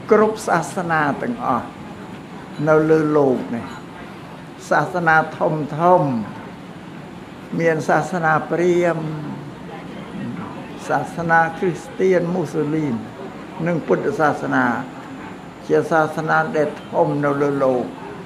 គ្រប់សាសនាទាំងអស់នៅលើលោកនេះសាសនាធំមានសាសនាព្រាហ្មណ៍សាសនាគ្រីស្ទានមូស្លីមនិងពុទ្ធសាសនាជាសាសនាដែលធំនៅលើលោក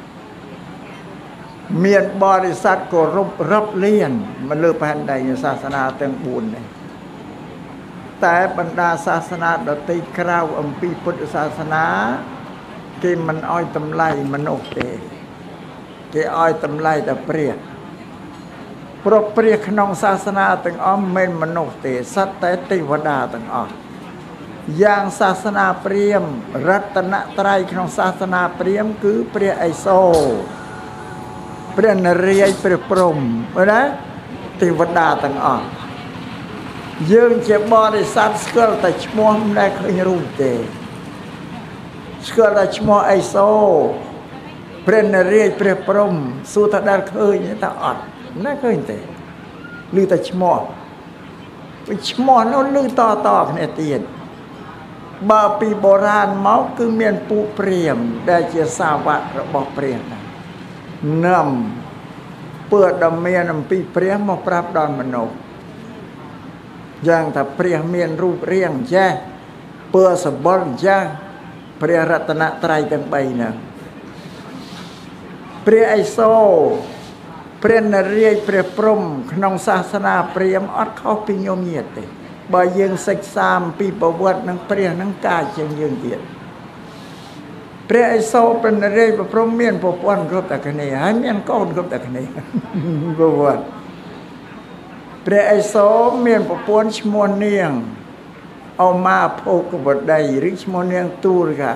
មានបរិស័ទគោរពរាប់លានមកលើផែនដីសាសនាទាំង4នេះតែបណ្ដាសាសនាដទៃក្រៅអំពីពុទ្ធសាសនាគេមិនអោយតម្លៃមនុស្សទេគេអោយតម្លៃតែព្រះព្រោះព្រះក្នុងសាសនាទាំងអស់មិនមែនមនុស្សទេសត្វតែទេវតាទាំងអស់យ៉ាងសាសនាព្រាហ្មណ៍រតនត្រ័យក្នុងសាសនាព្រាហ្មណ៍គឺព្រះឥសូរព្រះនរាយណ៍ព្រះព្រហ្មឃើញទេទេវតាទាំងអស់យើងជាបរិស័ទស្គាល់តែឈ្មោះមិនដែលឃើញរូបទេស្គាល់តែឈ្មោះឥសូរព្រះនរាយណ៍ព្រះព្រហ្មសួរថាដែលឃើញតែអត់ណាឃើញទេឮតែឈ្មោះឈ្មោះនោះឮតគ្នាទៀតបើពីបុរាណមកគឺមានពួកព្រាហ្មណ៍ដែលជាសាវករបស់ព្រះនាំពើដំមានអំពីព្រះមកប្រាប់ដល់មនុស្សយ៉ាងថាព្រះមានរូបរាងចេះពើសម្បុរចេះព្រះរតនត្រ័យទាំង3ហ្នឹងព្រះឥសូរព្រះនរាយណ៍ព្រះព្រហ្មក្នុងសាសនាព្រាហ្មណ៍អត់ខុសពីញោមញាតិទេបើយើងសិក្សាអំពីប្រវត្តិនឹងព្រះនឹងកាយជាងយើងទៀតព្រះឥសូរព្រះនរាយណ៍ព្រះព្រហ្មមានប្រពន្ធគ្រប់តែគ្នាហើយមានកូនគ្រប់តែគ្នាប្រវត្តិព្រះឥសូរមានប្រពន្ធឈ្មោះនាងឧមាភោគវតីឬឈ្មោះនាងទូរកា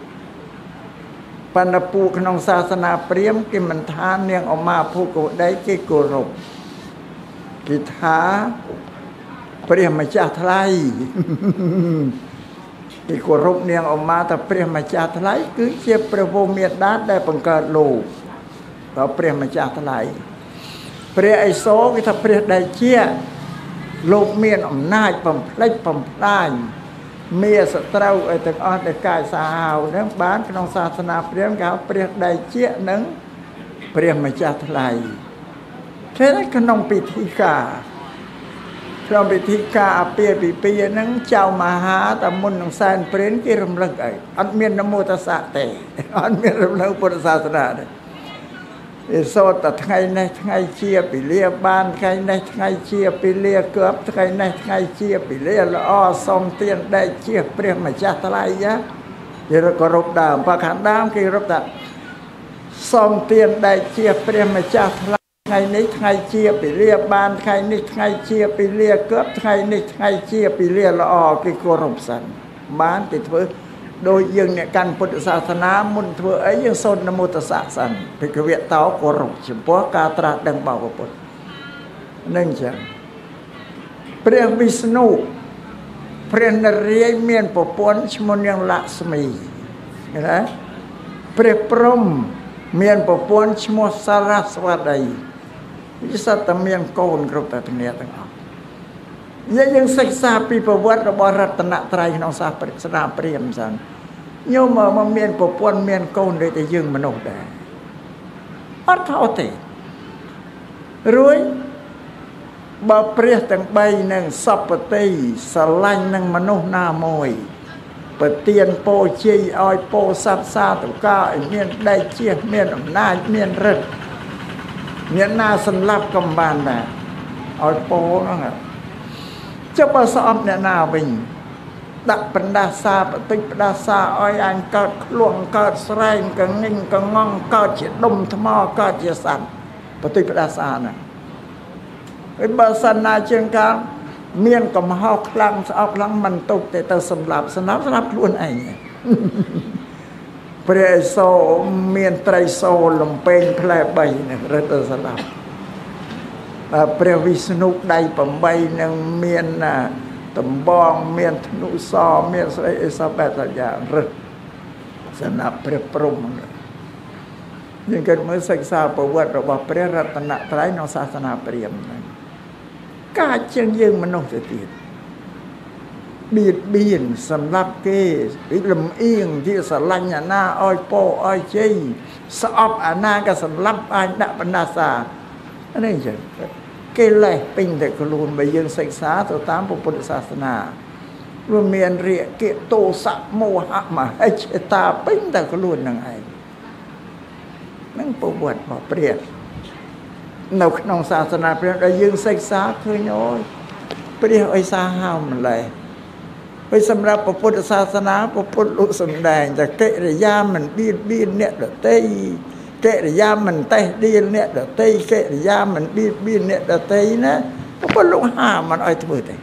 បណ្ឌពួកក្នុងសាសនាព្រាហ្មណ៍គេមិនថានាងឧមាភោគវតីគេគោរពគេថាព្រះម្ចាស់ថ្លៃគេគោរពនាងឧមាថាព្រះម្ចាស់ថ្លៃគឺជាព្រះវរមេដាដែលបង្កើតលោកដល់ព្រះម្ចាស់ថ្លៃព្រះឥសូរគេថាព្រះដែលជាលោកមានអំណាចបំផ្លិចបំផ្លាញមានសត្រូវឲ្យទាំងអស់ដែលកាយសាហាវហ្នឹងបានក្នុងសាសនាព្រាហ្មណ៍គេហៅព្រះដែលជានិងព្រះម្ចាស់ថ្លៃthếក្នុងពិធីការអាពាហ៍ពិពាហ៍ហ្នឹងចៅមហាតាមុននឹងសែនព្រេនគេរំលឹកអីអត់មាននមោតសៈទេអត់មានរំលឹកពុទ្ធសាសនាទេឯសូត្រតែថ្ងៃនេះថ្ងៃជាពិលាបានថ្ងៃនេះថ្ងៃជាពិលាកើបថ្ងៃនេះថ្ងៃជាពិលាល្អសុំទានដែកជាព្រះម្ចាស់ថ្លៃណាគេគោរពដើមបើខាងដើមគេគោរពថាសុំទានដែកជាព្រះម្ចាស់ថ្លៃថ្ងៃនេះថ្ងៃជាពិលាបានថ្ងៃនេះថ្ងៃជាពិលាកើបថ្ងៃនេះថ្ងៃជាពិលាល្អគេគោរពសិនបានគេធ្វើដោយយើងអ្នកកាន់ពុទ្ធសាសនាមុនធ្វើអីយើងសូត្រនមោតសៈសិនភិក្ខវៈតោគោរពចំពោះការត្រាស់ដឹងរបស់ពុទ្ធនឹងចឹងព្រះវិស្ណុព្រះនរាយណ៍មានប្រពន្ធឈ្មោះនាងលក្ស្មីណាព្រះព្រហ្មមានប្រពន្ធឈ្មោះសារ៉ាស្វាតីវាសត្វតែមានកូនគ្រប់តែគ្នាទាំងអស់យើងសិក្សាពីប្រវត្តិរបស់រតនត្រ័យក្នុងសាសនាព្រាហ្មណ៍សិនញោមមកមានប្រពន្ធមានកូនដូចតែយើងមនុស្សដែរអត់ខុសទេរួចបើព្រះទាំង3នឹងសពតិស្រឡាញ់នឹងមនុស្សណាមួយប្រទានពោជ័យឲ្យពោស័ព្ទសាតុកាឲ្យមានដែកជាមានអំណាចមានឫទ្ធិមានណាសម្លាប់ក៏បានដែរឲ្យពោហ្នឹងចុះបើស្អប់អ្នកណាវិញដាក់បណ្ដាសាបតិចបណ្ដាសាឲ្យអញកើតខ្លួនកើតស្រែងកងិញកងងកើតជាដុំថ្មកើតជាសត្វបតិចបណ្ដាសាណាហើយបើសិនណាជាងកាលមានកំហុសខ្លាំងស្អប់ខ្លាំងមិនទុកទេទៅសម្លាប់ខ្លួនឯងព្រះឥសូរមានត្រីសូរលំពេងផ្លែ3នឹងរត់ទៅសម្លាប់ព្រះវិស្ណុដៃ8នឹងមានដំបងមានធ្នុសមានស្អីអីសពបែបយ៉ាងរឹតសម្រាប់ព្រះព្រហ្មយើងគិតមើលសិក្សាប្រវត្តិរបស់ព្រះរតនត្រ័យក្នុងសាសនាព្រាហ្មណ៍ហ្នឹងកាចជាងយើងមនុស្សទៅទៀតបៀតបៀនសម្រាប់គេលំអៀងជាស្រឡាញ់អាណាឲ្យពោឲ្យជ័យស្អប់អាណាក៏សម្លាប់អាចដាក់បណ្ដាសានេះចឹងគេលេះពេញតែខ្លួនបើយើងសិក្សាទៅតាមពុទ្ធសាសនាវាមានរាគៈទោសៈមោហៈមហិច្ឆតាពេញតែខ្លួននឹងឯងនឹងប្រវត្តិរបស់ព្រះនៅក្នុងសាសនាព្រះដែលយើងសិក្សាឃើញអូយព្រះអិសាហៅម្លេះហើយសម្រាប់ពុទ្ធសាសនាពុទ្ធលោកសំដែងតែកិរិយាមិនបៀតបៀនអ្នកដទៃកិរិយាមិនតេះដៀលអ្នកដទៃកិរិយាមិនបៀតបៀនអ្នកដទៃណាពុទ្ធលោកហាមមិនឲ្យធ្វើទេ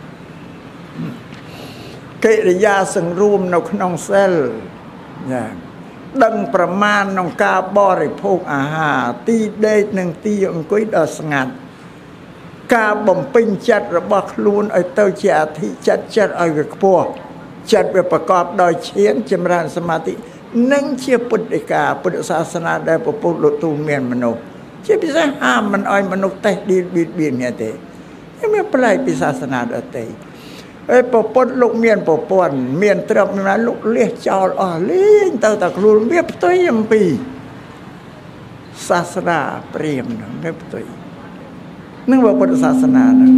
កិរិយាសង្រួមនៅក្នុងសិលណាដឹងប្រមាណក្នុងការបរិភោគអាហារទីដេកនិងទីអង្គុយដល់ស្ងាត់ការបំពេញចិត្តរបស់ខ្លួនឲ្យទៅជាអធិចិត្តចិត្តឲ្យវាខ្ពស់ចិត្តវាប្រកបដោយឈានចម្រើនសមាធិនឹងជាពុទ្ធិកាពុទ្ធសាសនាដែលពពុទ្ធលោកទូលមានមនុស្សជាពិសេសហាមមិនឲ្យមនុស្សតេះឌីលបៀតបៀននេះទេវាប្លែកពីសាសនាដទៃហើយពពុទ្ធលោកមានប្រពន្ធមានទ្រព្យមានលោកលះចោលអស់លេងទៅតែខ្លួនវាផ្ទុយអំពីសាសនាព្រាហ្មណ៍ហ្នឹងវាផ្ទុយនឹងពុទ្ធសាសនាហ្នឹង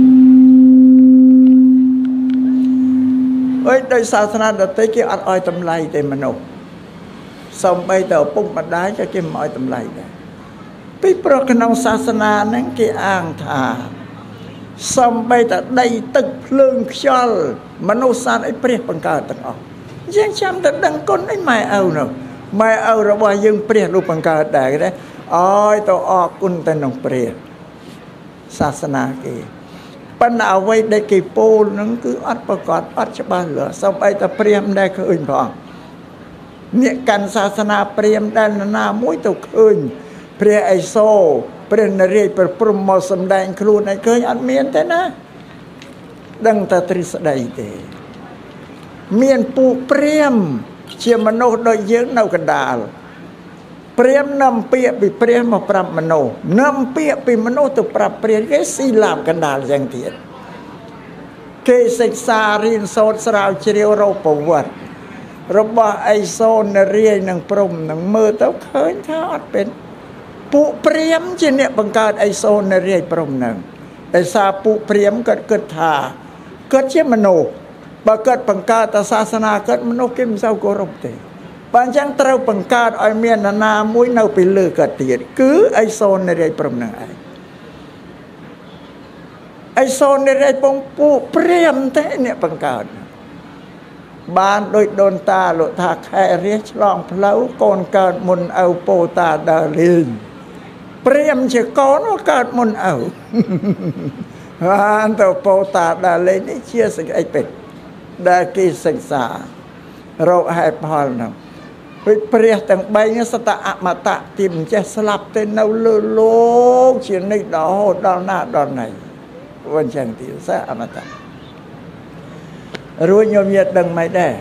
អើយដោយសាសនាដទៃគេអត់ឲ្យតម្លៃទេមនុស្សសំបីតែឪពុកម្ដាយក៏គេមិនឲ្យតម្លៃដែរពីព្រោះក្នុងសាសនាហ្នឹងគេអាងថាសំបីតែដីទឹកភ្លើងខ្យល់មនុស្សសត្វអីព្រះបង្កើតទាំងអស់យើងចាំតែដឹងគុណអីម៉ែឪនោះម៉ែឪរបស់យើងព្រះលោកបង្កើតដែរគេឲ្យទៅអរគុណទៅនឹងព្រះសាសនាគេប៉ុន្តែអ្វីដែលគេពោលនឹងគឺអត់ប្រកបអត់ច្បាស់លាស់សូម្បីតែព្រាហ្មណ៍ដែលឃើញផងអ្នកកាន់សាសនាព្រាហ្មណ៍ដែលណាមួយទៅឃើញព្រះឥសូរព្រះនរាយណ៍ព្រះព្រហ្មមកសម្ដែងខ្លួនឲ្យឃើញអត់មានទេណាដឹងតែទ្រឹស្ដីទេមានពួកព្រាហ្មណ៍ជាមនុស្សដូចយើងនៅកណ្ដាលព្រាហ្មណ៍នាំពាក្យពីព្រះមកប្រាប់មនុស្សនាំពាក្យពីមនុស្សទៅប្រាប់ព្រះគេស៊ីឡាបកណ្ដាលយ៉ាងទៀតគេសិក្សារៀនសូត្រស្រាវជ្រាវរកប្រវត្តិរបស់ឥសូរនរាយណ៍និងព្រហ្មនឹងមើលទៅឃើញថាអត់เป็นពួកព្រាហ្មណ៍ជាអ្នកបង្កើតឥសូរនរាយណ៍ព្រហ្មនឹងដោយសារពួកព្រាហ្មណ៍គាត់គិតថាគាត់ជាមនុស្សបើគាត់បង្កើតសាសនាគាត់មនុស្សគេមិនសូវគោរពទេបើអញ្ចឹងត្រូវបង្កើតឲ្យមាននរណាមួយនៅពីលើគាត់ទៀតគឺឥសូរនរាយណ៍ព្រហ្មនឹងឯងឥសូរនរាយណ៍ពួកព្រាហ្មណ៍ទេអ្នកបង្កើតបានដោយដូនតាលោកថាខែរះឆ្លងផ្លូវកូនកើតមុនឪពោតាដើរលេងព្រាហ្មណ៍ជាកូនកើតមុនឪបានទៅពោតាដើរលេងនេះជាសេចក្តីពិតដែលគេសិក្សារកហេតុផលនោះពីព្រះទាំង3នេះសតអមតៈទីមិនចេះស្លាប់ទេនៅលើលោកជានិច្ចរហូតដល់ណាដល់ណីវិញចឹងទៀតសអមតៈរួចញោមញាតិដឹងមិនដែ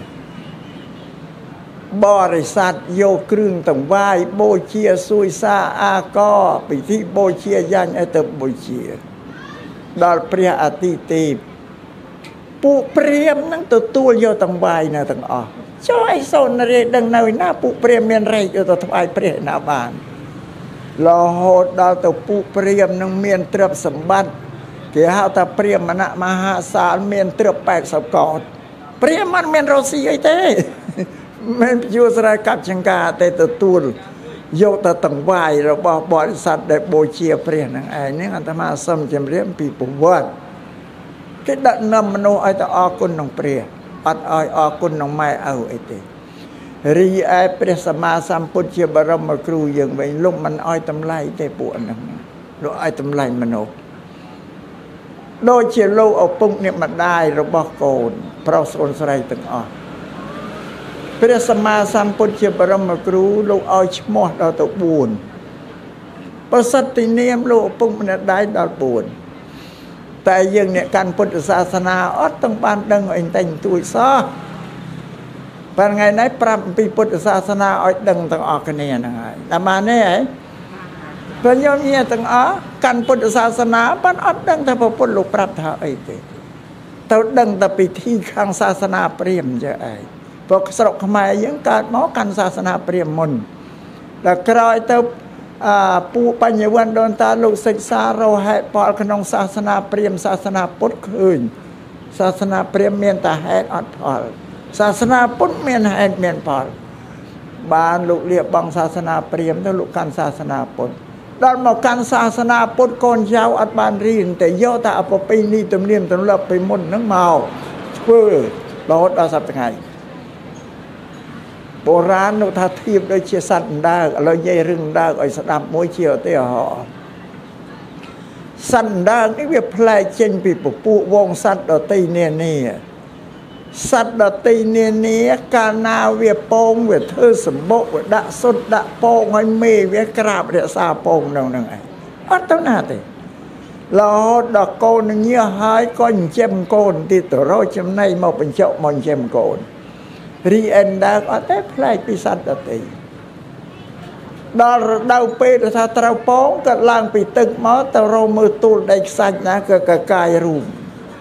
របរិស័ទយកគ្រឿងតង្វាយបូជាសួយសាអាកពិធីបូជាយ៉ាញ់ឲ្យទៅបូជាដល់ព្រះអាទិទេពពួកព្រាហ្មណ៍នឹងទទួលយកតង្វាយនៅទាំងអស់ចុះឥសូរនរាយណ៍ដឹងនៅណាពួកព្រាហ្មណ៍មានរែកយកទៅថ្វាយព្រះណាបានរហូតដល់ទៅពួកព្រាហ្មណ៍នឹងមានទ្រព្យសម្បត្តិគេហៅថាព្រាហ្មណ៍មហាសាលមានទ្រព្យ80កោដព្រាហ្មណ៍មានរស់ស៊ីអីទេមិនជួស្រ័យកាប់ចង្ការទេទទួលយកទៅតង្វាយរបស់បរិស័ទដែលបូជាព្រះនឹងឯងហ្នឹងអាត្មាសូមជម្រាបពីប្រវត្តិគេដាក់នាំមនុស្សឲ្យទៅអរគុណនឹងព្រះអត់ឲ្យអរគុណនឹងម៉ែឪអីទេរីឯព្រះសម្មាសម្ពុទ្ធជាបរមគ្រូយើងវិញលោកមិនឲ្យតម្លៃទេពួកហ្នឹងលោកឲ្យតម្លៃមនុស្សដូចជាលោកឪពុកអ្នកម្ដាយរបស់កូនប្រុសស្រីស្រីទាំងអស់ព្រះសម្មាសម្ពុទ្ធជាបរមគ្រូលោកឲ្យឈ្មោះដល់ទៅ4ប្រសិទ្ធិនាមលោកឪពុកម្ដាយដល់4តែយើងអ្នកកាន់ពុទ្ធសាសនាអត់ទាំងបានដឹងអីតែទួយសោះប៉ុន្តែថ្ងៃនេះប្រាប់អំពីពុទ្ធសាសនាឲ្យដឹងទាំងអស់គ្នាហ្នឹងហើយតាមបានទេហ៎ព្រោះញោមញាទាំងអស់កាន់ពុទ្ធសាសនាប៉ុន្តែអត់ដឹងថាព្រះពុទ្ធលោកប្រាប់ថាអីទេ tao đừng ta bị thi khang sa sana priêm chứ ai và sọc khmer những cái máu căn sa sana priêm môn là coi taoปูปัญญวันโดนตาลูกศึกษาเราให้ปอลขนมศาสนาเปรียมศาสนาพุทธคืนศาสนาเปรียมเมียนตาให้อัดพอลศาสนาพุทธเมียนให้เมียนพอลบ้านลูกเรียบบังศาสนาเปรียมแล้วลูกกันศาสนาพุทธด้านมากันศาสนาพุทธคนยาวอัดบานรีนแต่ย่อตาอปปีนี่ตำเนียมตำลับไปมุ่นนังเมาเพื่อเราได้สับไงโบราณนุทาทีบโดยเชี่ยสัตว์ได้เราใหญ่รึงได้ไอ้สดับมวยเชี่ยวเตี้ยหอสันได้นี่เวียพลายเจนปีปุปุวงสัตว์ดตีเนี่ยสัตว์ดตีเนี่ยการนาเวียโปงเวียเธอสมบูรณ์ดะสุดดะโปงให้เมเวียกราบเรียซาโปงนั่งไงอัตนาเตเราดอกโกนเงี้ยหายก้อนเจมโกนติดตัวเราจำในมาเป็นเจ้ามอนเจมโกนรีเอ็นดาก็แต่พลายปีสัตว์ดตีดาวดาวเปรถ้าเราโป้งก็ล่างปีตึกมอแต่เรามือตูดได้สัตว์นะก็กายรูม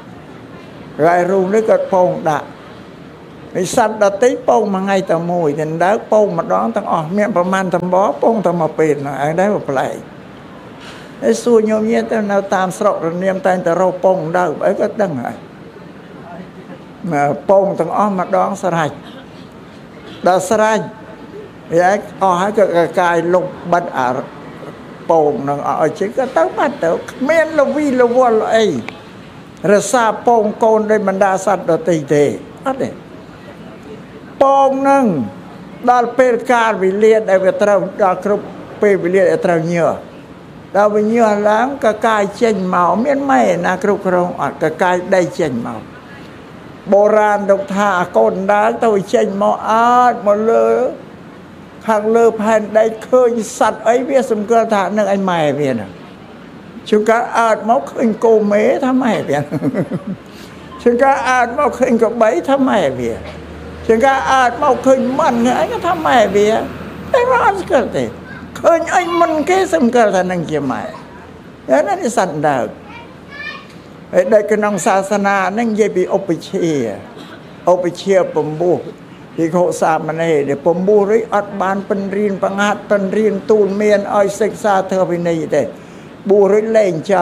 นี่ก็โป้งดะไอสัตว์ดตีโป้งมาไงแต่มวยแต่ดาวโป้งมาร้องตั้งเมียประมาณทำบ่อโป้งทำมาเป็นนะไอ้ได้มาพลายไอ้ส่วนโยมเยี่ยแต่เราตามสระเนียมแต่เราโป้งดาวไอ้ก็ตั้งไงมาโป้งตั้งมาร้องสลายดาสลายยักให้ก็กายลงบัดโป่งนั่งชิก็ตั้งบัดเต๋อเมียนละวีละวอลไอระซาโป่งโกนได้บรรดาสัตว์ดตีเตอะไรโป่งนั่งดาลเป็นการวิเลียดไอเวทเราดาครุปเปวิเลียดไอตราเนื้อดาวิเนื้อล้างก็กายเช่นเมาเมียนไม่นะครุกรองก็กายได้เช่นเมาโบราณดอกท่าก้นดาตัวเช่นเมาหมดเลยข้างเลือแผ่นได้เคยสัตว์ไอ้เวียสมเกลถานึงไอ้ใหม่เวียนชุกาอาจมาขึ้นโกเมทำไมเวียนชุกาอาจมาขึ้นกับใบทำไมเวียนชุกาอาจมาขึ้นมันไงก็ทำไมเวียนไอ้ร้อนเกิดเลยขึ้นไอ้มันแค่สมเกลถานึงเกี่ยใหม่แล้วนั่นสัตว์ดาวไอ้ได้กนองศาสนานั่งเยบีอปเชียปมบูที่เขาสามมันเดี๋ยวปมบูริอัดบานเป็นเรียนปังหัดเป็นเรียนตูนเมียนอ้อยศึกษาเธอไปในเด็บูริเล่งเจ้า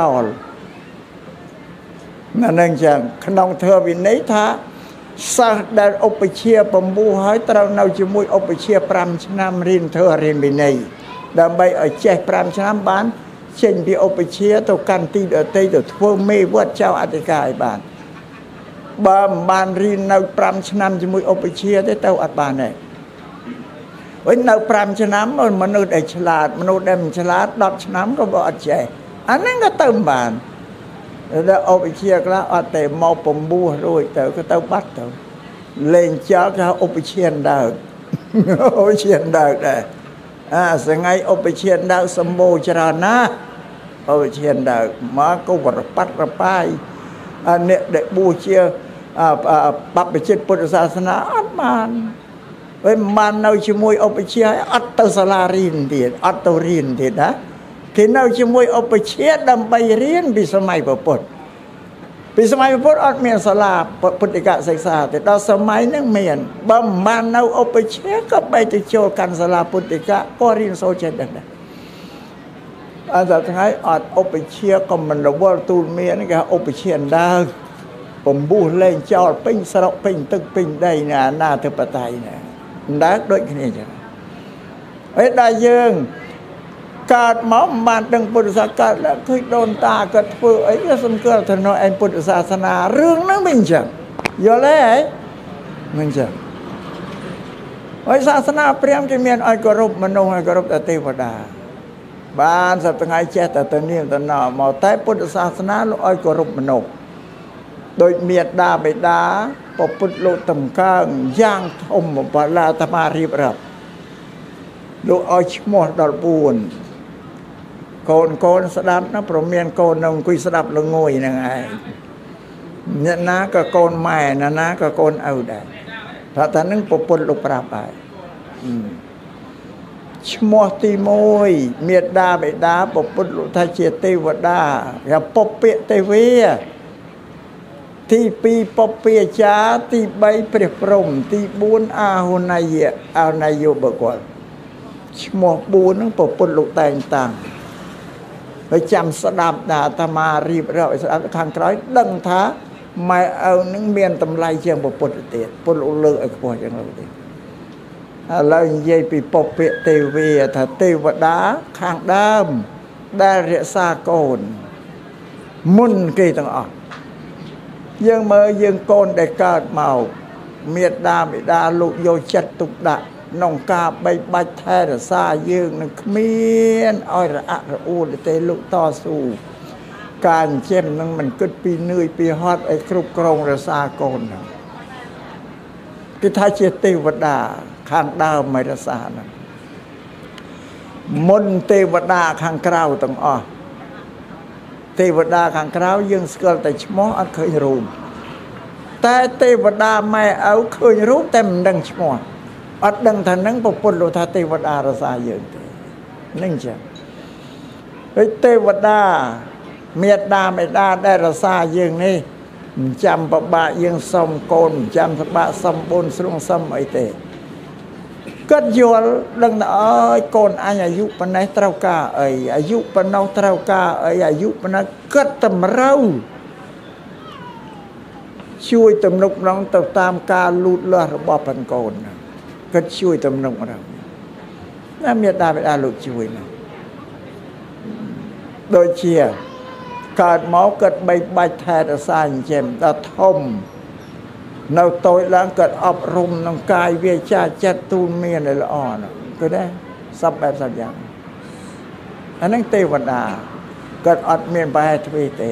นั่นเองจังขนมเธอไปในท่าสักได้อปเชียปมบูหายตราเนาจมุยอปเชียปรำชนามเรียนเธอเรียนไปในดำใบอ้อยแจกปรำชนามบ้านเช่นที่อปเชียตัวกันตีเดตีตัวทั่วเมวัดเจ้าอธิกายบ้านบ้านรีนเอาปรำชนามจมุยอปเชียได้เต้าอัดบานเนี่ยวันเอาปรำชนามมนุษย์ได้ฉลาดมนุษย์ได้ฉลาดดับชนามก็บอกอัดใจอันนั้นก็เติมบานแล้วอปเชียก็อัดแต่มอปมบูด้วยเต้าก็เต้าบัดเต้าเล่นเจ้าก็อปเชียนดาวอปเชียนดาวได้สังไงอปเชียนดาวสมโภชรานะอปเชียนดาวมาก็วัดปัดระปายอันเนี้ยเด็กบูเชียปับไปเชิดพุทธศาสนาอัดมันเว้ยมันเอาชิมวยอปเชียอัตตสลารินเดียอัตตรินเดียนะที่เอาชิมวยอปเชียดำไปเรียนปีสมัยประพุทธปีสมัยประพุทธอัดเมียนสลาพุทธิกะศึกษาแต่ตอนสมัยนั่งเมียนบ่มมันเอาอปเชียก็ไปจะโชว์กันสลาพุทธิกะก็เรียนโซเชียลดังนั้นอันสุดท้ายอัดอปเชียก็มันระวังตูนเมียนี่ก็อปเชียนดาวผมบูเล่นเจ้าปิ้งสระปิ้งตึกปิ้งได้เนี่ยหน้าเธอปะไตเนี่ยดักด้วยกันนี่จ้ะไอ้ได้ยังการหมอมันดังพุทธศาสนาแล้วเคยโดนตากระเพื่อไอ้ก็สมเกิดถนนไอ้พุทธศาสนาเรื่องนั้นมันจังย่อเลยมันจังไอ้ศาสนาเปรียมจะมีไอ้กรบมโนไอ้กรบแต่เทวดาบ้านสัตว์ไงเจ้าแต่ตอนนี้ตอนน่ะมาแต่พุทธศาสนาลูกไอ้กรบมโนโดยเมียดาไปดาปพุทธโลตมก้างย่างทมปลาธมารีบรับลูกอ้อยชมอดอลปูนโกนสดับนะพระเมียนโกนนงคุยสดับละงวยยังไงเนี่ยนะก็โกนใหม่นะก็โกนเอาได้ถ้าท่านนึงปพุทธโลปราบไปชมอตีมวยเมียดาไปดาปพุทธโลทาเจเตวดาอย่าปบเปะเตวีទី2 ពពាចាទី3 ព្រះព្រំទី4 អាហុណយៈអោណយបុគ្គលឈ្មោះ4ហ្នឹងប្រពុតលោកតែងតាំងហើយចាំស្ដាប់ដល់អាត្មារៀបរាប់ឲ្យស្ដាប់ខាងក្រោយដឹងថាម៉ែឪនឹងមានតម្លៃជាងប្រពុតទៀតពុទ្ធលោកលើកឲ្យខ្ពស់ជាងនោះទៀតឥឡូវនិយាយពីពពៈទេវីថាទេវតាខាងដើមដែលរក្សាកូនមុនគេទាំងអស់យើងមើលយើងកូនដែលកើតមកមេត្តាបិតាលោកយកចិត្តទុកដាក់ក្នុងការបីបាច់ថែរក្សាយើងនឹងគ្មានឲ្យរអាក់រអួលទេលោកតស៊ូការចិញ្ចឹមនឹងមិនគិតពីនឿយពីហត់ឲ្យគ្រប់គ្រងរក្សាកូនហ្នឹងគេថាជាទេវតាខាងដើមមិនរក្សាហ្នឹងមុនទេវតាខាងក្រៅទាំងអស់ទេវតាខាងក្រៅយើងស្គាល់តែឈ្មោះអត់ឃើញរូបតែទេវតាម៉ែឪឃើញរូបតែមិនដឹងឈ្មោះអត់ដឹងថានឹងប្រពន្ធលោកថាទេវតារសាយើងទេនឹងចឹងហើយទេវតាមេត្តាបិតាដែលរសាយើងនេះមិនចាំប្របាក់យើងសុំកូនមិនចាំប្របាក់សុំបូនស្រុងសុំអីទេគាត់យល់ដឹងថាអើយកូនអញអាយុប៉ុណ្ណេះត្រូវការអីអាយុប៉ុណ្ណោះត្រូវការអីអាយុប៉ុណ្ណេះគាត់តម្រូវជួយទំនុកក្នុងទៅតាមការលូតលាស់របស់បានកូនគាត់ជួយទំនុកហ្នឹងណាមេត្តាបិតាលោកជួយណាដូចជាកើតមកគាត់បីបាច់ថែរក្សាចិញ្ចឹមដល់ធំនៅតូចឡើងគាត់អប់រំក្នុងកាយវាចាចិត្តទូលមានឲ្យល្អណាគឺដែរសពបែបសពយ៉ាងអាហ្នឹងទេវតាគាត់អត់មានប្រហែលទ្វេទេ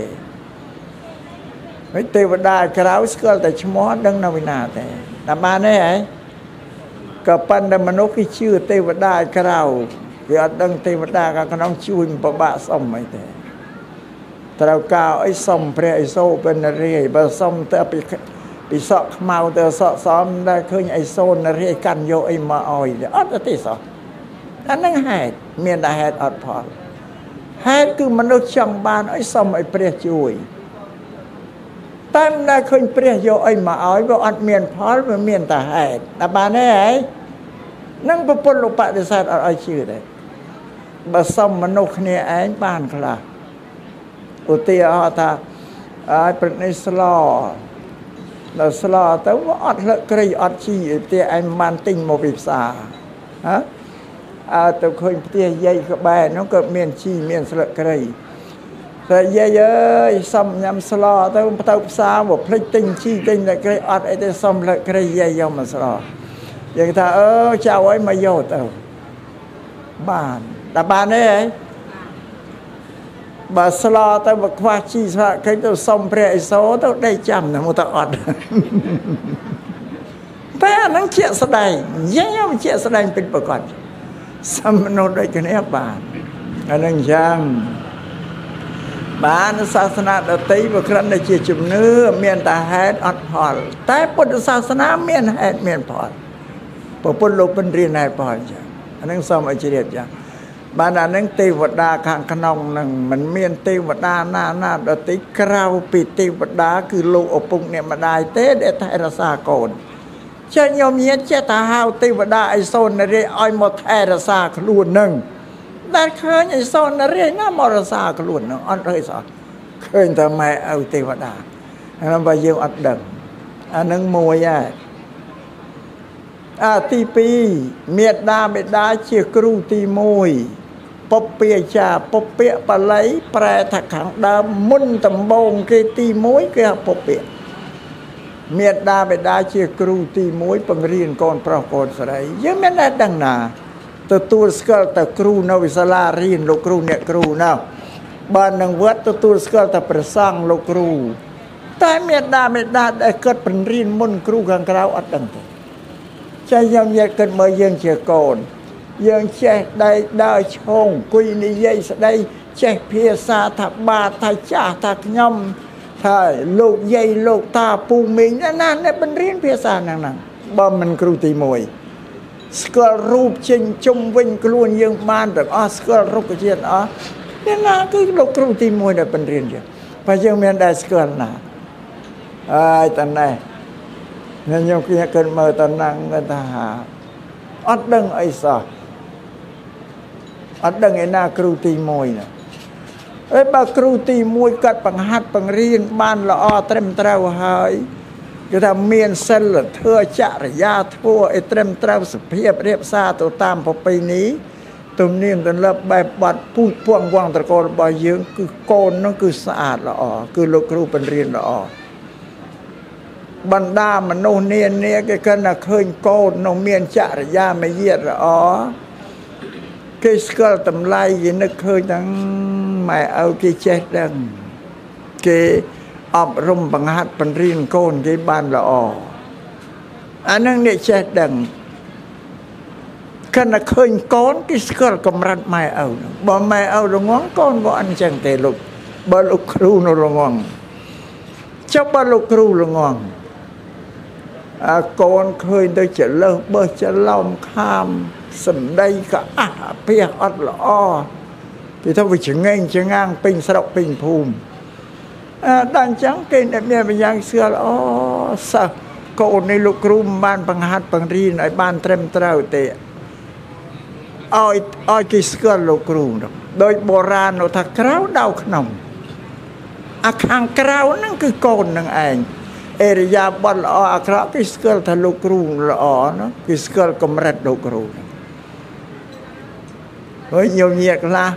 ហើយទេវតាក្រៅស្គាល់តែឈ្មោះដឹងនៅវិណាទេតែបានទេហ៎ក៏ប៉ុន្តែមនុស្សគេជឿទេវតាក្រៅវាអត់ដឹងទេវតាខាងក្នុងជួយពិបាកសុំអីទេត្រូវការអីសុំព្រះឥសូរเป็นនរាយបើសុំទៅពីសក់ខ្មៅទៅសក់សមដែលឃើញឥសូរនរាយកាន់យកអីមកឲ្យអត់ទេសោះអាហ្នឹងហេតុមានតែហេតុអត់ផលហេតុគឺមនុស្សចង់បានអីសុំឲ្យព្រះជួយតែមិនដែលឃើញព្រះយកអីមកឲ្យវាអត់មានផលវាមានតែហេតុតែបានទេហ៎នឹងប្រពន្ធលោកបដិសេធអត់ឲ្យជឿទេបើសុំមនុស្សគ្នាឯងបានខ្លះឧទាហរណ៍ថាឲ្យប្រនិស្លដល់ស្លទៅអត់លឹកក្រៃអត់ជីផ្ទះឯងបានទិញមកពីផ្សារហ៎ទៅឃើញផ្ទះយាយក្បែរនោះក៏មានជីមានស្លឹកក្រៃតែយាយអើយសុំញ៉ាំស្លទៅផ្សារមកភ្លេចទិញជីទិញស្លឹកក្រៃអត់អីទេសុំស្លឹកក្រៃយាយយកមកស្លយើងថាចៅឲ្យមកយកទៅបានតែបានទេហ៎បើស្លទៅមកខ្វះជីស្រាក់គេទៅសុំព្រះឥសូរទៅដេកចាំតែមកទៅអត់តែអានឹងជាក់ស្ដែងយើងជាក់ស្ដែងពិតប្រាកដសំណុំដូចគ្នាបានអានឹងយ៉ាងបានសាសនាដទៃវាគ្រាន់តែជាជំនឿមានតែហេតុអត់ផលតែពុទ្ធសាសនាមានហេតុមានផលព្រះពុទ្ធលោកបានរៀនហេតុផលចឹងអានឹងសូមឲ្យជ្រាបចឹងបានអានឹងទេវតាខាងក្នុងនឹងមិនមានទេវតាណាដទៃក្រៅពីទេវតាគឺលោកឪពុកអ្នកម្ដាយទេដែលថែរក្សាកូនចេះញោមញាតចេះតែហៅទេវតាឥសូរនរាយឲ្យមកថែរក្សាខ្លួននឹងដែលឃើញឥសូរនរាយណាមករក្សាខ្លួននឹងអត់រើសោះឃើញតែម៉ែឪទេវតាហើយបើយើងអត់ដឹងអានឹងមួយហើយទី2មេត្តាបិតាជាគ្រូទី1ពពាចាពពៈបាលីប្រែថាខាងដើមមុនដំបូងគេទី1គេពពៈមេត្តាបិតាជាគ្រូទី1បង្រៀនកូនប្រុសកូនស្រីយើងមានតែដឹងណាទទួលស្គាល់តែគ្រូនៅវិសាលារៀនលោកគ្រូអ្នកគ្រូណាបាននឹងវត្តទទួលស្គាល់តែព្រះសង្ឃលោកគ្រូតែមេត្តាបិតាដែលគាត់បង្រៀនមុនគ្រូខាងក្រៅអត់ដឹងទេចេះយើងយកគិតមើលយើងជាកូនយើងចេះដៃដើរឈោងអង្គុយនិយាយស្ដីចេះភាសាថាបាទថាចាស់ថាខ្ញុំថាលោកយាយលោកតាពូមីងណាអ្នកបង្រៀនភាសាហ្នឹងបើមិនគ្រូទី1ស្គាល់រូបចេញជុំវិញខ្លួនយើងបានទាំងអស់ស្គាល់រុក្ខជាតិអស់នេះណាគឺលោកគ្រូទី1ដែលបង្រៀនយើងបើយើងមានដែរស្គាល់ណា ai tận này nên nhiều khi cần mơ tận năng người ta hạ ớt đừng ấy sao ớt đừng ấy na kêu tì môi nè ấy bà kêu tì môi cắt bằng hạt bằng riêng ban là o trem trao hơi cái thằng miền sân là thưa chạ rồi gia thua ấy trem trao sự hiệp điệp xa tổ tam vào bây ní tụm niên tụm lập bài bật phút quăng quăng tờ con bao nhiêu cứ con nó cứ sạch là cứ lục ru bên riêng là bần đa mà nô niên nia cái cân là khơi con nô miền chạ rồi gia mà giết là cái skull tầm lai gì nó khơi thằng mày ao cái chết đằng cáiอบรมบังหัดปันเรียนโกนที่บ้านละออันนั้นเนี่ยเช็ดดังขณะเคยก้อนที่สกัดกำรัดไม่เอาบ่ไม่เอาลงงก้อนบ่อันจังเตลุกบ่ลุกครูนลงงเจ้าบ่ลุกครูลงงก้อนเคยได้จะเลิกบ่จะล้อมข้ามสมได้ก็เพียอัดละอที่ถ้าวิจงเงจะง้างปิงสระปิงภูมิดังจังเกณฑ์เนี่ยเป็นยังเสือสักโกนในลูกรุมบ้านปังหัดปังรีนไอ้บ้านเต็มเต้าเตะอ้อยกิสกัลลูกรุมโดยโบราณเราถ้ากราวดาวขนมอาคางกราวนั่นคือโกนนั่งเองเอริยาบอลอาครากิสกัลทะลูกรุมละเนาะกิสกัลกำรัดลูกรุมเฮ้ยโยเงียกละ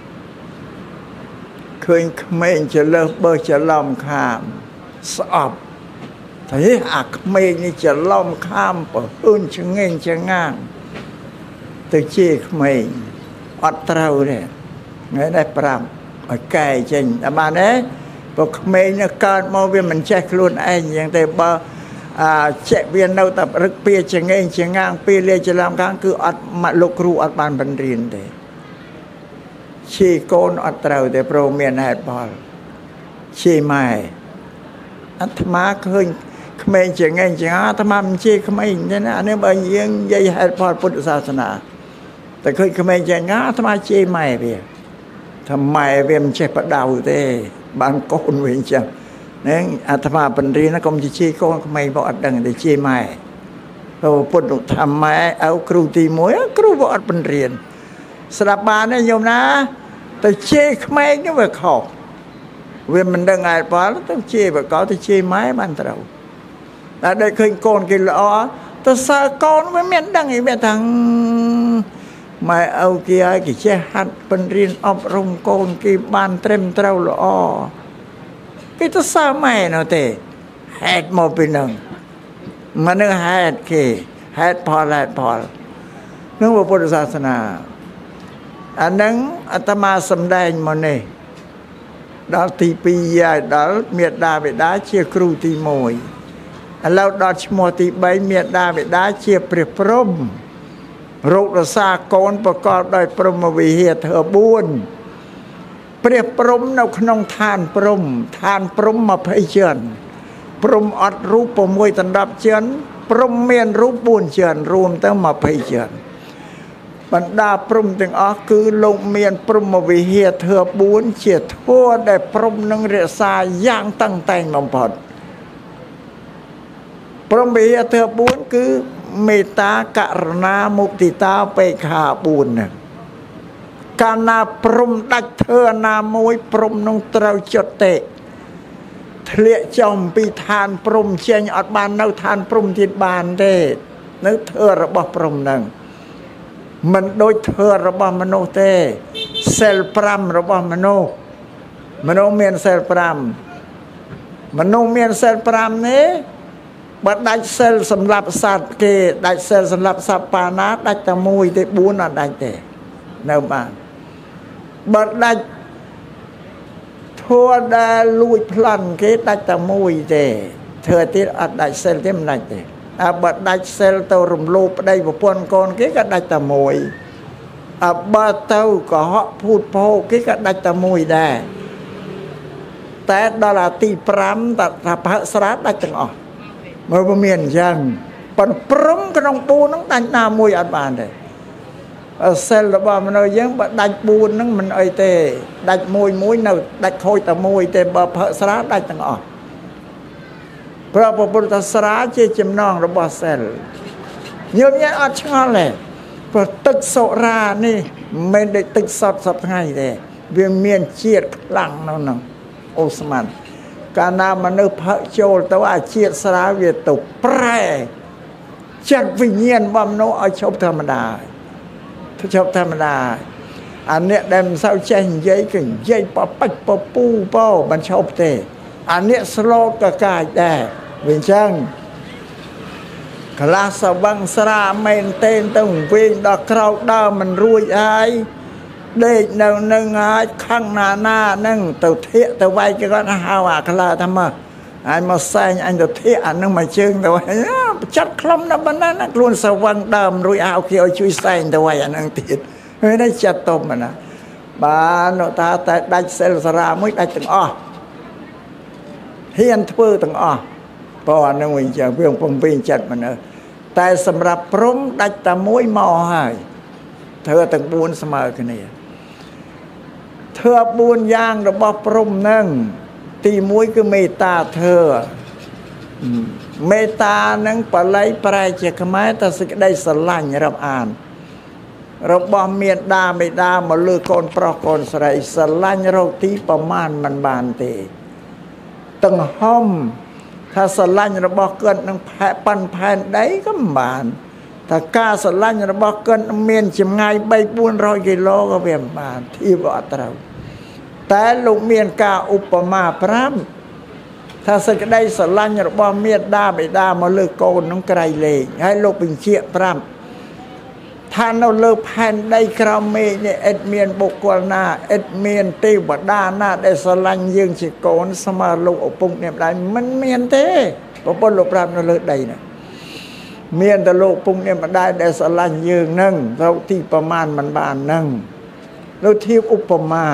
เคยเมงจะเลิกเบอร์จะล้อมข้ามสอบแต่อักเมงนี่จะล้อมข้ามเปิดอื่นจะเง่งจะง่างตัวเจ๊เมงอัดเต้าเนี่ยไงได้ปรำไอ้ไก่จริงแต่มาเนี่ยพวกเมงเนี่ยการมองเวียนมันแช่คลุนไอ้ยังแต่บ่แช่เวียนเราแต่รึกเปียจะเง่งจะง่างเปียเลยจะล้อมข้างคืออัดมาลูกครูอัดบานบรรเรียนเดชีโกนอัตราแต่โปรเมียนเหตุบอลชีไม่อัตมาเคยเขมรจะไงจะอัตมามันชีเขมรเนี่ยนะอันนี้บางอย่างใหญ่เหตุบอลพุทธศาสนาแต่เคยเขมรจะอัตมาชีไม่เพียทำไมเวียมเจ็บประดาวเต้บางโกนเวียนจังเนี่ยอัตมาเป็นรีนะกรมชีโกนเขมรบอกอัดดังแต่ชีไม่เราพุทธทำไมเอาครูตีมวยครูบอกอัดเป็นเรียนสลับบานเนี่ยโยมนะแต่เชี่ยไม่ก็แบบขอบเวมันดังไงพอแล้วต้องเชี่ยแบบก็แต่เชี่ยไม้บ้านเราแต่ได้เคยโกนกินละแต่สาโกนไม่เหมือนดังอีแบบทางไม่เอาเกี่ยกี่เชี่ยหัดเป็นเรียนอบรมโกนกี่บ้านเต็มเราละกี่ตัวสาไม่เนาะเตะแฮดโมเป็นหนึ่งมันนึกแฮดกี่แฮดพอแล้วพอนึกว่าพุทธศาสนาอันนั้นอาตมาสำแดงมาเนี่ยดอลตีปีใหญ่ดอลเมียดาเวดาเชียครูตีมวยแล้วดอลชโมตีใบเมียดาเวดาเชียเปรียบพรมโรคระซาโกนประกอบด้วยพรหมวิเหตุเธอบุญเปรียบพรมในขนมทานพรมมาพยเชิญพรมอัดรูปประมวยตันดับเชิญพรมเมียนรูปบุญเชิญรวมตั้งมาพยเชิญบรรดาพรหมทั้งคือลงเมียนพรหมวิเหตุเธอบุญเฉียดทั่วได้พรหมนังเรศาย่างตั้งแต่งลงพอดพรหมวิเหตุเธอบุญคือเมตตากรุณามุติตาเปขาบุญการนาพรหมดักเธอนาโมยพรหมนงเตาจดเตะเทเลจอมปีทานพรหมเชียงอัดบานเนาทานพรหมทิดบานเดนึกเธอระบพรหมนังมันโดยเธอระบมโนเตเซลปรามระบมโนเมียนเซลปรามเมียนเซลปรามนี้บัดได้เซลสำหรับสัตว์เกได้เซลสำหรับสัตว์ปานาได้ตะมุยได้บุญได้เตเนื้อบ้านบัดได้ทั่วได้ลุยพลันเกได้ตะมุยเตเธอที่อัดได้เซลเต็มได้เตบัดได้เซลตัวรวมโลปได้บุปผลก่อนกี่ก็ได้ตะมวยบัดเต้าก็เหาะพูดโพกี่ก็ได้ตะมวยได้แต่ดาราตีพรำแต่พระสระได้จังเมื่อเมียนยังปันพรำกระนองปูนั่งแต่งหน้ามวยอันบานเลยเซลระบามันเอายังบัดได้ปูนั่งมันไอเตได้มวยน่ะได้คอยตะมวยแต่บัดพระสระได้จังเพราะพระพุทธศาสนาជាចំណងរបស់សិលញោមញ៉ាំអត់ឆ្ងល់ទេព្រោះទឹកសុរានេះមិនមែនទឹកសតសពថ្ងៃទេវាមានជាតិខ្លាំងនៅក្នុងអូស្មန်កាលណាមនុស្សផឹកចូលទៅអាជាតិស្រាវាទៅប្រែចាត់វិញ្ញាណរបស់មនុស្សឲ្យឈប់ធម្មតាឈប់ធម្មតាអានេះដែលមិនសូវចេះនិយាយគឺនិយាយបបាច់ពពូពោមិនឈប់ទេអានេះស្លូតក៏កាចដែរវាអញ្ចឹងក្លាសវង្សរាមែនទេទៅវិញដល់ក្រោកដើមមិនរួចហើយដេកនៅនឹងហើយខឹងណានឹងទៅធាកទៅវាយគាត់ហៅអាក្លាថាមកហើយមកសែងអញទៅធាកអានឹងមកជើងទៅចាត់ខ្លំដល់បណ្ណាណាខ្លួនសវង្សដើមរួចហៅគេឲ្យជួយសែងទៅវាយអានឹងទៀតហើយនេះចាត់តុំណាបាននោះតាតែដាច់សិលសារាមួយដាច់ទាំងអស់ហ៊ានធ្វើទាំងអស់ព្រោះអានឹងវិញចឹងវាពំពេញចិត្តមនុស្សតែសម្រាប់ព្រំដាច់តែមួយមកហើយធ្វើទាំង4ស្មើគ្នាធ្វើ4យ៉ាងរបស់ព្រំនឹងទី1គឺមេត្តាធ្វើមេត្តានឹងបល័យប្រែជាខ្មែរតែសេចក្តីស្រឡាញ់រាប់អានរបស់មានដាមេដាមកលើកូនប្រុសកូនស្រីស្រឡាញ់រកទីប្រមាណមិនបានទេទាំងហំថាស្រឡាញ់របស់គាត់នឹងប៉ាន់ផែនដីក៏មិនបានថាការស្រឡាញ់របស់គាត់មានចម្ងាយ 3-400 គីឡូក៏វាមិនបានធៀបអត់ត្រូវតែលោកមានការឧបមា5ថាសេចក្តីស្រឡាញ់របស់មេដាបិតាមកលើកូននឹងក្រៃលែងហើយលោកបញ្ជាក់5ថានៅលើផែនដីក្រោមមេឃនេះឥតមានបុគ្គលណាឥតមានទេវតាណាដែលស្រឡាញ់យើងជាកូនស្មើលោកឪពុកនេះម្ដាយមិនមានទេប្រពន្ធលោកប្រាប់នៅលើដីណាមានតែលោកពុកនេះម្ដាយដែលស្រឡាញ់យើងនឹងទៅទីប្រមាណមិនបាននឹងលោកធៀបឧបមា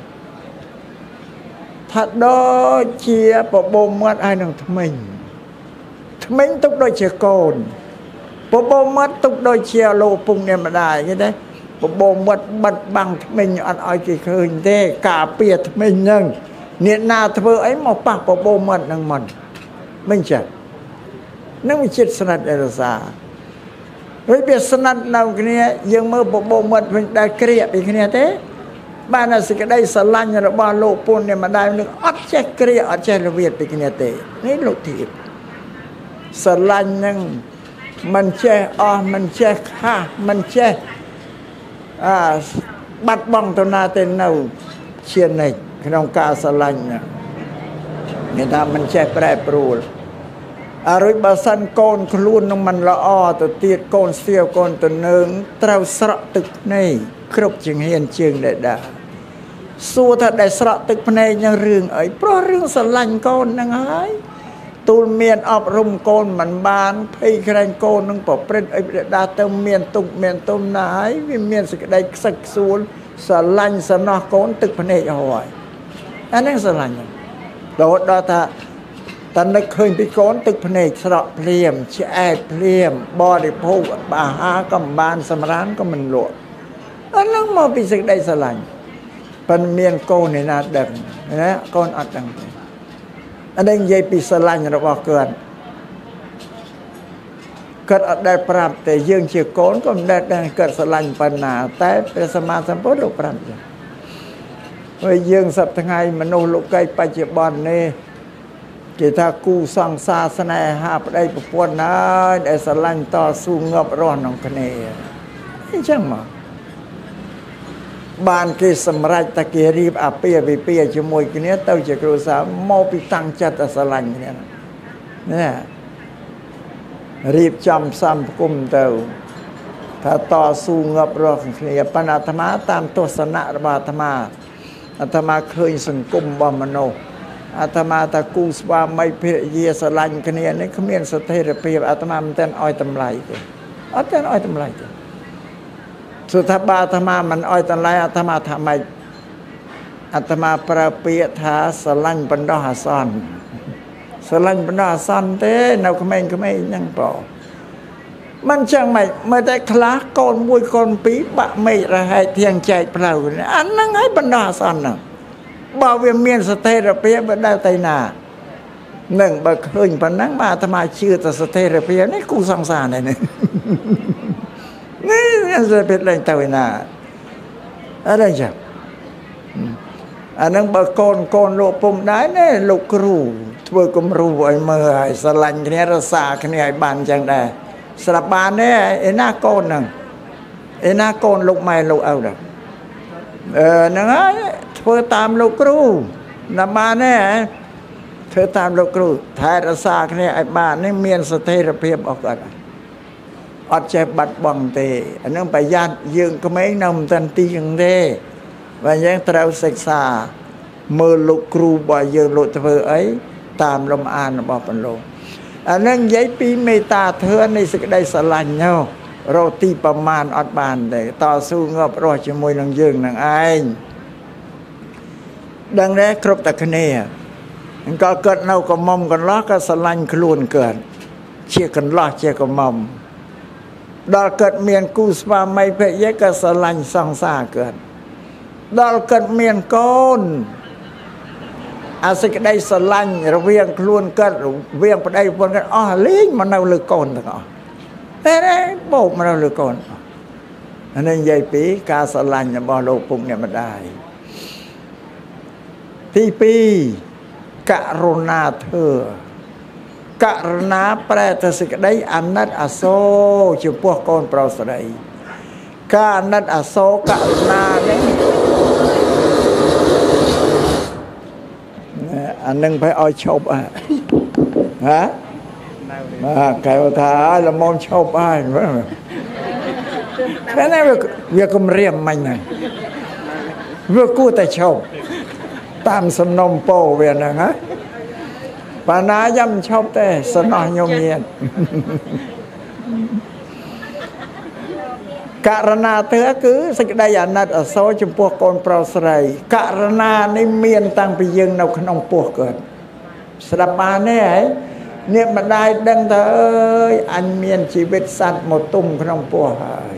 ថាដូចជាបបោមាត់ឲ្យនឹងថ្មិញទុកដូចជាកូនបបោមាត់ទុកដូចជាលោកពុកនេះម្ដាយឃើញទេបបោមាត់បិទបាំងថ្មិញអត់ឲ្យគេឃើញទេការពារថ្មិញហ្នឹងអ្នកណាធ្វើអីមកប៉ះបបោមាត់នឹងមិនចេះនឹងវាចិត្តស្និទ្ធអរសាហើយវាស្និទ្ធនៅគ្នាយើងមើលបបោមាត់វិញដែលក្រៀកពីគ្នាទេបានតែសេចក្តីស្រឡាញ់របស់លោកពុននេះម្ដាយនឹងអត់ចេះក្រៀកអត់ចេះរវាតពីគ្នាទេនេះលោកធៀបស្រឡាញ់នឹងមិនចេះអស់មិនចេះខាស់មិនចេះបាត់បង់ទៅណាទេនៅឈាននេះក្នុងការស្រឡាញ់ណាមានថាមិនចេះប្រែប្រួលរួចបើសិនកូនខ្លួននឹងមិនល្អទៅទៀតកូនស្ទាវកូនតនើងត្រូវស្រក់ទឹកភ្នែកគ្រប់ជាងហ៊ានជើងដែលដាសួរថាដែលស្រក់ទឹកភ្នែកនឹងរឿងអីព្រោះរឿងស្រឡាញ់កូននឹងហើយទូលមានអប់រំកូនមិនបានភ័យក្រែងកូននឹងប្រព្រឹត្តអីដាទៅមានទុកមានទុំណាហើយវាមានសេចក្តីខ្សឹកខ្សួលស្រឡាញ់សំណោះកូនទឹកភ្នែកហើយអានេះស្រឡាញ់ដល់ថាតនឹកឃើញពីកូនទឹកភ្នែកស្រក់ភ្លាមឆ្អែតភ្លាមបរិភោគអាហារក៏មិនបានសម្រានក៏មិនលក់អានឹងមកពីសេចក្តីស្រឡាញ់ប៉ុន្តែមានកូនឯណាដឹងណាកូនអត់ដឹងទេអានេះនិយាយពីស្រឡាញ់របស់គាត់អត់ដែលប្រាប់តែយើងជាកូនក៏មិនដែលដឹងគាត់ស្រឡាញ់ប៉ុណ្ណាតែព្រះសម្មាសម្ពុទ្ធលោកប្រាប់ចឹងហើយយើងសប្តាហ៍ថ្ងៃមនុស្សលោកីបច្ចុប្បន្ននេះគេថាគូសង្សារស្នេហាប្តីប្រពន្ធហើយដែលស្រឡាញ់តស៊ូងាប់រស់ក្នុងគ្នាអញ្ចឹងមកបានគេសម្រេចតែគេរៀបអាពាហ៍ពិពាហ៍ជាមួយគ្នាទៅជាគ្រួសារមកពីតាំងចិត្តតែស្រឡាញ់គ្នាណារៀបចំផ្សំផ្គុំទៅថាតស៊ូងាប់រស់គ្នាប៉ុន្តែអាត្មាតាមទស្សនៈរបស់អាត្មាឃើញសង្គមរបស់មនុស្សអាត្មាថាគូស្វាមីភរិយាស្រឡាញ់គ្នានេះគ្មានស្ថិរភាពអាត្មាមិនទាន់ឲ្យតម្លៃទេអត់ទាន់ឲ្យតម្លៃទេសុថាបាអាត្មាមិនឲ្យតម្លៃអាត្មាថាម៉េចអាត្មាប្រើពាក្យថាស្រឡាញ់បណ្ដោះអាសន្នស្រឡាញ់បណ្ដោះអាសន្នទេនៅក្មេងៗហ្នឹងបងមិនចឹងម៉េចមើលតែខ្លះកូនមួយកូនពីរបាក់មេឃរហែកធៀងចែកផ្លូវអាហ្នឹងឲ្យបណ្ដោះអាសន្នហ្នឹងបើវាមានស្ថិរភាពវាដើរទៅណានឹងបើឃើញប៉ុណ្ណឹងបាទអាត្មាជឿទៅស្ថិរភាពនេះគូសង្សារនេះនេះស្ថិរភាពឡើងទៅឯណាអរចឹងអានឹងបើកូនលោកពុំដែរណាលោកគ្រូធ្វើគំរូឲ្យមើលឲ្យស្រឡាញ់គ្នារក្សាគ្នាឲ្យបានចឹងដែរស្រាប់បានទេឯណាកូនហ្នឹងឯណាកូនលោកម៉ែលោកឪដែរហ្នឹងហើយធ្វើតាមលោកគ្រូណាបានទេធ្វើតាមលោកគ្រូថែរក្សាគ្នាឲ្យបាននេះមានស្ថិរភាពអត់អត់ចេះបាត់បង់ទេអានឹងប្រយ័ត្នយើងក្មេងនៅមិនទាន់ទីចឹងទេបើយើងត្រូវសិក្សាមើលលោកគ្រូរបស់យើងលោកធ្វើអីតាមលំអានរបស់ព្រះលោកអានឹងនិយាយពីមេត្តាធឿននៃសេចក្តីស្រឡាញ់នោះរកទីប្រមាណអត់បានទេតស៊ូងាប់រស់ជាមួយនឹងយើងនឹងឯងដឹងទេគ្រប់តែគ្នាក៏កើតនៅកំមុំកន្លោះក៏ស្រឡាញ់ខ្លួនកើតជាកន្លោះជាកំមុំដល់កើតមានគូស្វាមីភរិយាក៏ស្រឡាញ់សង្សារកើតដល់កើតមានកូនអាសេចក្តីស្រឡាញ់រវាងខ្លួនកើតរវាងប្តីប្រពន្ធកើតអស់លេងមកនៅលើកូនទាំងអស់តែបោកមកនៅលើកូនអានេះនិយាយពីការស្រឡាញ់របស់លោកពុកអ្នកម្ដាយទី2ករុណាធ្វើករុណាប្រែទៅសេចក្តីអាណិតអាសូរចំពោះកូនប្រុសស្រីការអាណិតអាសូរករុណានេះអានឹងphảiឲ្យឈប់ហ៎កែថាល្មមឈប់ហើយតែនេះវាគំរាមមិញហ្នឹងវាគួរតែឈប់តាមសំណុំពោវាហ្នឹងហ៎បាណាយ៉ាំឈប់ទេសំណោះញោមញាតករណាទៅគឺសេចក្តីអាណិតអាសូរចំពោះកូនប្រុសស្រីករណានេះមានតាំងពីយើងនៅក្នុងពោះកើតស្ដាប់បានទេហ៎អ្នកម្ដាយដឹងថាអើយអញមានជីវិតសត្វមកទុំក្នុងពោះហើយ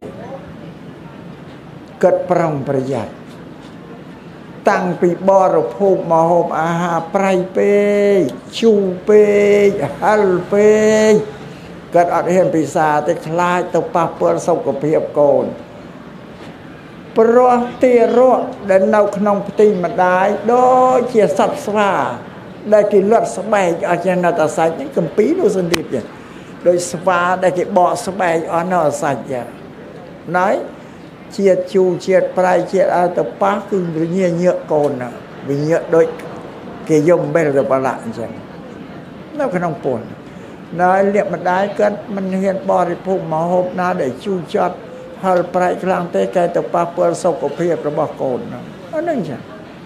កើតប្រុងប្រយ័ត្នតាំងពីបរិភោគម្ហូបអាហារប្រៃពេកជូរពេកហឹរពេកកើតអត់ហ៊ានពិសាទេខ្លាចទៅប៉ះពាល់សុខភាពកូនព្រោះទារកដែលនៅក្នុងផ្ទៃម្ដាយដូចជាសត្វស្វាដែលគេលត់ស្បែកអត់ចេះនៅតែសាច់នេះកំពីនោះសន្តិភាពដូចស្វាដែលគេបកស្បែកអស់នៅសាច់យ៉ាងណៃជាតិជូរជាតិប្រៃជាតិអើទៅប៉ះគឺវិញ្ញាញើកកូនណាវិញ្ញាដូចគេយកអំបិលទៅប្រឡាក់អញ្ចឹងនៅក្នុងពោះណៃលៀកម្ដាយគាត់មិនហ៊ានបរិភោគម្ហូបណាដែលជូរចត់ហឹរប្រៃខ្លាំងទេគេទៅប៉ះពាល់សុខភាពរបស់កូនណាអាហ្នឹងចា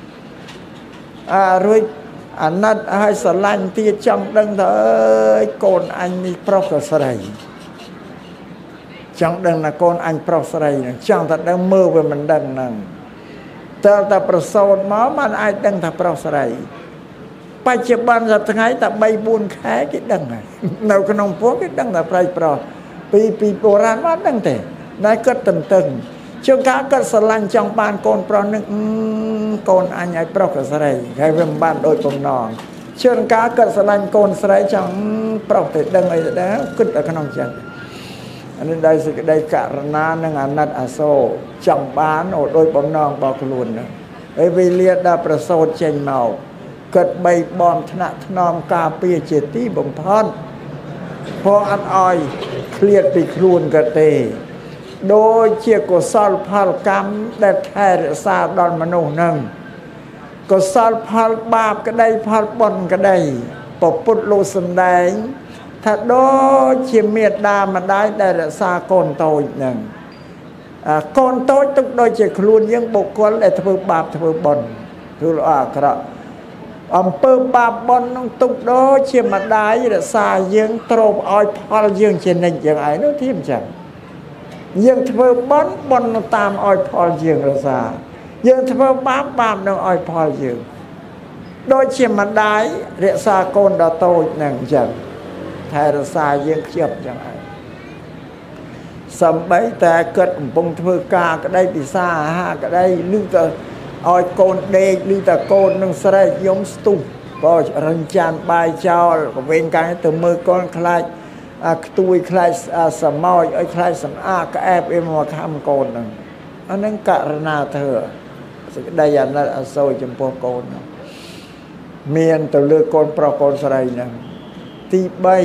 រួចអាណិតឲ្យស្រឡាញ់ទៀតចង់ដឹងថាអើយកូនអញនេះប្រុសក៏ស្រីចង់ដឹងថាកូនអញប្រុសស្រីហ្នឹងចង់តែដឹងមើលវាមិនដឹងហ្នឹងតើតែប្រសូតមកมันអាចដឹងថាប្រុសស្រីបច្ចុប្បន្នសប្តាហ៍ថ្ងៃតែ 3-4 ខែគេដឹងហើយនៅក្នុងពោះគេដឹងថាប្រុសប្រុសពីបុរាណមកដឹងទេតែគាត់តន្ទឹងជួនកាលគាត់ស្រឡាញ់ចង់បានកូនប្រុសនឹងកូនអញឲ្យប្រុសក៏ស្រីហើយវាមិនបានដូចបំណងជួនកាលគាត់ស្រឡាញ់កូនស្រីចង់ប្រុសទៅដឹងអីទៅដែរគិតតែក្នុងចិត្តអានេះដោយសេចក្តីករណានិងអាណិតអាសូរចង់បានដូចបំណងរបស់ខ្លួនហ្នឹងហើយវេលាដល់ប្រសូតចេញមកគាត់បីបនថ្នាក់ថ្នមការពារជាទីបំផុតព្រោះអត់ឲ្យឃ្លាតពីខ្លួនគាត់ទេដូចជាកុសលផលកម្មដែលថែរក្សាដល់មនុស្សនឹងកុសលផលបាបក្តីផលបុណ្យក្តីពពុទ្ធលោកសំដែងថាដូចជាមេត្តាម្ដាយដែលរក្សាកូនតូចនឹងកូនតូចទុកដូចជាខ្លួនយើងបុគ្គលដែលធ្វើបាបធ្វើបុណ្យធ្វើល្អអាក្រក់អំពើបាបបុណ្យនឹងទុកដូចជាម្ដាយរក្សាយើងទ្រពឲ្យផលយើងជានិច្ចយ៉ាងឯនោះធៀបចឹងយើងធ្វើបុណ្យបុណ្យនឹងតាមឲ្យផលយើងរក្សាយើងធ្វើបាបបាបនឹងឲ្យផលយើងដូចជាម្ដាយរក្សាកូនដ៏តូចនឹងអញ្ចឹងថែរក្សាយើងខ្ជាប់ចឹងឯងសំបីតែគាត់កំពុងធ្វើការក្តីពិសាអាហារក្តីឬក៏ឲ្យកូនដេកឬតែកូននឹងស្រែកយំស្ទុះបើរំចានបាយចោលក៏វិញកាយទៅមើលកូនខ្លាចខ្ទួយខ្លាចសមោចឲ្យខ្លាចសំអាក្អែបអីមកខំកូនហ្នឹងអានឹងករណាធ្វើសេចក្តីអាណិតអាសូរចំពោះកូនមានទៅលើកូនប្រុសកូនស្រីហ្នឹងទី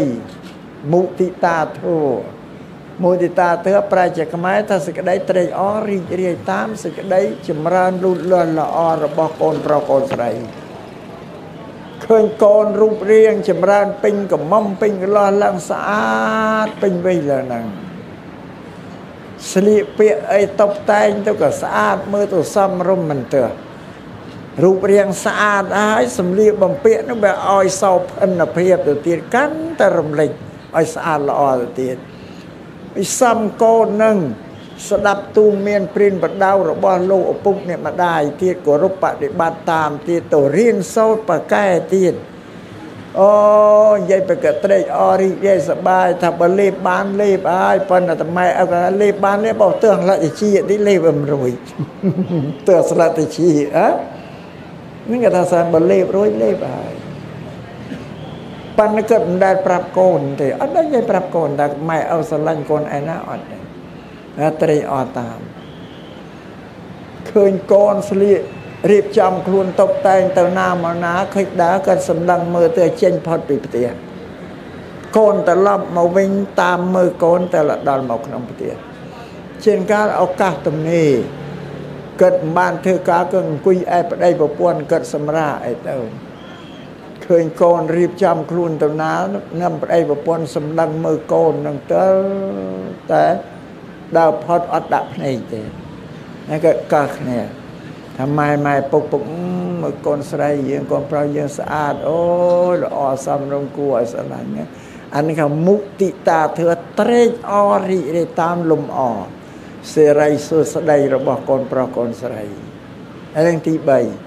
3មុទិតាធម៌មុទិតាធម៌ប្រែជាខ្មែរថាសេចក្តីត្រេកអររីករាយតាមសេចក្តីចម្រើនលូតលាស់ល្អរបស់កូនប្រុសកូនស្រីឃើញកូនរូបរាងចម្រើនពេញកំមុំពេញកលាស់ឡើងស្អាតពេញវ័យឡើងហ្នឹងស្លៀកពាក់អីតុបតែងទៅក៏ស្អាតមើលទៅសមរម្យមែនទែនរូបរាងស្អាតហើយសម្លៀកបំពាក់នោះវាឲ្យសោភ័ណភាពទៅទៀតកាន់តែរំលេចឲ្យស្អាតល្អទៅទៀតវិសំកូននឹងស្ដាប់ទូន្មានព្រានបដៅរបស់លោកឪពុកអ្នកម្ដាយទៀតគោរពបដិបត្តិតាមទៀតទៅរៀនសូត្របកែទៀតអូនិយាយប្រកត្រេកអររីករាយសប្បាយថាបើលេបបានលេបហើយប៉ុន្តែតែម៉ែឲ្យលេបបានលេបបោះទើស្លឹកតិចទីលេបមិនរួយទើស្លឹកតិចហ៎នឹងគេថាសានបើលេបរួយលេបហើយប៉ុន្តែគាត់មិនដែលប្រាប់កូនទេអត់ដឹងនិយាយប្រាប់កូនតែម៉ែឲ្យស្រឡាញ់កូនឯណាអត់ទេត្រេកអរតាមឃើញកូនស្លៀករៀបចំខ្លួនតុបតែងទៅណាមកណាឃើញដើរគាត់សម្លឹងមើលទៅចេញផុតពីផ្ទះកូនត្រឡប់មកវិញតាមមើលកូនតែដល់មកក្នុងផ្ទះជាងការឱកាសទំនេរគាត់មិនបានធ្វើការគឺអង្គុយឯប្តីប្រពន្ធគាត់សម្រាអីទៅឃើញកូនរៀបចំខ្លួនទៅណានាំប្តីប្រពន្ធសម្លឹងមើលកូននឹងទៅតែដើរផុតអត់ដាក់ភ្នែកទេហើយក៏កោះគ្នាថាម៉ែពុកមើលកូនស្រីយើងកូនប្រុសយើងស្អាតអូយល្អសមរម្យគួរឲ្យស្រឡាញ់អានេះគេមុទិតាធម៌ត្រេកអររីករាយតាមលំអសេរីសុស្ដីរបស់កូនប្រុសកូនស្រីហើយទី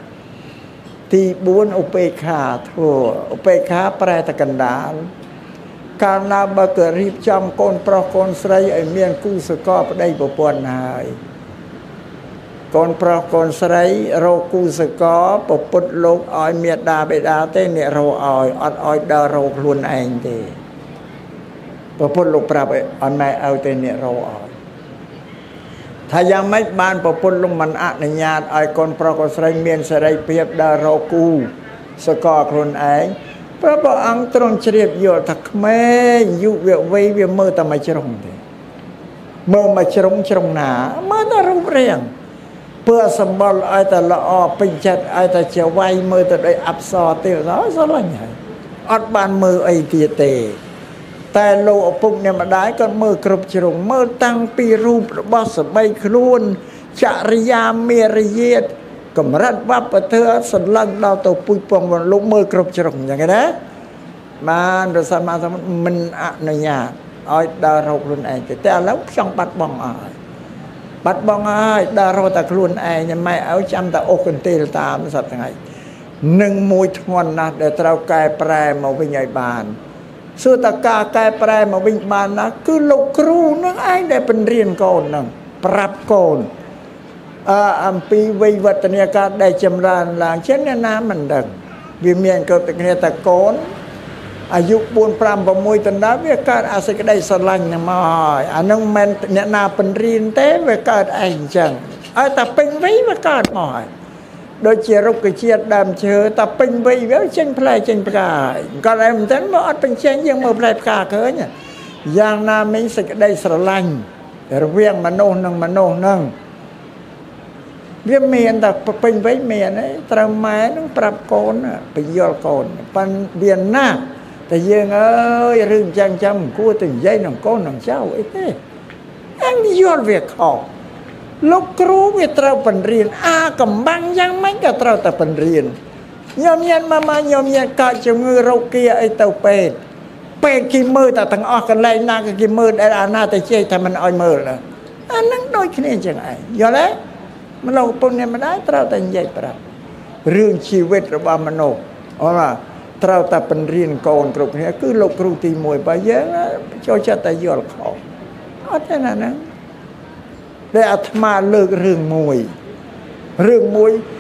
3ទី4ឧបេក្ខាធម៌ឧបេក្ខាប្រែតែកណ្ដាលកាលណាបើក៏រៀបចំកូនប្រុសកូនស្រីឲ្យមានគូសកលប្តីប្រពន្ធហើយកូនប្រុសកូនស្រីរកគូសកលប្រពុតលោកឲ្យមេដាបេដាទេអ្នករកឲ្យអត់ឲ្យដើររកខ្លួនឯងទេប្រពុតលោកប្រាប់អត់ណែឲ្យទេអ្នករកឲ្យថាយ៉ាងម៉េចបានប្រពុតលោកមិនអនុញ្ញាតឲ្យកូនប្រុសកូនស្រីមានសេរីភាពដើររកគូសកលខ្លួនឯងព្រះអង្គទ្រង់ជ្រាបយល់ថាក្មេងយុវវ័យវាមើលតែមួយជ្រុងទេមើលមួយជ្រុងណាមើលតែរូបរាងពើសម្បល់ឲ្យតែល្អពេញចិត្តឲ្យតែជាវាយមើលទៅដោយអប្សរទេស្រឡាញ់ហើយអត់បានមើលអីទៀតទេតែលោកឪពុកអ្នកម្ដាយក៏មើលគ្រប់ជ្រុងមើលតាំងពីរូបរបស់ស្បែកខ្លួនចរិយាមេរយាទកម្រិតវប្បធម៌សន្លឹងដល់ទៅពុយពងលោកមើលគ្រប់ជ្រុងអញ្ចឹងណាបានព្រះសម្មាសម្ពុទ្ធមិនអនុញ្ញាតឲ្យដើររកខ្លួនឯងទេតែឥឡូវចង់បាត់បង់ហើយដើររកតែខ្លួនឯងម៉ែឲ្យចាំតែអូសកន្ទេលតាមសប្តាហ៍ថ្ងៃនឹងមួយធ្ងន់ណាស់ដែលត្រូវកែប្រែមកវិញឲ្យបានសួរតើការកែប្រែមកវិញបានណាគឺលោកគ្រូនឹងឯងដែលបញ្រៀនកូននឹងប្រាប់កូនអំពីវ័យវឌ្ឍនាការដែលចម្រើនឡើងចឹងអ្នកណាមិនដឹងវាមានគ្រប់តែគ្នាតែកូនអាយុ4 5 6ដណ្ដើមវាកើតអាសេចក្តីស្រឡាញ់នឹងមកហើយអានឹងមិនអ្នកណាបញ្រៀនទេវាកើតឯងអញ្ចឹងឲ្យតែពេញវ័យវាកើតមកហើយដូចជារុក្ខជាតិដើមឈើតែពេញវ័យវាចេញផ្លែចេញផ្កាក៏តែមិនចឹងមកអត់បញ្ចេញយើងមើលផ្លែផ្កាឃើញយ៉ាងណាមិញសេចក្តីស្រឡាញ់រវាងមនុស្សនិងមនុស្សនឹងវាមានតែពេញវ័យមានឯងត្រូវម៉ែនឹងប្រាប់កូនបញ្យល់កូនប៉ុន្តែវាណាតែយើងអើយរឿងចាំគួរតែនិយាយនឹងកូននឹងចៅអីទេអញយល់វាខុសលោកគ្រូវាត្រូវបញ្រៀនកំបាំងយ៉ាងម៉េចក៏ត្រូវតែបញ្រៀនញោមញ៉ាំមកញោមញ៉ាំកើតជំងឺរោគាអីទៅពេទ្យគេមើលតែទាំងអស់កន្លែងណាក៏គេមើលដែលអាណាតែជេរថាមិនឲ្យមើលអានឹងដូចគ្នាអញ្ចឹងឯងយល់ទេមនុស្សពុនអ្នកម្ដាយត្រូវតែនិយាយប្រាប់រឿងជីវិតរបស់មនុស្សអូណាត្រូវតែបញ្រៀនកូនគ្រប់គ្នាគឺលោកគ្រូទី1បើយើងចូលចិត្តតែយល់ខុសអត់ទេណាហ្នឹងតែអាត្មាលើករឿងមួយ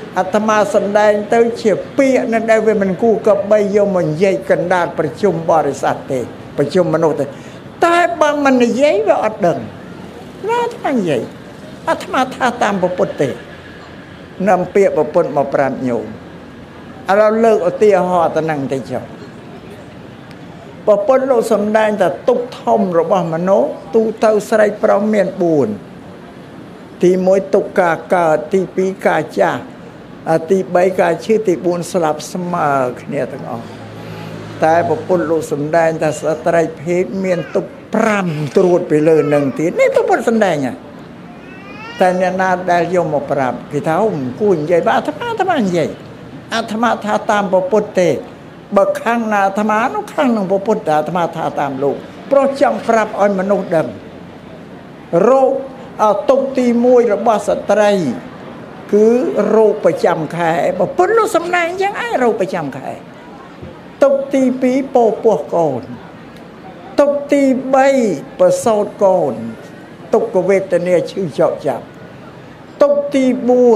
អាត្មាសម្ដែងទៅជាពាក្យនៅដែលវាមិនគួរក៏បីយកមកនិយាយកណ្ដាលប្រជុំបរិស័ទទេប្រជុំមនុស្សទេតែបើមិននិយាយវាអត់ដឹងណាអាត្មានិយាយអាត្មាថាតាមពុទ្ធទេនាំពាក្យពុទ្ធមកប្រាប់ញោមឥឡូវលើកឧទាហរណ៍ទៅនឹងទៅចុះពុទ្ធលោកសម្ដែងថាទុក្ខធំរបស់មនុស្សទូទៅស្រីប្រុសមាន4ទី1ទុក្ខការកើតទី2ការចាស់ទី3ការឈឺទី4ស្លាប់ស្មើគ្នាទាំងអស់តែពុទ្ធលោកសម្ដែងថាស្ត្រីភេទមានទុក្ខ5ត្រួតពីលើនឹងទៀតនេះពុទ្ធសម្ដែងតែអ្នកណាដែលយកមកប្រាប់គេថាគួរនិយាយបើអាត្មានិយាយអាត្មាថាតាមពុទ្ធទេបើខាងណាអាត្មានោះខាងនឹងពុទ្ធអាត្មាថាតាមលោកព្រោះចង់ប្រាប់ឲ្យមនុស្សដឹងរោគទុក្ខទី1របស់ស្ត្រីគឺរោគប្រចាំខែពុទ្ធលោកសម្ដែងយ៉ាងឯងរោគប្រចាំខែទុក្ខទី2ពោពោះកូនទុក្ខទី3ប្រសោតកូនទុក្ខវេទនាឈឺចកចាប់ទុក្ខទី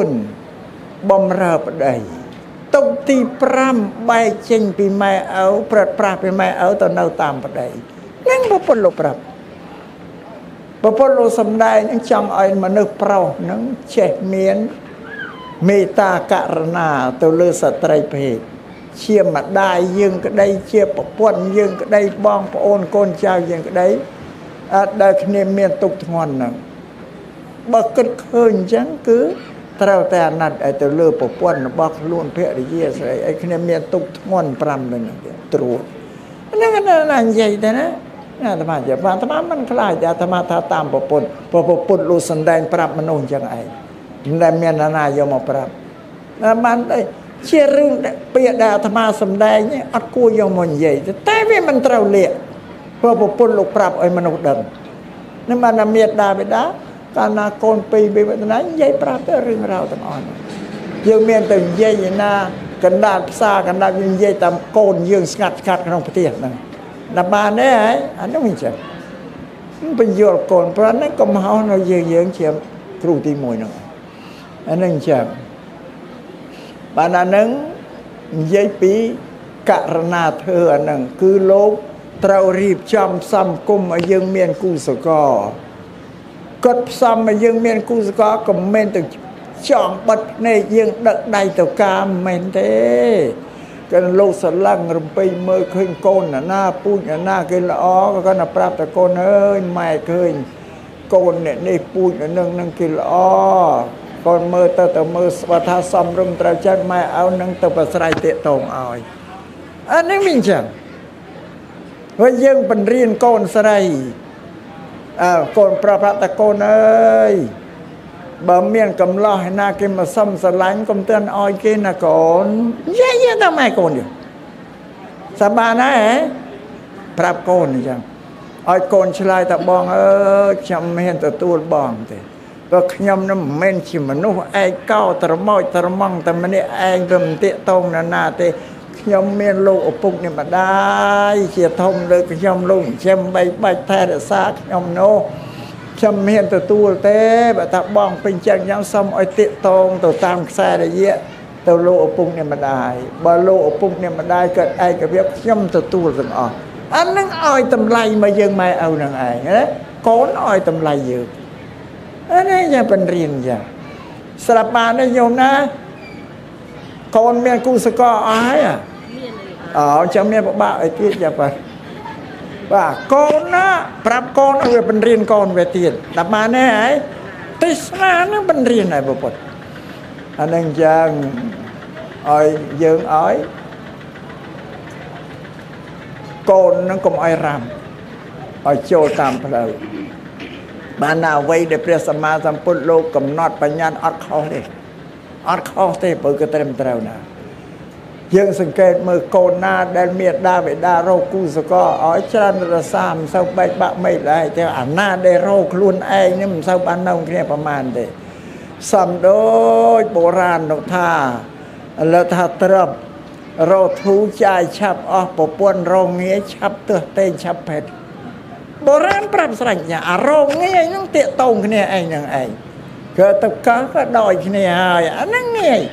4បំរើប្តីទុក្ខទី5បែកចេញពីម៉ែឪប្រត់ប្រាស់ពីម៉ែឪទៅនៅតាមប្តីនឹងពុទ្ធលោកប្រាប់ពុទ្ធលោកសម្ដែងនឹងចង់ឲ្យមនុស្សប្រុសនឹងចេះមានមេត្តាករុណាទៅលើស្ត្រីភេទជាម្ដាយយើងក្តីជាប្រពន្ធយើងក្តីបងប្អូនកូនចៅយើងក្តីដែលគ្នាមានទុក្ខធ្ងន់ហ្នឹងបើគិតឃើញអញ្ចឹងគឺត្រូវតែអាណិតឲ្យទៅលើប្រពន្ធរបស់ខ្លួនភរិយាស្រីឲ្យគ្នាមានទុក្ខធ្ងន់5នឹងទៀតត្រួតហ្នឹងណានិយាយទៅណាអាត្មានិយាយអាត្មាមិនខ្លាចអាត្មាថាតាមប្រពន្ធលោកសម្ដែងប្រាប់មនុស្សអញ្ចឹងឯងមិនដែលមានណាយកមកប្រាប់បានជារឿងពាក្យដែលអាត្មាសម្ដែងអត់គួរយកមកនិយាយតែវាមិនត្រូវលាក់ព្រោះពុទ្ធលោកប្រាប់ឲ្យមនុស្សដឹងនឹងបានតែមេត្តាបិតាកាលណាកូនពីរវិវត្តនានិយាយប្រាប់ទៅរឿងរ៉ាវទាំងអស់យើងមានតែនិយាយណាកណ្ដាលផ្សារកណ្ដាលយើងនិយាយតាមកូនយើងស្ងាត់ក្នុងប្រទេសហ្នឹងដល់បានទេហើយអានោះមិនចឹងបញ្យល់កូនព្រោះហ្នឹងកំហុសនៅយើងជាគ្រូទី1ហ្នឹងអាហ្នឹងចឹងបានអាហ្នឹងនិយាយពីករណីធ្វើអាហ្នឹងគឺលោកត្រូវរៀបចំផ្សំគុំឲ្យយើងមានគូសកលគាត់ផ្សំឲ្យយើងមានគូសកលក៏មិនទៅចង់បិទភ្នែកយើងដឹកដៃទៅកាមមិនទេគាត់លោកស្រឡឹងរំពេញមើលឃើញកូនណាពូជណាគេល្អក៏គាត់ប្រាប់តែកូនអើយម៉ែឃើញកូនអ្នកនេះពូជនឹងគេល្អកូនមើលទៅមើលស្បថាសំរំត្រូវចិត្តម៉ែឲ្យនឹងទៅប្រស្រ័យតាកតងឲ្យអានេះមិនចឹងហើយយើងបញ្រៀនកូនស្រីកូនប្រាប់តែកូនអើយបើមានកំឡោះឯណាគេមកសុំស្រឡាញ់កុំទឿនឲ្យគេណាកូនយាយទៅម៉ែកូនទៅសបានហើយប្រាប់កូនអញ្ចឹងឲ្យកូនឆ្លើយថាបងអើយខ្ញុំមិនហ៊ានទទួលបងទេព្រោះខ្ញុំនឹងមិនមែនជាមនុស្សឯកោត្រមោចត្រមងតែម្នាក់ឯងទៅមិនតាកតងណាទេខ្ញុំមានលោកឪពុកនេះម្ដាយជាធំលើខ្ញុំលោកចិញ្ចឹមបីបាច់ថែរក្សាខ្ញុំនោះខ្ញុំមិនហ៊ានទទួលទេបើថាបងពេញចិត្តខ្ញុំសុំឲ្យតាកតងទៅតាមខ្សែរយៈទៅលោកឪពុកនេះម្ដាយបើលោកឪពុកនេះម្ដាយគាត់ឯកភាពខ្ញុំទទួលទាំងអស់អានឹងឲ្យតម្លៃមកយើងម៉ែឪនឹងឯងណាកូនឲ្យតម្លៃយើងអានេះយ៉ាងបញ្រៀនយ៉ាងស្រាប់បានទេញោមណាកូនមានគូសកលអស់ហើយចាំមានពិបាកឲ្យទៀតចាបាទបាទកូនណាប្រាប់កូនឲ្យវាបញ្រៀនកូនវាទៀតដល់បានទេហើយទេសនានឹងបញ្រៀនហើយពុទ្ធអានឹងយ៉ាងឲ្យយើងឲ្យកូននឹងកុំឲ្យរ៉ាំឲ្យចូលតាមផ្លូវបានណាអ្វីដែលព្រះសម្មាសម្ពុទ្ធលោកកំណត់បញ្ញត្តិអត់ខុសទេអត់ខុសទេព្រោះគឺត្រឹមត្រូវណាយើងសង្កេតមើលកូនណាដែលមានដាបិតារកគូសកលឲ្យច្រើនរសាមិនសូវបែកបាក់មិនដែរតែអាណាដែលរកខ្លួនឯងនេះមិនសូវបាននៅគ្នាប្រមាណទេសំដូចបុរាណនោះថាឥឡូវថាត្រឹបរកធូចាយឆាប់អស់ប្រពន្ធរងងាយឆាប់ទើសតេងឆាប់ភេទបុរាណប្រាប់ស្រេចណាអារងងាយហ្នឹងតាកតងគ្នាឯងហ្នឹងឯងក៏ទៅកើក៏ដោយគ្នាហើយអាហ្នឹងងាយ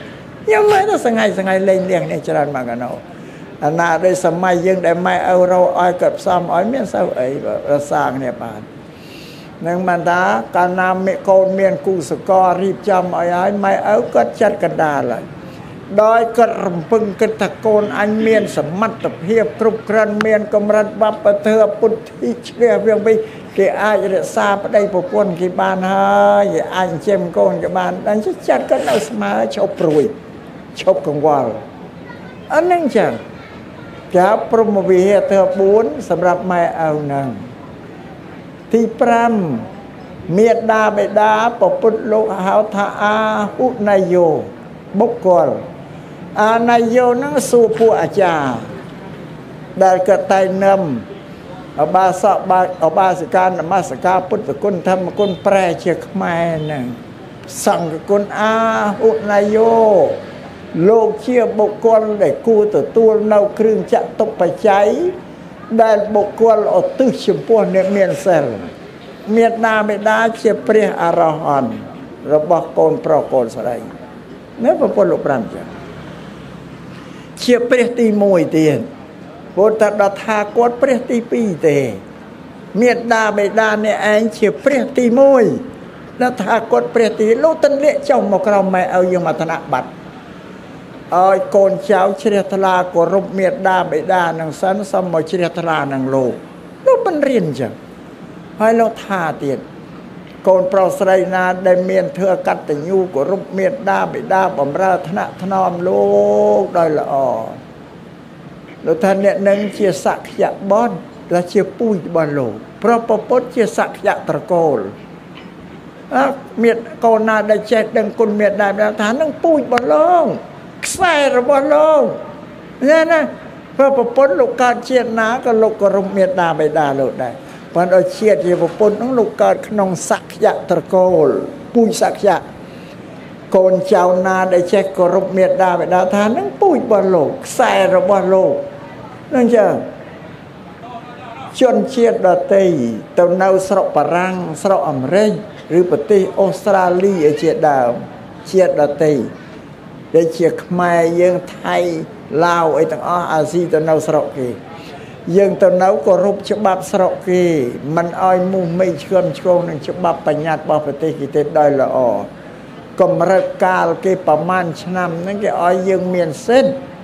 nhưng mà nó sang ngày lên liền này cho mà cái nào anh nào đây sớm mai dương để mai euro ai cập xăm ai miền sao ấy sang này bạn nhưng mà ta cả nam mẹ con miền cụ sờ co riệp chăm ai mai áo cất chặt cả đà lại đói cất pưng cất thạc con anh miền sớm mắt tập hiệp trục răn miền công răn bắp thừa bút thi chia việc bi cái ai để xa ở đây bộ quân cái bàn hơi anh xem con cái bàn anh chắc chắn cái nào mà chụp rồi chụp con quào anh nên chẳng cả promovi thừa 4 สำหรับ mai áo nàng ที่ 5 เมตตาบิดาพระพุทธโลกหาทาอาหุนายโยบุคคลอานายโยนั้นสู่ผู้อาจารย์ได้กระไตนำอบาสะบาอบาสิการนมัสการพุทธคุณธรรมคุณแปรเชียขมายนั่งสังฆคุณอาหุนายโยโลกเชียบุคคลได้กู้ตัวเนาเครื่องจักรตกไปใจได้บุคคลอดตึกชมพูเนี่ยเมียนเซลเมียนนาไม่ได้เชียเปรียอารหันระบบโกนโปรโกนสลายเนื้อพระพุทธปรามจ้ะเชียเปรียตีมวยเตียนพุทธดาทากวดเปรียตีปีเตเมียนนาไม่ได้เนี่ยเองเชียเปรียตีมวยดาทากวดเปรียตีลูกตันเลี้ยเจ้ามกเราไม่เอายังมาธนบัตรai con cháu chia thà của rục miệt đa bệ đa năng sẵn xong mà chia thà năng lô nó bận riêng chẳng hay nó thà tiền con pro sài na đại miền thừa cắt tình nhu của rục miệt đa bệ đa bẩm ra thân om lô đây là rồi thân nhận nâng chia sạc dạ bon là chia pui bon lô pro popot chia sạc dạ tờ cồn miệt con na đại chết đừng con miệt đại bệ đa nâng pui bon lôใส่ระบบโลกเนี่ยนะเพื่อประปนลูกการเชียดนาก็ลูกกรุมเมียดาไปดาโลดได้เพราะเอาเชียดที่ประปนต้องลูกการขนมสักยะตะโกลปุยสักยะโกนเจ้านาได้เช็คกรุมเมียดาไปดาทานนั่งปุยบอลโลกใส่ระบบโลกนั่นเจ้าชนเชียดดาตีตะนาวสระปรังสระอเมริกหรือประเทศออสเตรเลียเชียดดาวเชียดดาตีได้เชียร์ขมายยังไทยลาวไอ้ต่างอาซีตะนาวสระกียังตะนาวก็รูปฉบับสระกีมันอ้อยมุ่งไม่เชื่อมโยงในฉบับปัญญาบประเทศกิเตได้ละอ๋อกรมรัฐกาลกีประมาณชนำนั่นก็อ้อยยังเมียนเส้น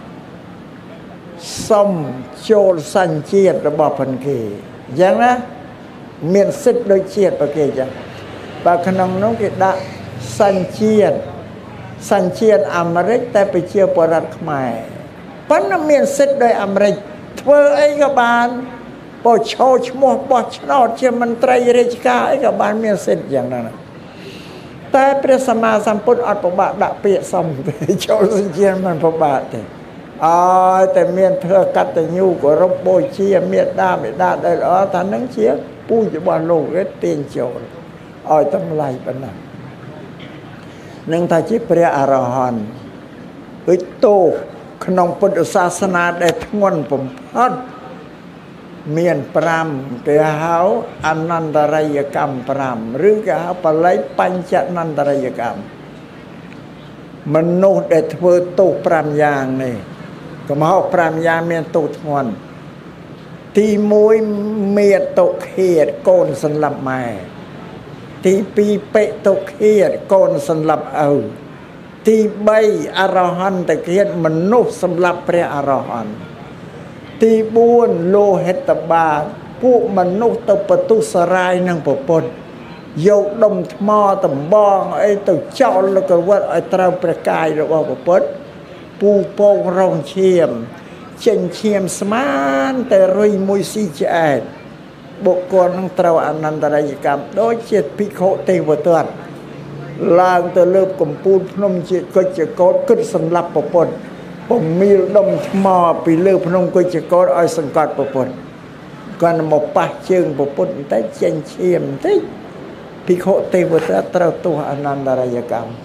ส้มโจลสันเจียดระบบพันกียังนะเมียนเส้นโดยเจียดประเกจังบางขนมน้องกิดะสันเจียดสัญเชียนอเมริกแต่ไปเชียร์ปรัฐขมายปั้นเมียนเสร็จโดยอเมริกเธอไอ้กับบานปอโชชมัวปอชนอดเชียมันไตรเรจิกาไอ้กับบานเมียนเสร็จอย่างนั้นแต่พระสัมมาสัมพุทธอัตบะดะเปียสมโชสัญเชียนมันพบาทแต่เมียนเธอกัตยูกับรบโบเชียเมียดาไม่ได้ได้หรอท่านนั่งเชียปูจะบอลโลกเตียนโจตั้งไรปนนั้นนึ่งทาจิเปรียอารหันอิโตขนมพุทธศาสนาได้ทั้งวันผมพัดเมียนปรามเกหาอนันตรายกรรมปรามหรือเกหาปลายปัญจนันตรายกรรมมนุษย์ได้เทวโตปรามยางนี่ก็มาเอาปรามยางเมียนโตทั้งวันที่มวยเมียโตเขียดโกนสลับไม้ที่ปีเปตกเขียดโกนสำหรับเอาที่ใบอรหันต์ตะเกียนมนุษย์สำหรับพระอรหันต์ที่บุญโลหิตบาทผู้มนุษย์ตะปตุสรายนั่งปปนโยกดมทมอตำบองไอ้ตัวเจ้าแล้วก็วัดไอ้ตราประกายระบบปปนปูโป่งรองเชียมเช่นเชียมสมานแต่รุยมุยซีเจดบุคคลนั้นตราอนันตรายกรรมโดยเจ็ดพิโคเทวตนลางตะเลิบกมปูนพนมเจก็จะกอดขึ้นสำลับปปนผมมีดมทมอปีเลิบพนมก็จะกอดอ้อยสังกัดปปนการหมกปะเชิงปปนแต่เช่นเชียมที่พิโคเทวตนตราตัวอนันตรายกรรม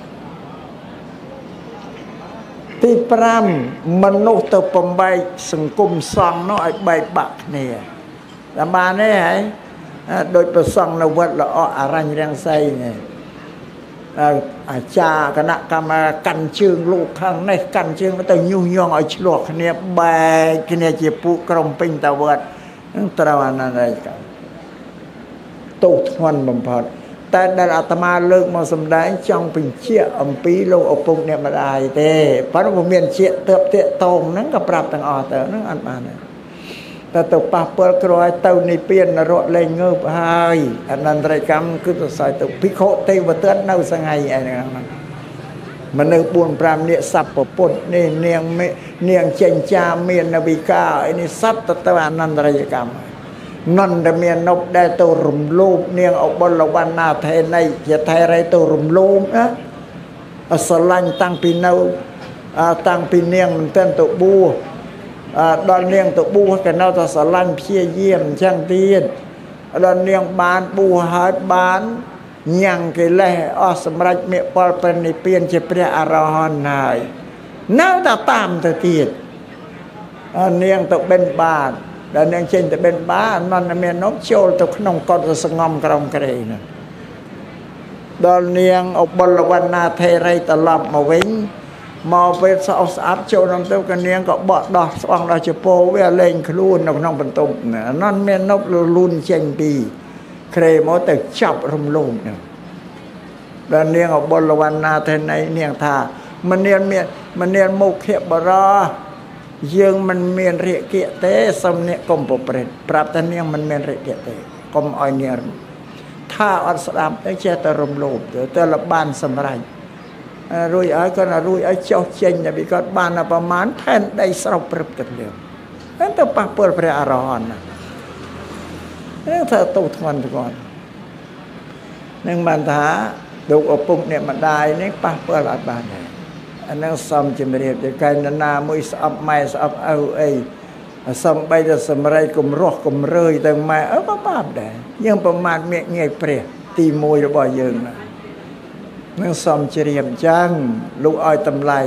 ที่พรำมนุษย์ตัวปมใบสังคมซองน้อยใบบักเนี่ยแต่มาเนี่ยโดยประสงค์นวัดละออารัญยังไซเนี่ยអាចារ្យគណៈកម្មកាន់ជើងលោកខាងនេះកាន់ជើងទៅញុះញង់ឲ្យឆ្លោះគ្នាបែកគ្នាជាពួកក្រុមពេញតាវត្តនឹងត្រូវអានរយកម្មទោសធ្ងន់បំផុតតែដែលអាត្មាលើកមកសម្ដែងចង់បញ្ជាក់អំពីលោកឪពុកអ្នកម្ដាយទេប៉ុន្តែពុំមានជាទៅតាកតងហ្នឹងក៏ប្រាប់ទាំងអស់ទៅហ្នឹងអត់បានទេតែទៅប៉ះពាល់ក្រោយទៅនិព្វាននរកលែងងើបហើយអនន្តរកម្មគឺទៅសើទៅភិក្ខុទេវទត្តនៅសងៃឯហ្នឹងមនុស្ស 4-5 នាក់សັບប្រពុតនេះនាងចេញចាមាននវិកាឯនេះសັບទៅអនន្តរកម្មនន្តមាននប់ដែលទៅរំលោភនាងអបុលវណ្ណាថេនីជាថេរីទៅរំលោភណាអស្រឡាញ់តាំងពីនៅតាំងពីនាងមិនទាន់ទៅបួសដល់នាងទៅបួសក៏នៅតែស្រឡាញ់ព្យាយាមអញ្ចឹងទៀតដល់នាងបានបួសហើយបានញ៉ាំងកិលេសអស់សម្រេចមគ្គផលព្រះនិព្វានជាព្រះអរហន្តហើយនៅតែតាមទៅទៀតនាងទៅបិណ្ឌបាតដល់នាងចេញទៅបិណ្ឌបាតអនន្តមាននប់ចូលទៅក្នុងកុដិសង្ងំក្រំក្រេនោះដល់នាងអបុលវណ្ណាថេរីត្រឡប់មកវិញមកពេលស្អុះស្អាប់ចូលក្នុងទៅកនាងក៏បកដោះស្អងដោះចពោវាលែងខ្លួននៅក្នុងបន្ទប់អនន្តមាននប់លូនចេញពីក្រេមកទៅចាប់រំលោភនោះដល់នាងអបុលវណ្ណាថេរីនាងថាមនានមុខបរោយើងមិនមានរិយកិទេសំនេះកុំប្រព្រឹត្តប្រាប់តែនាងមិនមានរិយកិទេកុំឲ្យនាងថាអត់ស្ដាប់ទៅចេះតែរំលោភទៅលបានសម្រេចរួចហើយគាត់រួចឲ្យចោះចេញតែពីគាត់បានប្រមាណផែនដីស្រុកព្រឹបទឹកលឿងហ្នឹងទៅប៉ះពាល់ព្រះអរហន្តហ្នឹងថាទោសធ្ងន់ទៅគាត់នឹងបានថាលោកឪពុកអ្នកម្ដាយនេះប៉ះពាល់អត់បានដែរអានឹងសំជំរាបទៅកែណាមួយស្អប់ម៉ែស្អប់ឪអីសំបីតែសម្រេចគំរោះគំរើយទៅម៉ែក៏បាបដែរយើងប្រមាថមេងាយព្រះទី1របស់យើងណានឹងសំជ្រាបអញ្ចឹងលោកឲ្យតម្លៃ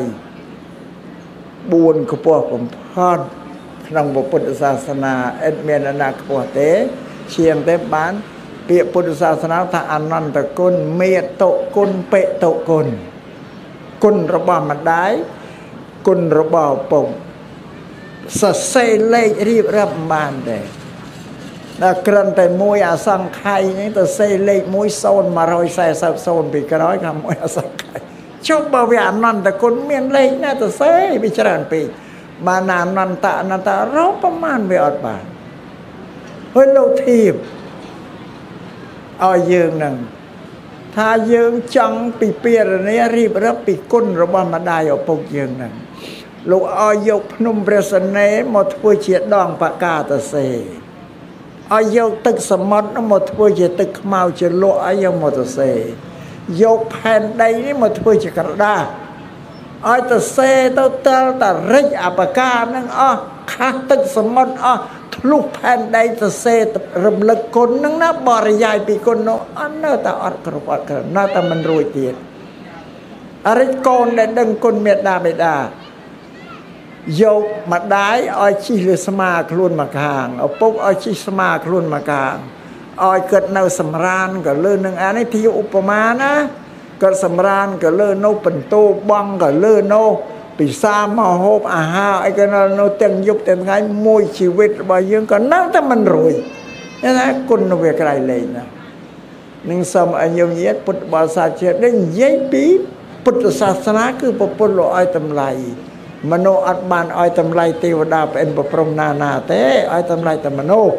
4ខ្ពស់បំផុតក្នុងពុទ្ធសាសនាអត់មានអនាខ្ពស់ទេជាងតែបានពាក្យពុទ្ធសាសនាថាអនន្តគុណមេតុគុណបេតុគុណគុណរបស់ម្ដាយគុណរបស់ឪពុកសរសេរលេខរៀបរាប់បានដែរដល់ក្រិនតែមួយអសង្ខ័យនេះទៅសេលេខ10140ពីក្រោយខាងមួយអសង្ខ័យចុះបើវាអនន្តគុណមានលេខណាទៅសេវាច្រើនពេកបានអនន្តរោប្រមាណវាអត់បានហើយលោកធៀបឲ្យយើងនឹងថាយើងចង់ពិភាក្សារៀបរាប់ពីគុណរបស់ម្ដាយឪពុកយើងនឹងលោកឲ្យយកភ្នំព្រះសនេមកធ្វើជាដងបកាតសេឲ្យយកទឹកសមុទ្រមកធ្វើជាទឹកខ្មៅជាលក់ឲ្យយកមកទៅសេយកផែនដីនេះមកធ្វើជាក្រដាសឲ្យទៅសេទៅតលតរិចអបកានឹងអស់ខាស់ទឹកសមុទ្រអស់ធ្លុះផែនដីទៅសេរំលឹកគុណនឹងណាបរិយាយពីគុណនោះអត់នៅតែអត់គ្រប់អត់គ្រប់នៅតែមិនរួចទៀតអរិចកូនដែលដឹងគុណមេត្តាបិតាយកម្ដាយឲ្យជិះលើស្មាខ្លួនមកខាងឪពុកឲ្យជិះស្មាខ្លួនមកខាងឲ្យគាត់នៅសម្រានក៏លើនឹងអានេះជាឧបមាណាគាត់សម្រានក៏លើនៅបន្ទោបងក៏លើនៅពិសាមកហូបអាហារអីក៏នៅទាំងយប់ទាំងថ្ងៃមួយជីវិតរបស់យើងក៏នៅតែមិនរួចណាគុណវាក្រៃលែងណានឹងសូមឲ្យញោមញាតិពុទ្ធបរិស័ទជាតិនេះនិយាយពីពុទ្ធសាសនាគឺពុទ្ធលោកឲ្យតម្លៃមនុស្សអត់បានឲ្យតម្លៃទេវតាប្អិនប្រព្រំណាទេឲ្យតម្លៃតែមនុស្ស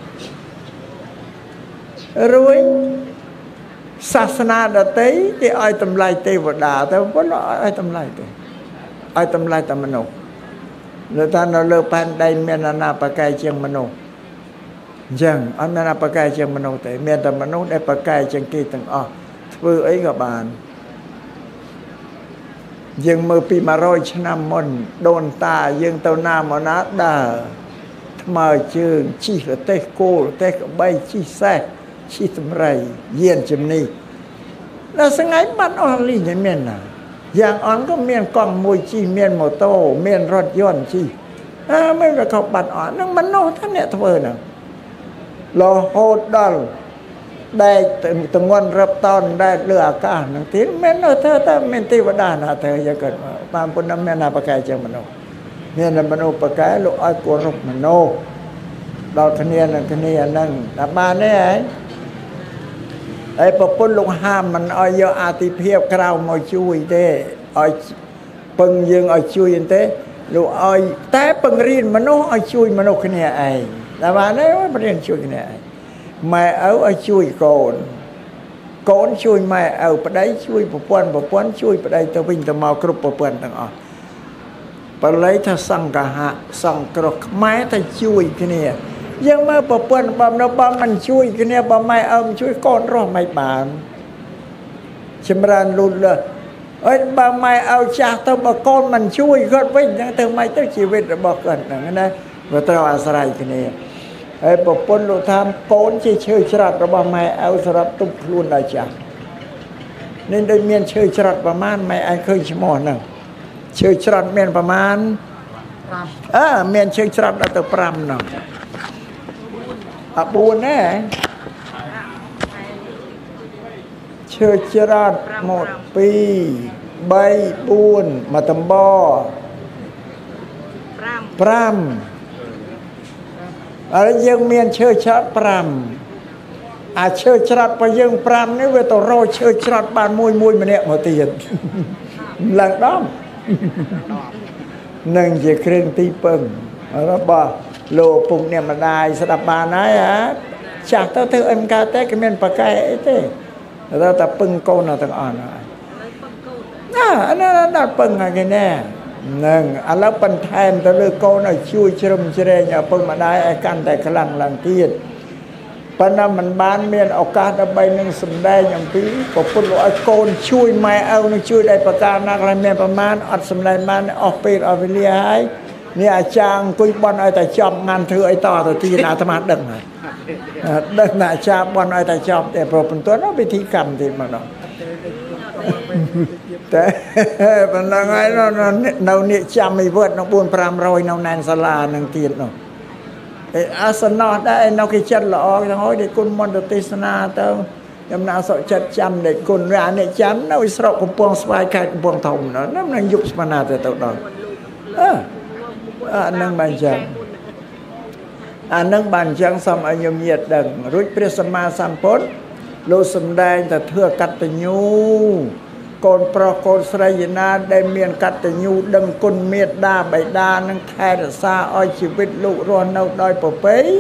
រួចសាសនាដទៃគេឲ្យតម្លៃទេវតាតែពុទ្ធឲ្យតម្លៃទេឲ្យតម្លៃតែមនុស្សនៅថានៅលើផែនដីមានអាណាបកាយជាងមនុស្សអញ្ចឹងអត់មានអាណាបកាយជាងមនុស្សទេមានតែមនុស្សដែលបកាយជាងគេទាំងអស់ធ្វើអីក៏បានយើងមើលពី100ឆ្នាំមុនដូនតាយើងទៅណាមកណាដើរថ្មើរជើងជិះរទេះគោរទេះក្បីជិះសេះជិះសម្រៃយានជំនិះដល់ស្ងាយបាត់អស់លីងមានណាយ៉ាងអន់ក៏មានកង់មួយជិះមានម៉ូតូមានរថយន្តជិះមិនក៏បាត់អស់នឹងមនុស្សថាអ្នកធ្វើហ្នឹងរហូតដល់ đây từng ngon rập tòn đây lừa cả năng tiếng men nó thơ ta men ti vật đàn à thơ giờ cần tam pun năm men apa cái chẳng mình đâu men là mình apa cái lộ ai của rục mình đâu đào thân niên năng đã ba đấy ấyไอ้ปปุ่นลงห้ามมันอ้อยเยอะอาติเพียบคราวมาช่วยเต้อ้อยปึงยังอ้อยช่วยเต้ลูกอ้อยแต่ปึงเรียนมโนอ้อยช่วยมโนคนนี้ไอ้แต่ว่าเนี่ยว่าเรียนช่วยคนนี้ไอ้แม่เอาอ้อยช่วยโกนช่วยแม่เอาไปได้ช่วยปปุ่นช่วยไปได้ตะวิ่งตะมากรุบปปุ่นต่างอ่ะไปเลยถ้าสั่งกะหะสั่งกรกแม้ถ้าช่วยคนนี้ยังมาปะปนบำนาบำมันช่วยกันเนี่ยบำไม่เอาช่วยก้อนรอไม่บานชิมรันรุนเลยเอ้ยบำไม่เอาจากตัวบก้อนมันช่วยก็วิ่งยังตัวไม่ตัวชีวิตบอกกันอย่างนั้นนะว่าตัวอาศัยกันเนี่ยไอ้ปะปนเราทำก้อนเชื่อชรัดเราบำไม่เอาสลับตุกลุนได้จ้ะนี่โดยเมียนเชื่อชรัดประมาณไม่ไอ้เคยชิมอนนึงเชื่อชรัดเมียนประมาณเมียนเชื่อชรัดเราตัวปรำนึงbuồn đấy chơi chrat một pi bay buồn mà tầm bo pram ở dân miền chơi chrat pram chơi chrat và dân pram nếu về tàu rồi chơi chrat bàn môi mà nè một tiền lần đó nâng về khen tí pừng nó bỏ lô phụng niệm mà đài sẽ đập bà nói á chặt tao theo em ca té cái miền bạc cái ấy thế tao tập pưng câu nào tao on rồi nó đặt pưng là cái nè nâng lớp bên thèm tao đưa câu này chui chrum chre nhà pưng mà đài ai căn tại cái lăng tiền bên năm mình bán miền ở ca đã bay nâng sầm đai nhầm phí có phun loại côn chui mai ao nó chui đây bạc ca nạc lại miềnประมาณอดสมได้มันออกไปออกไปเลี้ยเนี่ยอาจารย์คุยบอลไอ้แต่จอบงานเธอไอ้ต่อตัวที่นาธรรมะดึงไงดึงน่ะชาบอลไอ้แต่จอบแต่พอเป็นตัวนั้นวิธีกรรมที่มันเนาะแต่เป็นยังไงเนาะเราเนี่ยจำไม่เวิร์ดน้องบุญพรามรอยน้องแนนสลาหนึ่งตีนเนาะอาสนะได้น้องกิจจัดหล่อทั้งหมดเด็กคุณมนต์ติสนาเต้ายำนาสจัดจำเด็กคุณร้านเนี่ยจำน้องอิสระกุปงสบายกายกุปงทองเนาะนั่นมันยุบสมนาแต่ตัวเราnăng bàn chẳng năng bàn chẳng xong ở nhầm nhiệt đằng rút prisma sampot lô sầm đai ta thưa cắt tình nhu con pro con srayina đem miền cắt tình nhu đằng con miệt đa bảy đa năng thay được xa oi chỉ biết lụ ron đâu đòi bỏ bấy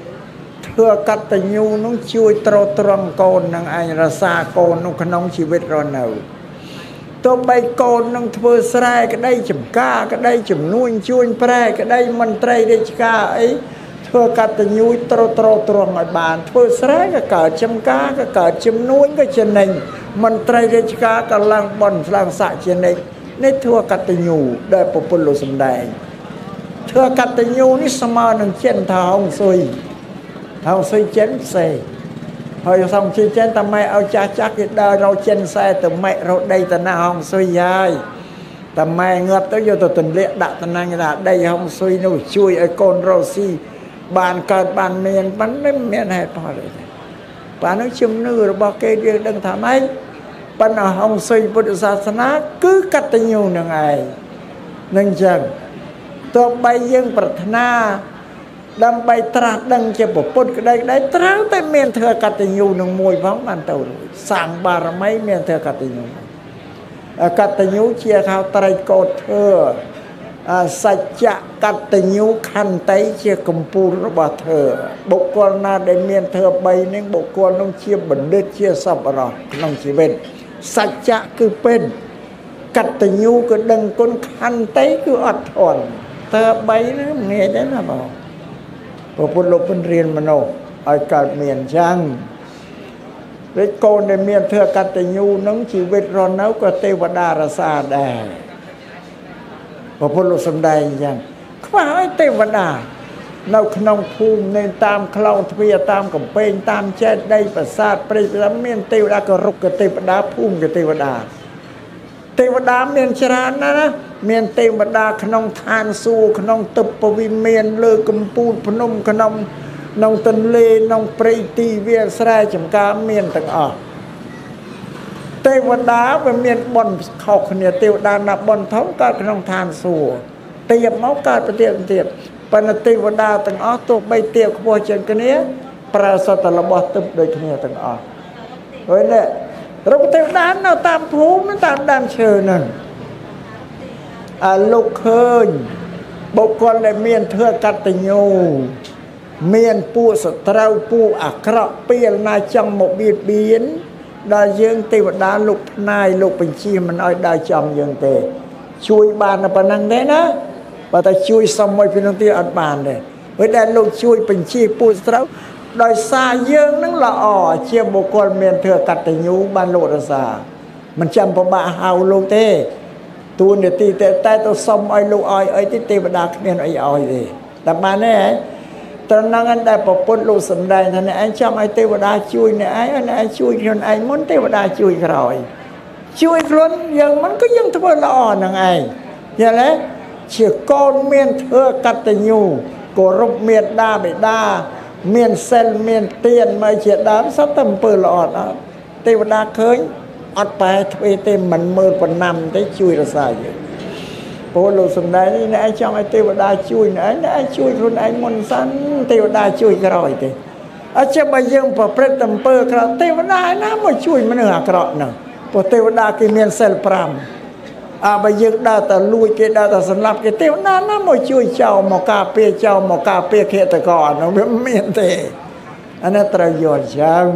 thưa cắt tình nhu nó chui trâu trăng con năng ai ra xa con nó khăn ông chỉ biết ron nàoตัวใบโกนนั่งเพื่อใส่ก็ได้จุ่มก้าก็ได้จุ่มนุ่นช่วยแปรก็ได้มันไตรได้จิกาไอ้เพื่อกัดตะยุยตรหน่อยบานเพื่อใส่ก็เกิดจุ่มก้าก็เกิดจุ่มนุ่นก็เช่นนั้นมันไตรได้จิกาก็ลังบอลลังสะเช่นนั้นนี่เพื่อกัดตะยุได้ปุปลุสมได้เพื่อกัดตะยุนี่สมาหนึ่งเช่นทองซุยเช่นเซ่พอxong chi chén ta mai ao cha chắc cái đời rau trên xe từ mẹ rau đây ta na hong xuôi dài ta mai ngợp tới vô từ tình lệ đặt ta năng là đây hong xuôi nó chui ở con rau xi bàn cờ bàn miền bắn đến miền này thôi và nó chim nư rồi bao kê đi đừng thả mấy ban nào hong xuôi bột sa sana cứ cắt tay nhiều nè ngày nên chăng tôi bay dương bật na đâm bay tra đăng cho bộ phốt cái đây tra tới miền thừa cắt tình nhu nông mùi vắng màn tàu sang bà mấy miền thừa cắt tình nhu cắt tình nhu chia khao trai cột thừa sạch chạ cắt tình nhu khăn tay chia cầm pu nó bà thừa bộ con na để miền thừa bay nên bộ con nông chia bẩn đứt chia sập rồi nông chỉ bên sạch chạ cứ bên cắt tình nhu cứ đừng con khăn tay cứ ọt thòn thừa bay nó nghe đấy là bảoพระพุทธรูปเป็นเรียนมโนอากาศเมียนช่างเล็กโกนในเมียนเธอกัตติยูนังชีวิตรอนเนาก็เทวดารสาได้พระพุทธรูปสมได้ยังขวาไอ้เทวดาเราขนมภูมิในตามคลองทวีตามกับเป็นตามเจ็ดได้ประสาทปริประเมียนเทวดาก็รุกกับเทวดาภูมิกับเทวดาเมียนชรานะเมียนเทวดาขนมทานสู้ขนมตุปวิเมียนเลือกมปูพนมขนมนองตันเลนองปริตีเวียสระจำกาเมียนต่างออกเทวดาเป็นเมียนบนเขาเนี่ยเทวดานับบนท้องการขนมทานสัวเตียบเมาการประเตียบปนเทวดาต่างออกตัวใบเตียบขบวนเจนกันเนี้ยปราศตระบอบตึบโดยเนี่ยต่างออกเฮ้ยเนี่ยเราเทวดาเราตามภูมิตามดามเชิญนั่นลูกเคยบุคคลได้เมียนเถื่อกัตติโยเมียนปูสตราปูอักระเปียนายจังหมกเบียดเบียนได้ยังเทวดาลูกนายลูกเป็นชีมันอ้อยได้จอมยังเตช่วยบานนะปนังได้นะว่าแต่ช่วยสมัยพินังตีอัดบานเลยเวลาลูกช่วยเป็นชีปูสตราโดยซาเยิงนั่งละอ่อเชี่ยบุคคลเมียนเถื่อกัตติโยบานโลดซามันจำประบาหาวลูกเตตัวเนี่ยตีแต่ตัวสมไอ้ลูกอ้อยที่เทวดาเมียนอ้อยเลยแต่มาเนี่ยตอนนั้นได้ปปนลูกสำได้ท่านไอ้จำไอ้เทวดาช่วยเนี่ยไอ้ช่วยคนไอ้มันเทวดาช่วยใครช่วยคนยังมันก็ยังทั่วละอ่อนยังไงอย่างไรเชี่ยก้อนเมียนเธอกัตติโยกรบเมียนดาไม่ดาเมียนเซลเมียนเตียนไม่เชี่ยดามสัตตมเปิดละอ่อนเทวดาเคยอัดไปทวีเต็มมันมือปนำได้ช่วยเราใส่พอเราสำได้นี่ไอ้ช่างไอ้เทวดาช่วยไอ้ช่วยคนไอ้มนสันเทวดาช่วยกระไรเตอาจจะไปยังพอเปรตตัมเปอร์กระเทวดานะมาช่วยมันเหนือกระเนาะพอเทวดากิเมียนเซลปรามไปยังดาตะลุยเกดาตะสลับเกเทวดานะมาช่วยเจ้าหมอกาเปียเจ้าหมอกาเปียเขตก่อนเนาะเมียนเตอันนั้นตรายอดจัง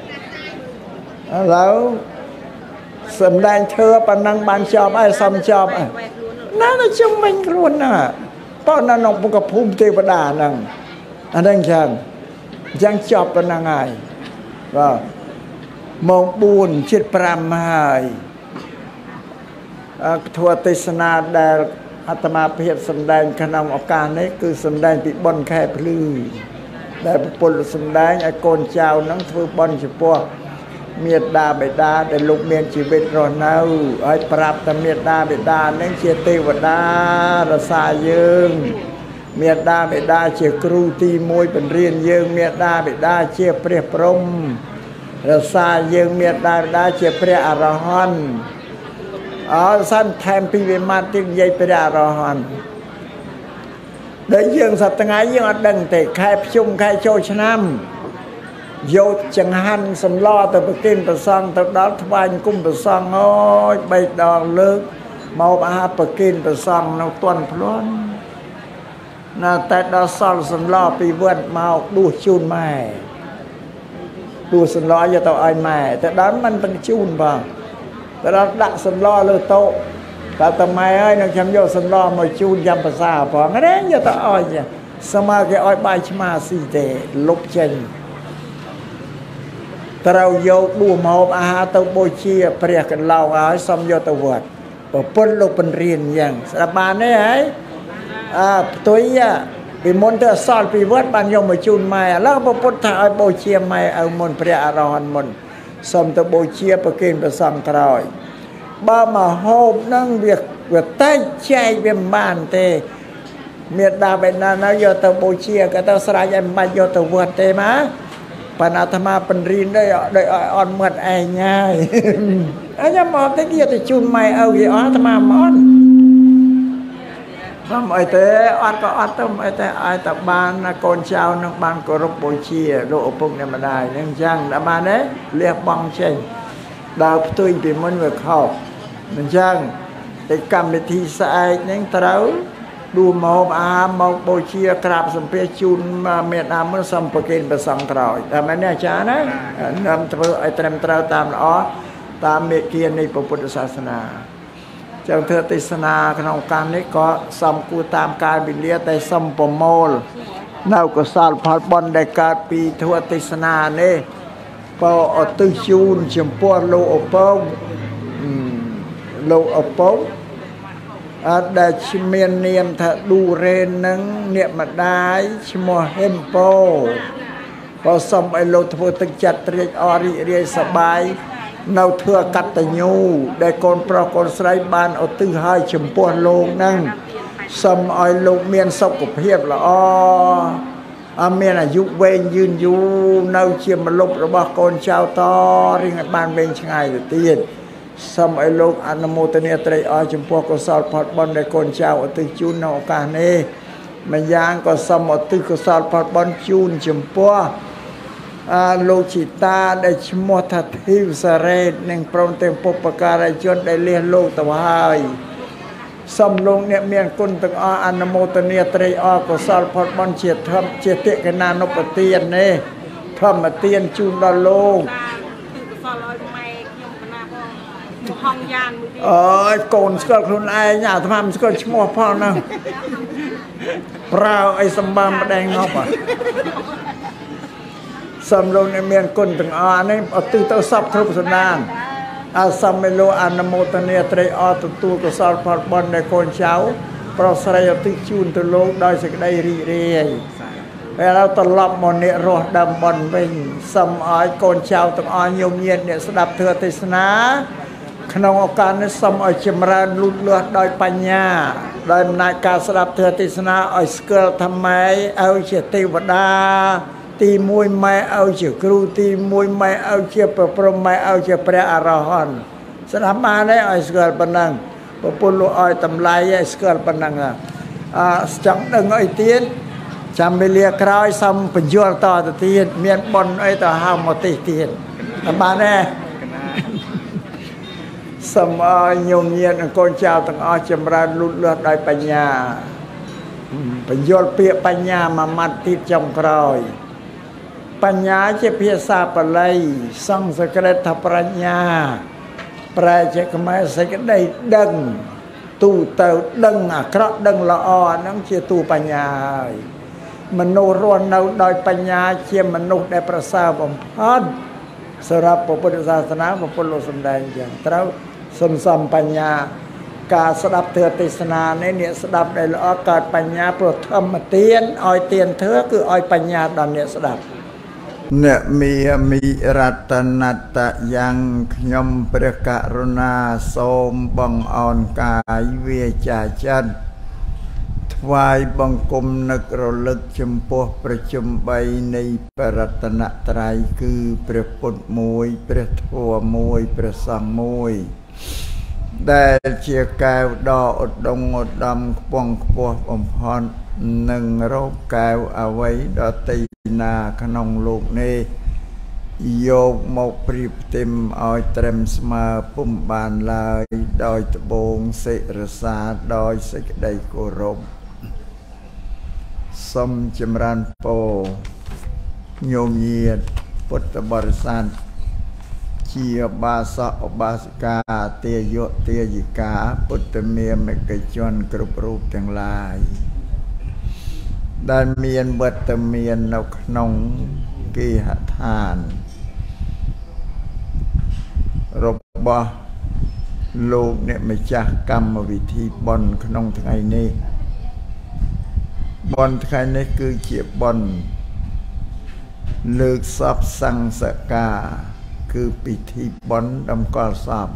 แล้วสำได้เธอปนังบานจอบไอ้ซ้ำจอบนั่นจึงเป็นครุนน่ะป้อนนั่งปุกภูมิเทวดานั่งอันนั้นยังจอบปนังไงก็มองบุญชิดปรามหายทัวเทศนาได้อาตมาเพียรสำได้ขนมอาการนี้คือสำได้ปิบอนแค่พลื้ได้ปุลสำได้ไอ้โกนเจ้านั่งทัวบอนเฉพาะเมียดาเบดาได้ลูกเมียนชีวิตรอนเอาไอ้ปราบแต่เมียดาเบดาเนื่องเชียเทวดาระสายยิงเมียดาเบดาเชียครูตีมวยเป็นเรียนยิงเมียดาเบดาเชียเปรียพรมระสายยิงเมียดาเบดาเชียเปรียอรหันสั้นแทนปีเวมาติยัยเปรียอรหันได้ยิงสัตย์งายยิงอัดดังเตะใครชุ่มใครโชว์ชนะโยจังหันสำล้อแต่ไปกินไปสั่งแต่ดอกทวายกุ้มไปสั่งโอ้ยใบดองเลิกเมาอาหารไปกินไปสั่งนกต้นพล้นน่าแต่ดอกสั่งสำล้อปีเวทเมาดูชูนแม่ดูสำล้อจะต่อไอ้แม่แต่ด้านมันต้องชูนบ้างแต่เราดักสำล้อเลยโตแต่ทำไมไอ้นักชมโยสำล้อมาชูนยำภาษาพองั้นเองจะต่อไอ้เนี่ยสมาแกอ้อยใบชมาสีเตลบเชนแต่เราโยกดูมาอาหารตัวโบเชียเปรียกันเราเอาสมโยตัววัดพอพ้นลูกเป็นเรียนอย่างสถาบันนี่ไอ้ตัวนี้ปีมณฑลสอนปีวัดบันยมมาจูนไม่แล้วพอพ้นถ่ายโบเชียไม่เอามณฑเปรียอรหันมณฑสมตัวโบเชียประเคนประสังตรอยบ้ามาโฮมนั่งเวียกใต้ใจเป็นบ้านเตเมียดาเป็นนานาโยตัวโบเชียก็ต้องสลายยันมาโยตัววัดเตมาปนาธมาเป็นรีนได้อ่อนเหมือนไอ้ง่ายไอ้ยามองตะเกียบตะจุนไม่เอาอย่างอ่อนธมามอนทำไอ้แต่อ่อนก็อ่อนต้มไอ้แต่บ้านนะโกนเช้านักบ้านก็รบโบเชียโลกปุ่งเนี่ยมาได้ยังจังแต่มาเนี่ยเรียกบังเช่นดาวตุยเป็นมันเวกเข้ายังจังแต่กรรมวิธีสายยังเต้าดูมองอาหมองโบเชียกราบสัมเพชุนมาเมียนอามันสัมปเกณฑ์ประสังตรอยแต่ไม่แน่ใจนะนำตัวไอ้เตรมตราตามอ๋อตามเมเกียนในพระพุทธศาสนาจังเธอติสนาขนมการนี้ก็สัมกูตามการบินเลียแต่สัมปโมลนาวก็สารพัดบอลได้การปีทั่วติสนาเนี่ยพออตุชูนเฉียมปัวโลอปงโลอปงได้ชิเมียนเนียมถ้าดูเรนนังเนี่ยมาได้ชิมอเฮมโปพอสมไอโลทวตึกจัดเรียอริเรียสบายนาวเถื่อกัตตญูได้คนปรากฏไสบานเอาตื้อให้ชิมปัวโลนั่งสมไอโลเมียนสกเพียบละមានអាយុវែងយឺនយូរនៅជាម្លប់របស់កូនចៅតរៀងឲ្យបានវែងឆ្ងាយទៅទៀតសូមឲ្យលោកអនុមោទនាត្រេកអរចំពោះកុសលផលបុណ្យដែលកូនចៅឧទ្ទិសជូននៅឱកាសនេះម្យ៉ាងក៏សូមឧទ្ទិសកុសលផលបុណ្យជូនចំពោះលោកជីតាដែលឈ្មោះថាធីវសារ៉េតនិងព្រមទាំងពុព្វការីជនដែលលះលោកទៅហើយសូមលោកអ្នកមានគុណទាំងអស់អនុមោទនាត្រេកអរកុសលផលបុណ្យជាធម្មជាតិកណានុបទាននេះធម្មទានជូនដល់លោកគឺកុសលឲ្យម៉ែខ្ញុំកណាផងហងយ៉ានមួយទៀតអើយកូនស្គាល់ខ្លួនឯងអាត្មាមិនស្គាល់ឈ្មោះផងណាប្រើអីសម្បំម្ដែងងប់សូមលោកអ្នកមានគុណទាំងអស់នេះឧទ្ទិសទៅសពគ្រប់សន្តានសូមឲ្យលោកអនុមោទនាត្រេកអរទទួលកុសលផលបុណ្យដែលកូនចៅប្រុសស្រីឧទ្ទិសជូនទៅលោកដោយសេចក្តីរីករាយហើយเราត្រឡប់មកអ្នករស់ដើមបុណ្យវិញសូមឲ្យកូនចៅទាំងអស់ញោមញាតអ្នកស្ដាប់ធម៌ទេសនាក្នុងឱកាសនេះសូមឲ្យចម្រើនលូតលាស់ដោយបញ្ញាដោយអំណាចការស្ដាប់ធម៌ទេសនាឲ្យស្គាល់ថាម៉ែឲ្យជាទេវតាទី1ម៉ែឲ្យជាគ្រូទី1ម៉ែឲ្យជាប្រព្រំម៉ែឲ្យជាព្រះអរហន្តស្ដាប់បានទេឲ្យស្គាល់ប៉ុណ្ណឹងប្រពន្ធលោកឲ្យតម្លៃឲ្យស្គាល់ប៉ុណ្ណឹងចង់ដឹងអីទៀតចាំវេលាក្រោយសូមបញ្យល់តទៅទៀតមានប៉ុនអីទៅហៅមកទីទៀតបានទេសូមឲ្យញោមញាតនិងកូនចៅទាំងអស់ចម្រើនលូតលាស់ដោយបញ្ញាបញ្យល់ពាក្យបញ្ញាមួយម៉ាត់ទៀតចុងក្រោយបញ្ញាជាភាសាបាលីសំស្ក្រឹតថាប្រាជ្ញាប្រែជាខ្មែរសេចក្តីដឹងទូទៅដឹងអាក្រក់ដឹងល្អហ្នឹងជាទូបញ្ញាហើយមនុស្សរស់នៅដោយបញ្ញាជាមនុស្សដែលប្រសើរបំផុតសម្រាប់ពុទ្ធសាសនាពុទ្ធលោកសំដែងយ៉ាងត្រូវសំបញ្ញាការស្ដាប់ធម៌ទេសនានេះអ្នកស្ដាប់ដែលល្អកើតបញ្ញាព្រោះធម្មទានឲ្យទានធម៌គឺឲ្យបញ្ញាដល់អ្នកស្ដាប់អ្នកមីរតនតយ៉ាងខ្ញុំព្រះករុណាសូមបងអោនកាយវាចាចិត្តថ្វាយបង្គំនឹករលឹកចំពោះប្រជុំ3នៃបរតនត្រ័យគឺព្រះពុទ្ធ1ព្រះធម៌1ព្រះសង្ឃ1ដែលជាកែវដ៏ឧត្តមឧត្តមខ្ពង់ខ្ពស់បំផុតនឹងរកកែវអ្វីដទៃណាក្នុងលោកនេះយកមកព្រៀបផ្ទឹមឲ្យត្រឹមស្មើពុំបានឡើយដោយត្បូងសិរសាដោយសេចក្តីគោរពសូមចម្រើនពរញោមញាតពុទ្ធបរិស័ទជាបាសកឧបាសិកាទាយុទាយិកាពុទ្ធមាមិកជនគ្រប់រូបទាំងឡាយដែលមានវត្តមាននៅក្នុងគេហដ្ឋានរបស់លោកអ្នកម្ចាស់កម្មវិធីបុណ្យក្នុងថ្ងៃនេះបុណ្យថ្ងៃនេះគឺជាបុណ្យលើកសពសង្សកាគឺពិធីបុណ្យតម្កល់សព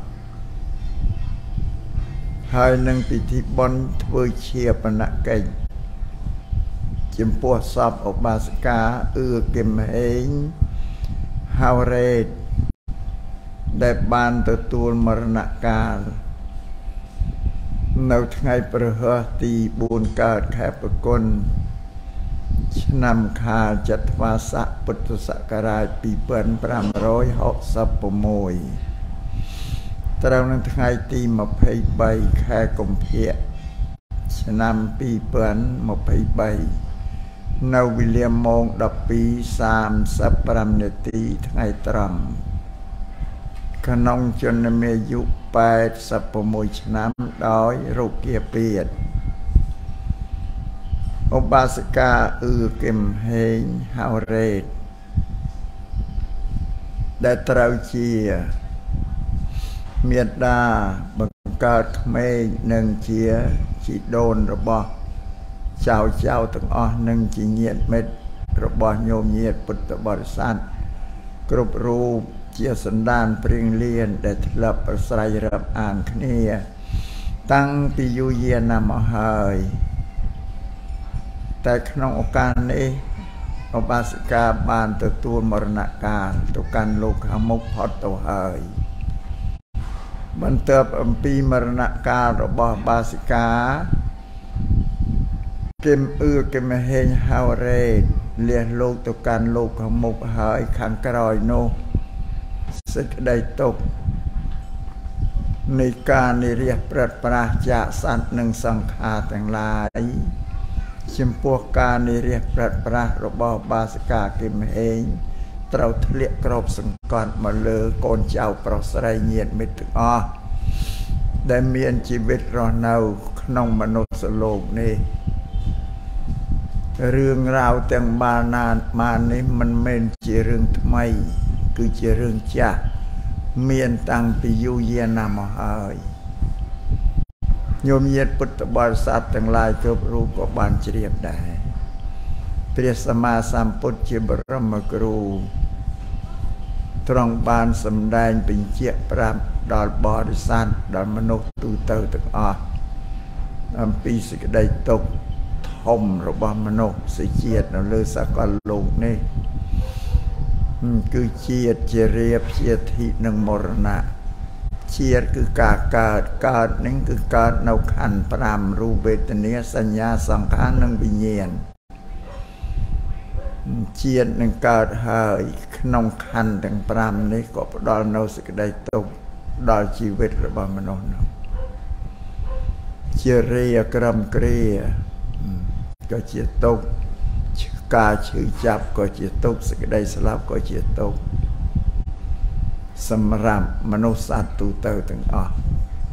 ហើយនឹងពិធីបុណ្យធ្វើជាបណកិច្ចចំពោះសពឧបាសិកាអឺគឹមហេងហៅរ៉េតដែលបានទទួលមរណកាលនៅថ្ងៃព្រហស្បតិទី4កើតខែប្រគុណឆ្នាំខាលចត្វាស័កពុទ្ធសករាជ2566ត្រូវនៅថ្ងៃទី23ខែកុម្ភៈឆ្នាំ2023នៅវេលាម៉ោង 12:35 នាទីថ្ងៃត្រង់ក្នុងជនមាយុ86ឆ្នាំដោយរោគាពាធឧបាសិកាអឺគឹមហេងហៅរ៉េតដែលត្រូវជាមេដាបង្កើតក្មេងនិងជាជីដូនរបស់ចៅទាំងអស់និងជាញាតិមិត្តរបស់ញោមញាតិពុទ្ធបរិស័ទគ្រប់រូបជាសន្តានព្រៀងលៀនដែលធ្លាប់ប្រស្រ័យរាប់អានគ្នាតាំងពីយូរយារណាស់មកហើយតែក្នុងឱកាសនេះឧបាសិកាបានទទួលមរណកាលទៅកាន់លោកខាងមុខផុតទៅហើយបន្ទាប់អំពីមរណកាលរបស់បាសិកាគឹមគឹមហេងហៅរ៉េលះលោកទៅកាន់លោកខាងមុខហើយខាងក្រោយនោះសេចក្តីទុក្ខនៃការនិរះព្រឹត្តប្រាសចាកសត្វនិងសង្ខារទាំងឡាយចំពោះការនិរះព្រឹត្តប្រាសរបស់បាសិកាគឹមហេងត្រូវធ្លាក់ក្របសង្កត់មកលើកូនចៅប្រុសស្រីញាតិមិត្តទាំងអស់ដែលមានជីវិតរស់នៅក្នុងមនុស្សលោកនេះរឿងរ៉ាវទាំងបាននេះមិនមែនជារឿងថ្មីគឺជារឿងចាស់មានតាំងពីយូរយារណាស់មកហើយញោមញាតិពុទ្ធបរិស័ទទាំងឡាយគ្រប់រូបក៏បានជ្រាបដែរព្រះសម្មាសម្ពុទ្ធជាបរមគ្រូទ្រង់បានសម្ដែងបញ្ជាក់ប្រាប់ដល់បរិស័ទដល់មនុស្សទូទៅទាំងអស់អំពីសេចក្តីទុក្ខធំរបស់មនុស្សជាតិនៅលើសកលលោកនេះគឺជាតិជារៀបជាធិនិងមរណៈជាតិគឺការកើតនឹងគឺកើតនៅខណ្ឌ5រូបវេទនាសញ្ញាសង្ខារនិងវិញ្ញាណជាតិនឹងកើតហើយក្នុងខណ្ឌទាំង5នេះក៏ផ្ដល់នៅសេចក្តីទុក្ខដល់ជីវិតរបស់មនុស្សនោះជារាក្រំគ្រាក៏ជាទុក្ខការឈឺចាប់ក៏ជាទុក្ខសេចក្តីស្លាប់ក៏ជាទុក្ខសម្រាប់មនុស្សសត្វទូទៅទាំងអស់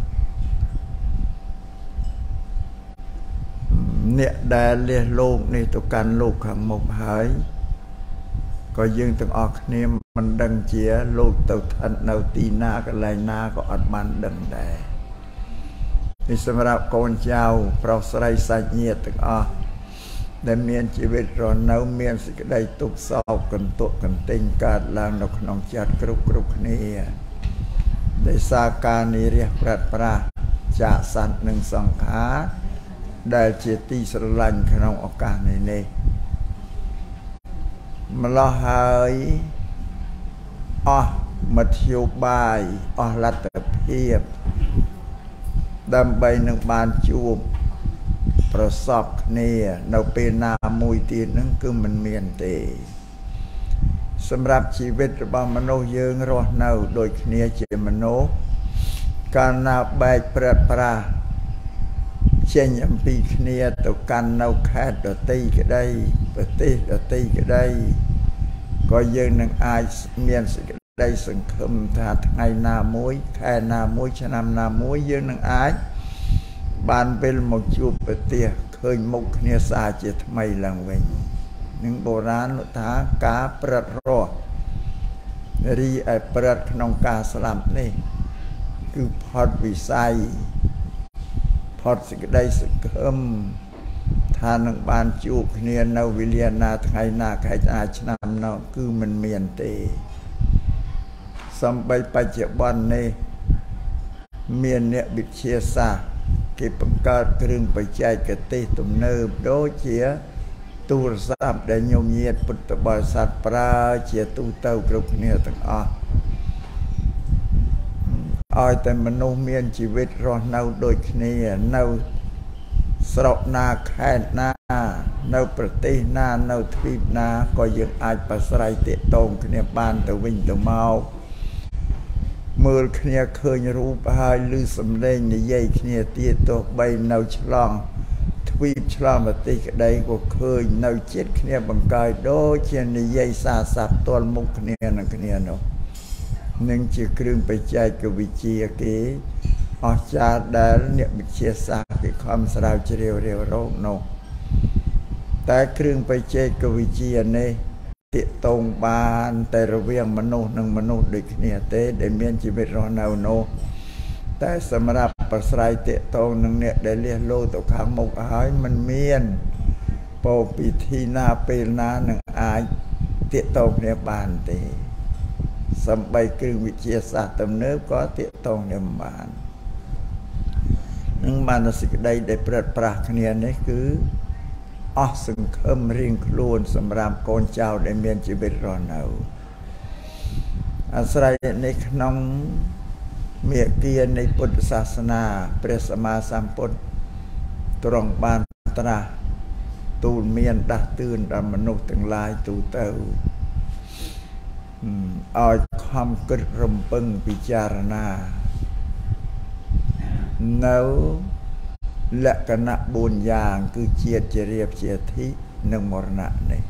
អ្នកដែលលះលោកនេះទៅកាន់លោកខាងមុខហើយក៏យើងទាំងអស់គ្នាមិនដឹងជាលោកទៅស្ថិតនៅទីណាកន្លែងណាក៏អត់បានដឹងដែរនេះសម្រាប់កូនចៅប្រុសស្រីសាច់ញាតិទាំងអស់ដែលមានជីវិតរស់នៅមានសេចក្តីទុក្ខសោកកន្ទក់កន្ទិញកើតឡើងនៅក្នុងចិត្តគ្រប់គ្នាដោយសារការនិរះព្រឹត្តប្រាសចាកសត្វនិងសង្ខារដែលជាទីស្រឡាញ់ក្នុងឱកាសនេះម្ល៉េះហើយអស់មធ្យោបាយអស់លទ្ធភាពដើម្បីនឹងបានជួបប្រសពគ្នានៅពេលណាមួយទៀតហ្នឹងគឺមិនមានទេសម្រាប់ជីវិតរបស់មនុស្សយើងរស់នៅដូចគ្នាជាមនុស្សកាលណាបែកព្រឹត្តប្រាសចេញអំពីគ្នាទៅកាន់នៅខេត្តដទៃក្តីប្រទេសដទៃក្តីក៏យើងនឹងអាចមានសេចក្តីសង្ឃឹមថាថ្ងៃណាមួយខែណាមួយឆ្នាំណាមួយយើងនឹងអាចបានវិលមកជួបប្រទេសឃើញមុខគ្នាស្អាតជាថ្មីឡើងវិញនឹងបុរាណថាការព្រឹត្តរស់រីឯព្រឹត្តក្នុងការស្លាប់នេះគឺផុតវិស័យផុតសេចក្តីសង្ឃឹមថានឹងបានជួបគ្នានៅវេលាណាថ្ងៃណាខែណាឆ្នាំនោះគឺមិនមានទេសំបីបច្ចុប្បន្ននេះមានអ្នកវិទ្យាសាស្ត្រគេបង្កើតគ្រឿងបច្ចេកទេសទំនើបដូចជាទូរស័ព្ទដែលញោមញាតិពុទ្ធបរិស័ទប្រើជាទូទៅគ្រប់គ្នាទាំងអស់ឲ្យតែមនុស្សមានជីវិតរស់នៅដូចគ្នានៅស្រុកណាខេត្តណានៅប្រទេសណានៅទ្វីបណាក៏យើងអាចប្រស្រ័យទាក់ទងគ្នាបានទៅវិញទៅមកមើលគ្នាឃើញរូបហើយឮសំឡេងនិយាយគ្នាទៀតទោះបីនៅឆ្លងទ្វីបឆ្លងប្រទេសក្តីក៏ឃើញនៅចិត្តគ្នាបង្កើតដូចជានិយាយសារស័ព្ទទល់មុខគ្នានឹងគ្នានោះនឹងជាគ្រឿងបច្ចេកវិទ្យាគេអស្ចារ្យដែលអ្នកវិទ្យាសាស្ត្រគេខំស្រាវជ្រាវរាវរកនោះតែគ្រឿងបច្ចេកវិទ្យានេះទាក់ទងបានតែរវាងមនុស្សនិងមនុស្សដូចគ្នាទេដែលមានជីវិតរស់នៅនោះតែសម្រាប់ប្រស្រ័យទាក់ទងនឹងអ្នកដែលលះលោកទៅខាងមុខហើយមិនមានពោពិធីណាពេលណានឹងអាចទាក់ទងគ្នាបានទេសំបីគ្រឿងវិទ្យាសាស្ត្រទំនើបក៏ទាក់ទងគ្នាបាននឹងបានសេចក្តីដែលព្រឹត្តប្រាសគ្នានេះគឺអស់សង្ឃឹមរៀងខ្លួនសម្រាប់កូនចៅដែលមានជីវិតរស់នៅអាស្រ័យនេះក្នុងមេគានៃពុទ្ធសាសនាព្រះសម្មាសម្ពុទ្ធទ្រង់បានត្រាស់ទូលមានដាស់តឿនដល់មនុស្សទាំងឡាយទូទៅឲ្យខំគិតរំពឹងពិចារណានៅលក្ខណៈ4យ៉ាងគឺជាតិជារៀបជាធិនិងមរណៈនេះ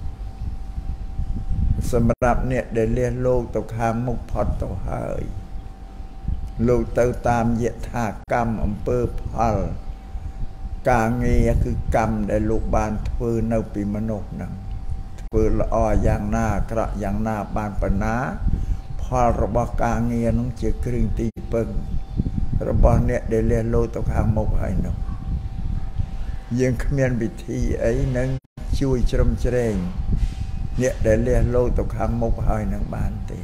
សម្រាប់អ្នកដែលលះលោកទៅខាងមុខផុតទៅហើយលោកទៅតាមយថាកម្មអំពើផលការងារគឺកម្មដែលលោកបានធ្វើនៅពីមនុស្សហ្នឹងធ្វើល្អយ៉ាងណាអាក្រក់យ៉ាងណាបានប៉ុណ្ណាផលរបស់ការងារនោះជាគ្រឿងទីពឹងរបស់អ្នកដែលលះលោកទៅខាងមុខហើយនោះយើងគ្មានវិធីអីនឹងជួយជ្រោមជ្រែងអ្នកដែលលះលោកទៅខាងមុខហើយនឹងបានទេ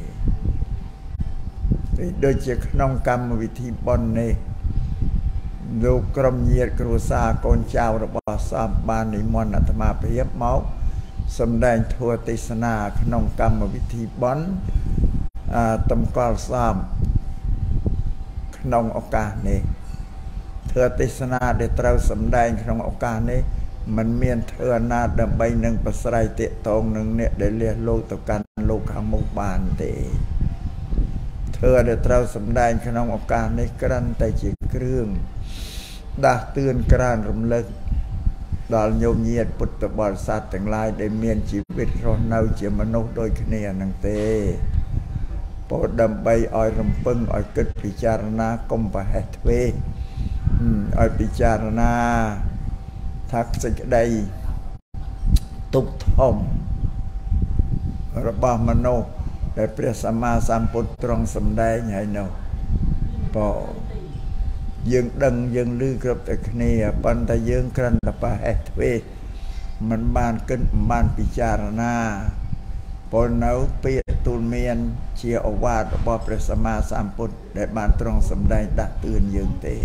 ដូចជាក្នុងកម្មវិធីបុណ្យនេះលោកក្រុមញាតិគ្រួសារកូនចៅរបស់សពបាននិមន្តអាត្មាភាពមកសម្ដែងធម៌ទេសនាក្នុងកម្មវិធីបុណ្យតម្កល់សពក្នុងឱកាសនេះធម៌ទេសនាដែលត្រូវសម្ដែងក្នុងឱកាសនេះมันមានធ្វើណាដើម្បីនឹងប្រស្រ័យតាក់ទងនឹងអ្នកដែលលះលោកទៅកាន់លោកខាងមុខបានទេធ្វើដែលត្រូវសម្ដែងក្នុងឱកាសនេះគ្រាន់តែជាគ្រឿងដាស់តឿនក្រើនរំលឹកដល់ញោមញាតិពុទ្ធបរិស័ទទាំងឡាយដែលមានជីវិតរស់នៅជាមនុស្សដូចគ្នានឹងទេពោលដើម្បីឲ្យរំពឹងឲ្យគិតពិចារណាកុំប្រហែសទ្វេឲ្យពិចារណាថាសេចក្តីទុក្ខធំរបស់មនុស្សដែលព្រះសម្មាសម្ពុទ្ធទ្រង់សម្ដែងហើយនោះបើយើងដឹងយើងឮគ្រប់តែគ្នាប៉ុន្តែយើងគ្រាន់តែប្រហែសទ្វេមិនបានគិតមិនបានពិចារណាប៉ុន្តែពាក្យទូលមានជាឱវាទរបស់ព្រះសម្មាសម្ពុទ្ធដែលបានទ្រង់សម្ដែងដាស់តឿនយើងទេ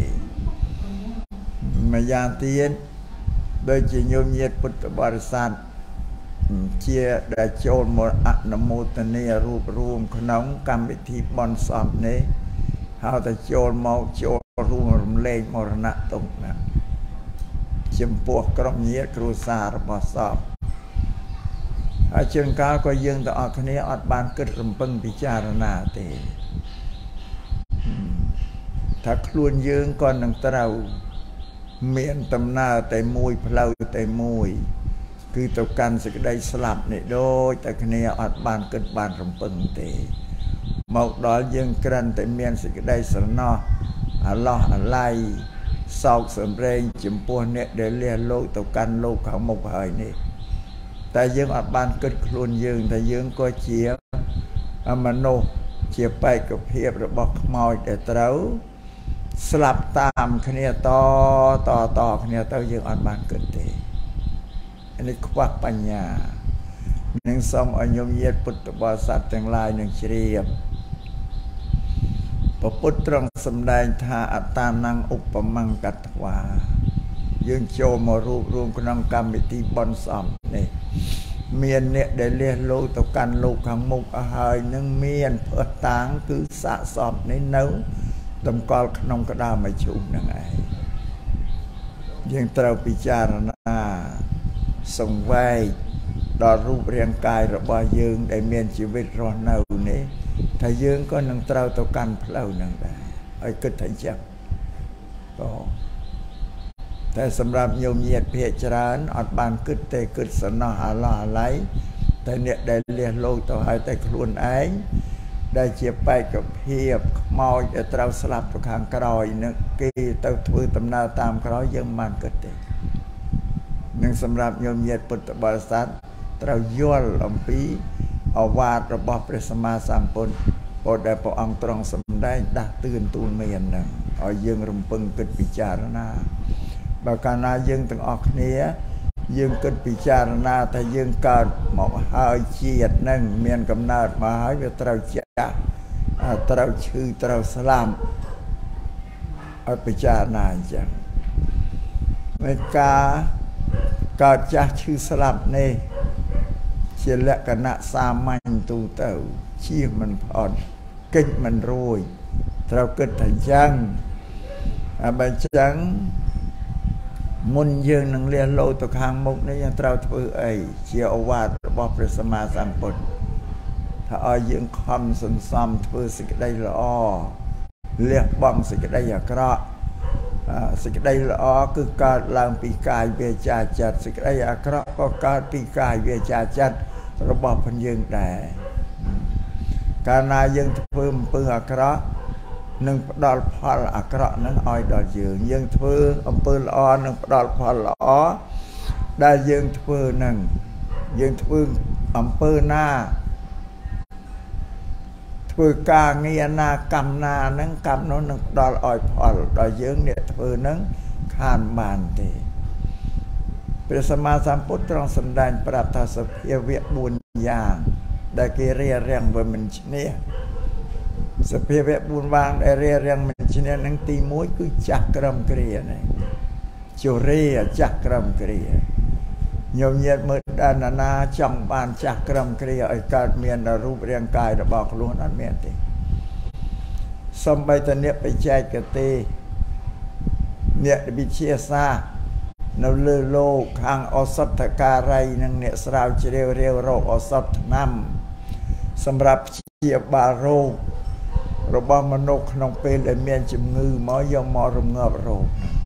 ម្យ៉ាងទៀតដូចជាញោមញាតិពុទ្ធបរិស័ទជាដែលចូលមកអនុមោទនារួបរวมក្នុងកម្មវិធីបុណ្យសពនេះហៅតែចូលមកចូលរួមរំលែកមរណៈទុក្ខណាចំពោះក្រុមញាតិគ្រួសាររបស់សពហើយជាងកាលក៏យើងទាំងអស់គ្នាអត់បានគិតរំពឹងពិចារណាទេថាខ្លួនយើងក៏នឹងត្រូវមានដំណើរតែមួយផ្លូវតែមួយគឺទៅកាន់សេចក្តីស្លាប់នេះដូចតែគ្នាអត់បានគិតបានរំពឹងទេមកដល់យើងក្រាន់តែមានសេចក្តីស្រណោះអាឡោះអាឡៃសោកសម្រែងចំពោះអ្នកដែលលះលោកទៅកាន់លោកខាងមុខហើយនេះតែយើងអត់បានគិតខ្លួនយើងតែយើងក៏ជាមនុស្សជាបេក្ខភាពរបស់ខ្មោចដែលត្រូវស្លាប់តាមគ្នាតគ្នាទៅយើងអត់បានគិតទេនេះខ្វះបញ្ញានឹងសូមឲ្យញោមញាតិពុទ្ធបរិស័ទទាំងឡាយនឹងជ្រាបព្រះពុទ្ធទ្រង់សម្ដែងថាអត្តានំឧបមង្កត្វាយើងចូលមករួបរวมក្នុងកម្មវិធីបុណ្យសពនេះមានអ្នកដែលលះលោកទៅកាន់លោកខាងមុខហើយនឹងមានផ្អឹកតាងគឺសាកសពនេះនៅតម្កល់ក្នុងក្តារមជ្ឈុំហ្នឹងឯងយើងត្រូវពិចារណាសង្វេគដល់រូបរាងកាយរបស់យើងដែលមានជីវិតរស់នៅនេះថាយើងក៏នឹងត្រូវទៅកាន់ផ្លូវហ្នឹងដែរឲ្យគិតថាចឹងតែសម្រាប់ញោមញាតិភាគច្រើនអត់បានគិតទេគិតសំណោះអាឡោះអាឡៃតែអ្នកដែលលះលោកទៅហើយតែខ្លួនឯងដែលជាបេក្ខភាពខ្មោចដែលត្រូវស្លាប់ទៅខាងក្រោយនឹងគេទៅធ្វើដំណើរតាមក្រោយយើងមិនបានគិតទេនឹងសម្រាប់ញោមញាតិពុទ្ធបរិស័ទត្រូវយល់អំពីឱវាទរបស់ព្រះសម្មាសម្ពុទ្ធពោលដែលព្រះអង្គទ្រង់សម្ដែងដាស់តឿនទូលមានហ្នឹងឲ្យយើងរំពឹងគិតពិចារណាបើកាលណាយើងទាំងអស់គ្នាយើងគិតពិចារណាថាយើងកើតមកហើយជាតិហ្នឹងមានកំណើតមកហើយវាត្រូវចាស់ត្រូវឈឺត្រូវស្លាប់ឲ្យពិចារណាអញ្ចឹងមេកើតចាស់ឈឺស្លាប់នេះជាលក្ខណៈសាមញ្ញទូទៅជៀសមិនផុតកិច្ចមិនរួចត្រូវគិតថាអញ្ចឹងបើអញ្ចឹងមុនយើងនឹងលះលោទៅខាងមុខនេះយើងត្រូវធ្វើអីជាឱវាទរបស់ព្រះសម្មាសម្ពុទ្ធថាឲ្យយើងខំសន្សំធ្វើសេចក្តីល្អលះបង់សេចក្តីអាក្រក់សេចក្តីល្អគឺកើតឡើងពីកាយវាចាចិត្តសេចក្តីអាក្រក់ក៏កើតពីកាយវាចាចិត្តរបស់ផងយើងដែរកាលណាយើងធ្វើអំពើអាក្រក់នឹងផ្ដល់ផលអាក្រក់នឹងឲ្យដល់យើងធ្វើអំពើល្អនឹងផ្ដល់ផលល្អដែលយើងធ្វើនឹងយើងធ្វើអំពើណាធ្វើការងារណាកម្មណានឹងកម្មនោះនឹងផ្ដល់ឲ្យផលដល់យើងអ្នកធ្វើនឹងខានបានទេព្រះសម្មាសម្ពុទ្ធទ្រង់សម្ដែងប្រាប់ថាសភាវៈ4យ៉ាងដែលគេរារាំងវាមិនឈ្នះសភាវៈ4យ៉ាងដែលរារាំងមិនឈ្នះនឹងទី1គឺចាស់ក្រឹមគ្រានេះជរាចាស់ក្រឹមគ្រាញោមញាតមើលដល់ណាចង់បានចាស់ក្រឹមគ្រាឲ្យកើតមានដល់រូបរាងកាយរបស់ខ្លួនអត់មានទេសំបីតអ្នកបច្ចេកទេសអ្នកវិទ្យាសាស្ត្រនៅលើលោកខាងឱសថការីនិងអ្នកស្រាវជ្រាវរាវរកឱសថថ្នាំសម្រាប់ព្យាបាលរោគរបស់មនុស្សក្នុងពេលដែលមានជំងឺមកយកមករងាប់រោគ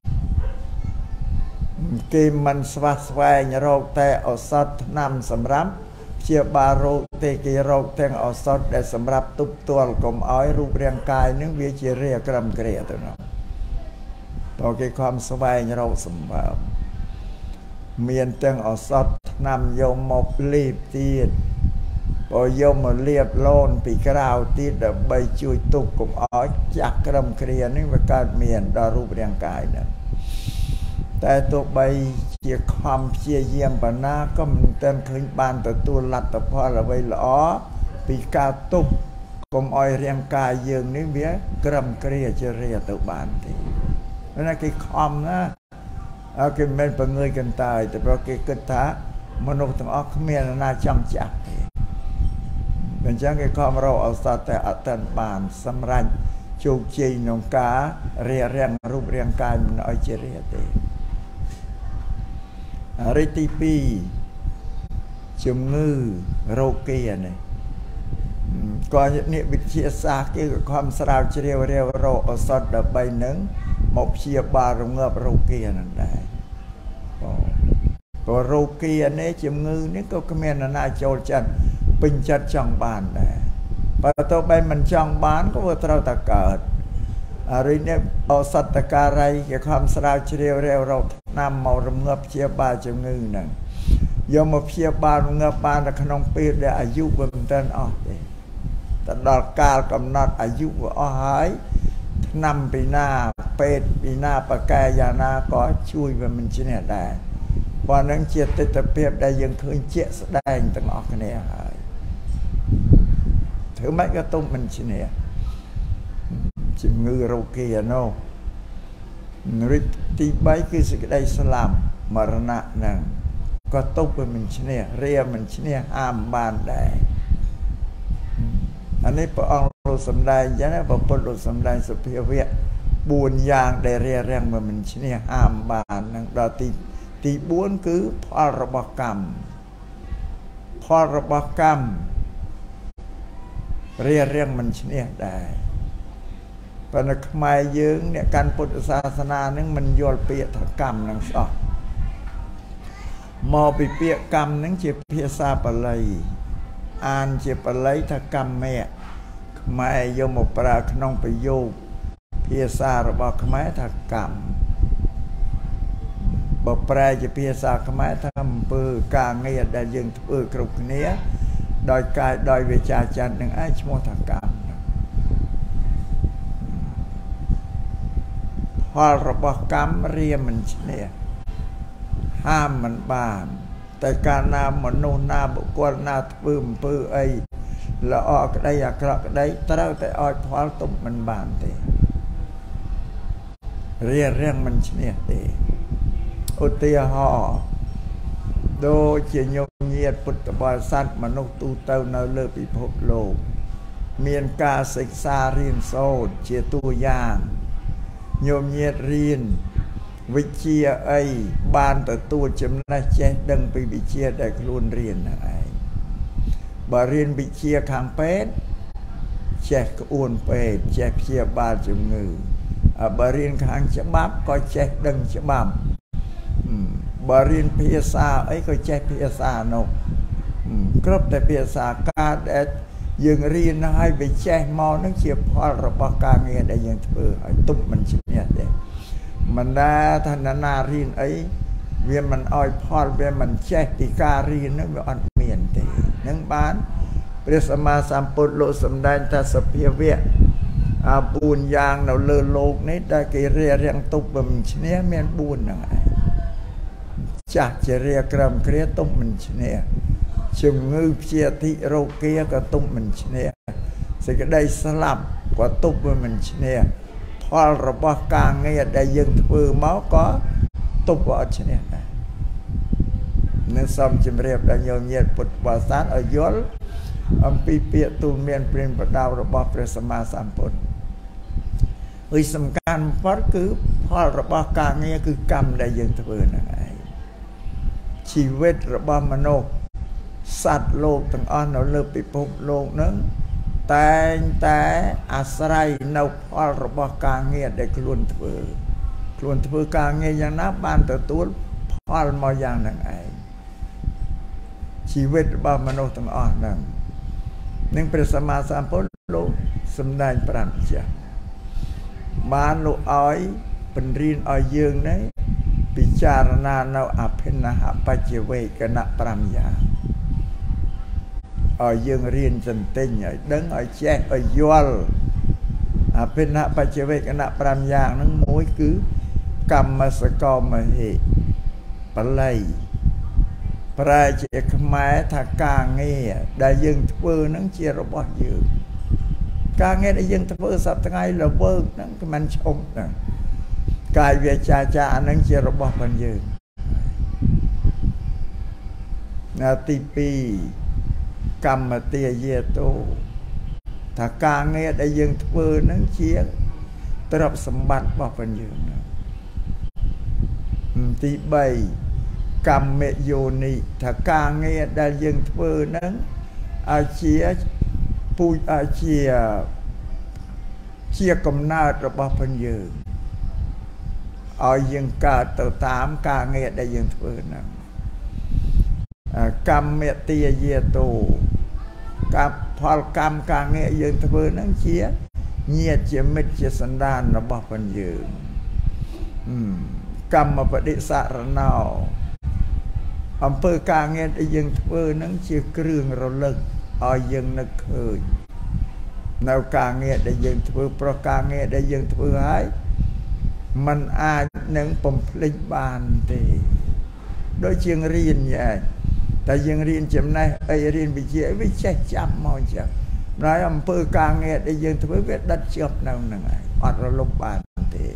គេមិនស្វះស្វែងរកតែឱសថថ្នាំសម្រាប់ព្យាបាលរោគទេគេរកទាំងឱសថដែលសម្រាប់ទប់ទល់កុំឲ្យរូបរាងកាយនឹងវាជារាក្រឹមគ្រាទៅនោះតើគេខំស្វែងរកសម្បើមមានទាំងឱសថថ្នាំយកមកលេបទៀតបើយកមកលាបឡូនពីក្រៅទៀតដើម្បីជួយទប់កុំឲ្យចាស់ក្រឹមគ្រានេះវាកើតមានដល់រូបរាងកាយហ្នឹងតែទោះបីជាខំព្យាយាមបណ្ណាក៏មិនទាន់ឃើញបានទទួលលទ្ធផលអ្វីល្អពីការទប់កុំឲ្យរាងកាយយើងនេះវាក្រឹមគ្រាជារាទៅបានទេណាគេខំណាគេមិនបង្ងើយកន្តើយតែព្រោះគេគិតថាមនុស្សទាំងអស់គ្មានណាចង់ចាស់ទេអញ្ចឹងគេខំរកឱសថតែអត់ទាន់បានសម្រាប់ជោគជ័យក្នុងការរារាំងរូបរាងកាយមិនឲ្យជារាទេរីកទី2ជំងឺរោគីនេះក៏អ្នកវិទ្យាសាស្ត្រគេក៏ខំស្រាវជ្រាវរាវរកឱសថដើម្បីនឹងមកព្យាបាលរងាប់រោគីហ្នឹងដែរក៏រោគីនេះជំងឺនេះក៏គ្មាននរណាចូលចិត្តពេញចិត្តចង់បានដែរបើទោះបីមិនចង់បានក៏វាត្រូវតែកើតរីនេះឱសថការីគេខំស្រាវជ្រាវរាវរកថ្នាំមករងាប់ព្យាបាលជំងឺហ្នឹងយកមកព្យាបាលរងាប់បាននៅក្នុងពេលដែលអាយុវាមិនទាន់អស់ទេតែដល់កាលកំណត់អាយុវាអស់ហើយថ្នាំពីណាពេទ្យពីណាបកែយ៉ាងណាក៏ជួយវាមិនឈ្នះដែរប៉ុណ្ណឹងជាទិដ្ឋភាពដែលយើងឃើញជាក់ស្ដែងទាំងអស់គ្នាហើយធ្វើម៉េចក៏ទុំមិនឈ្នះជំងឺរោគីនោះរីកទី3គឺសេចក្តីស្លាប់មរណៈហ្នឹងក៏ទុំវាមិនឈ្នះរាមិនឈ្នះហាមបានដែរអានេះព្រះអង្គលោកសម្ដែងចឹងណាព្រះពុទ្ធលោកសម្ដែងសភាវៈ4យ៉ាងដែលរារាំងមិនឈ្នះហាមបានហ្នឹងដល់ទី4គឺផលរបស់កម្មផលរបស់កម្មរារាំងមិនឈ្នះដែរប៉ុន្តែខ្មែរយើងអ្នកកាន់ពុទ្ធសាសនានឹងមិនយល់ពាក្យថាកម្មនឹងសោះមកពីពាក្យកម្មនឹងជាភាសាបាលីអានជាបាលីថាកម្មៈខ្មែរយកមកប្រើក្នុងប្រយោគភាសារបស់ខ្មែរថាកម្មបើប្រែជាភាសាខ្មែរថាអំពើការងារដែលយើងធ្វើគ្រប់គ្នាដោយកាយដោយវាចាចិត្តនឹងឯងឈ្មោះថាកម្មផលរបស់កម្មរាមិនឈ្នះហាមមិនបានតែកាលណាមនុស្សណាបុគ្គលណាធ្វើអំពើអីល្អក្តីអាក្រក់ក្តីត្រូវតែឲ្យផលទុំមិនបានទេរារាំងមិនឈ្នះទេឧទាហរណ៍ដូចជាញោមញាតិពុទ្ធបរិស័ទមនុស្សទូទៅនៅលើពិភពលោកមានការសិក្សារៀនសូត្រជាតួយ៉ាងញោមញាតិរៀនវិជ្ជាអីបានទទួលចំណេះចេះដឹងពីវិជ្ជាដែលខ្លួនរៀនហ្នឹងឯងបើរៀនវិជ្ជាខាងពេទ្យចេះក្អួនពេទ្យចេះព្យាបាលជំងឺបើរៀនខាងច្បាប់ក៏ចេះដឹងច្បាប់បើរៀនភាសាអីក៏ចេះភាសានោះគ្រប់តែភាសាការដែលយើងរៀនហើយវាចេះមកនឹងជាផលរបស់ការងារដែលយើងធ្វើឲ្យទុំមិនឈ្នះទេមិនដែលថាណារៀនអីវាមិនឲ្យផលវាមិនចេះពីការរៀននឹងវាអត់មានទេនឹងបានព្រះសម្មាសម្ពុទ្ធលោកសម្ដែងថាសភាវៈ4យ៉ាងនៅលើលោកនេះដែលគេរៀងទុំមិនឈ្នះមាន4ហ្នឹងឯងចាស់ជារាក្រំគ្រាទុំមិនឈ្នះជំងឺព្យាធិរោគាក៏ទុំមិនឈ្នះសេចក្តីស្លាប់ក៏ទុំមិនឈ្នះផលរបស់ការងារដែលយើងធ្វើមកក៏ទុំអត់ឈ្នះដែរនឹងសូមជម្រាបដល់ញោមញាតិពុទ្ធបរិស័ទឲ្យយល់អំពីពាក្យទូលមានព្រានប្រដៅរបស់ព្រះសម្មាសម្ពុទ្ធហើយសំខាន់បំផុតគឺផលរបស់ការងារគឺកម្មដែលយើងធ្វើហ្នឹងឯងជីវិតរបស់មនុស្សសត្វលោកទាំងអស់នៅលើពិភពលោកហ្នឹងតែងតែអាស្រ័យនៅផលរបស់ការងារដែលខ្លួនធ្វើការងារយ៉ាងណាបានទទួលផលមកយ៉ាងហ្នឹងឯងជីវិតរបស់មនុស្សទាំងអស់ហ្នឹងនឹងព្រះសម្មាសម្ពុទ្ធលោកសម្ដែងប្រាប់ចាស់បានលោកឲ្យបញ្រៀនឲ្យយើងនេះពិចារណានៅអភិនហបច្ចវេកណៈ5យ៉ាងឲ្យយើងរៀនចន្ទិញឲ្យដឹងឲ្យចេះឲ្យយល់អភិនហបច្ចវេកណៈ5យ៉ាងហ្នឹងមួយគឺកម្មសកមហេបល័យប្រែជាខ្មែរថាការងារដែលយើងធ្វើហ្នឹងជារបស់យើងការងារដែលយើងធ្វើសប្តាហ៍ថ្ងៃល្វើកហ្នឹងគឺមិនឈប់ហ្នឹងកាយវាចាអាហ្នឹងជារបស់របស់យើងណាទី2កម្មទាយាតោថាការងារដែលយើងធ្វើហ្នឹងជាទ្រព្យសម្បត្តិរបស់យើងទី3កម្មយោនិថាការងារដែលយើងធ្វើហ្នឹងឲ្យជាកំណើតរបស់ផងយើងឲ្យយើងកើតទៅតាមការងារដែលយើងធ្វើហ្នឹងកម្មទាយាតោការផលកម្មការងារយើងធ្វើហ្នឹងជាញាតិជាមិត្តជាសន្តានរបស់ផងយើងកម្មបដិសរណោអំពើការងារដែលយើងធ្វើហ្នឹងជាគ្រឿងរលឹកឲ្យយើងនឹកឃើញនៅការងារដែលយើងធ្វើប្រការងារដែលយើងធ្វើហើយมันអាចនឹងបំភ្លេចបានទេដូចជារៀនយ៉ាងតែយើងរៀនចំណេះអីរៀនវិជ្ជាវាចេះចាំមកចឹងហើយអំពើការងារដែលយើងធ្វើវាដិតជាប់នៅហ្នឹងឯងអត់រលំបានទេ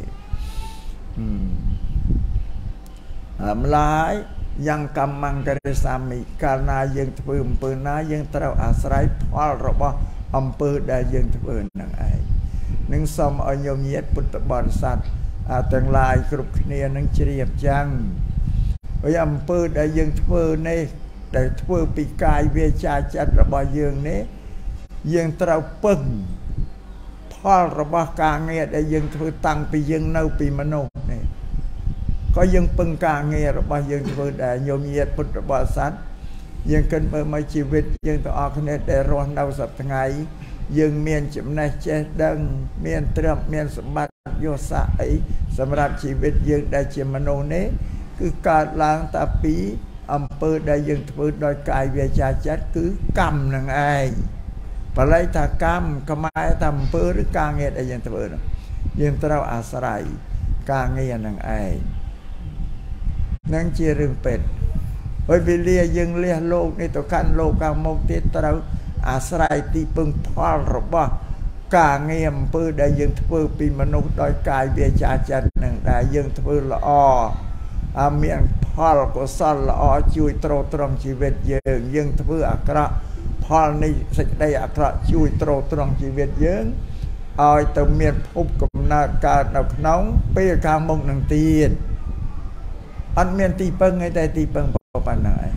ម្លាយយ៉ាងកម្មង្ករិសាមិកាលណាយើងធ្វើអំពើណាយើងត្រូវអាស្រ័យផលរបស់អំពើដែលយើងធ្វើហ្នឹងឯងនឹងសូមឲ្យញោមញាតិពុទ្ធបរិស័ទទាំងឡាយគ្រប់គ្នានឹងជ្រាបចឹងហើយអំពើដែលយើងធ្វើនេះដែលធ្វើពីកាយវាចាចិត្តរបស់យើងនេះយើងត្រូវពឹងផលរបស់ការងារដែលយើងធ្វើតាំងពីយើងនៅពីមនុស្សនេះក៏យើងពឹងការងាររបស់យើងធ្វើដែរញោមញាតិពុទ្ធបរិស័ទយើងគិតមើលមកជីវិតយើងទាំងអស់គ្នាដែលរស់នៅសប្តាហ៍ថ្ងៃយើងមានចំណេះចេះដឹងមានទ្រព្យមានសម្បត្តិយស័ក្តិអីសម្រាប់ជីវិតយើងដែលជាមនុស្សនេះគឺកើតឡើងតែពីអំពើដែលយើងធ្វើដោយកាយវាចាចិត្តគឺកម្មនឹងឯងបល័យថាកម្មខ្មែរថាអំពើឬការងារដែលយើងធ្វើនោះយើងត្រូវអាស្រ័យការងារនឹងឯងនឹងជារឿងពេទ្យហើយវេលាយើងលះលោកនេះទៅកាន់លោកខាងមុខទៀតត្រូវអាស្រ័យទីពឹងផលរបស់ការងារអំពើដែលយើងធ្វើពីមនុស្សដោយកាយវាចាចិត្តនឹងដែលយើងធ្វើល្អមានផលកុសលល្អជួយទ្រទ្រង់ជីវិតយើងធ្វើអាក្រក់ផលនេះសេចក្តីអាក្រក់ជួយទ្រទ្រង់ជីវិតយើងឲ្យទៅមានភពកំណើតកើតនៅក្នុងពេលខាងមុខនឹងទៀតអត់មានទីពឹងទេតែទីពឹងប៉ុណ្ណឹងឯង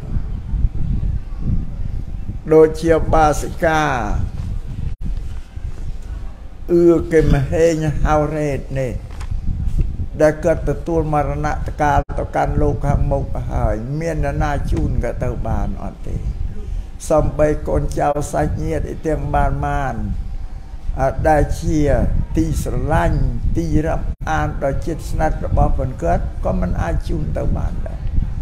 ដូចជាបាសិកាគេមហេញហៅរ៉េតនេះដែលគាត់ទទួលមរណកាលទៅកាន់លោកខាងមុខហើយមាននរណាជូនក៏ទៅបានអត់ទេសំបីកូនចៅសាច់ញាតិទាំងបានដែលជាទីស្រឡាញ់ទីរាប់អានដល់ចិត្តស្និទ្ធរបស់ប៉ុនគាត់ក៏មិនអាចជូនទៅបានដែរ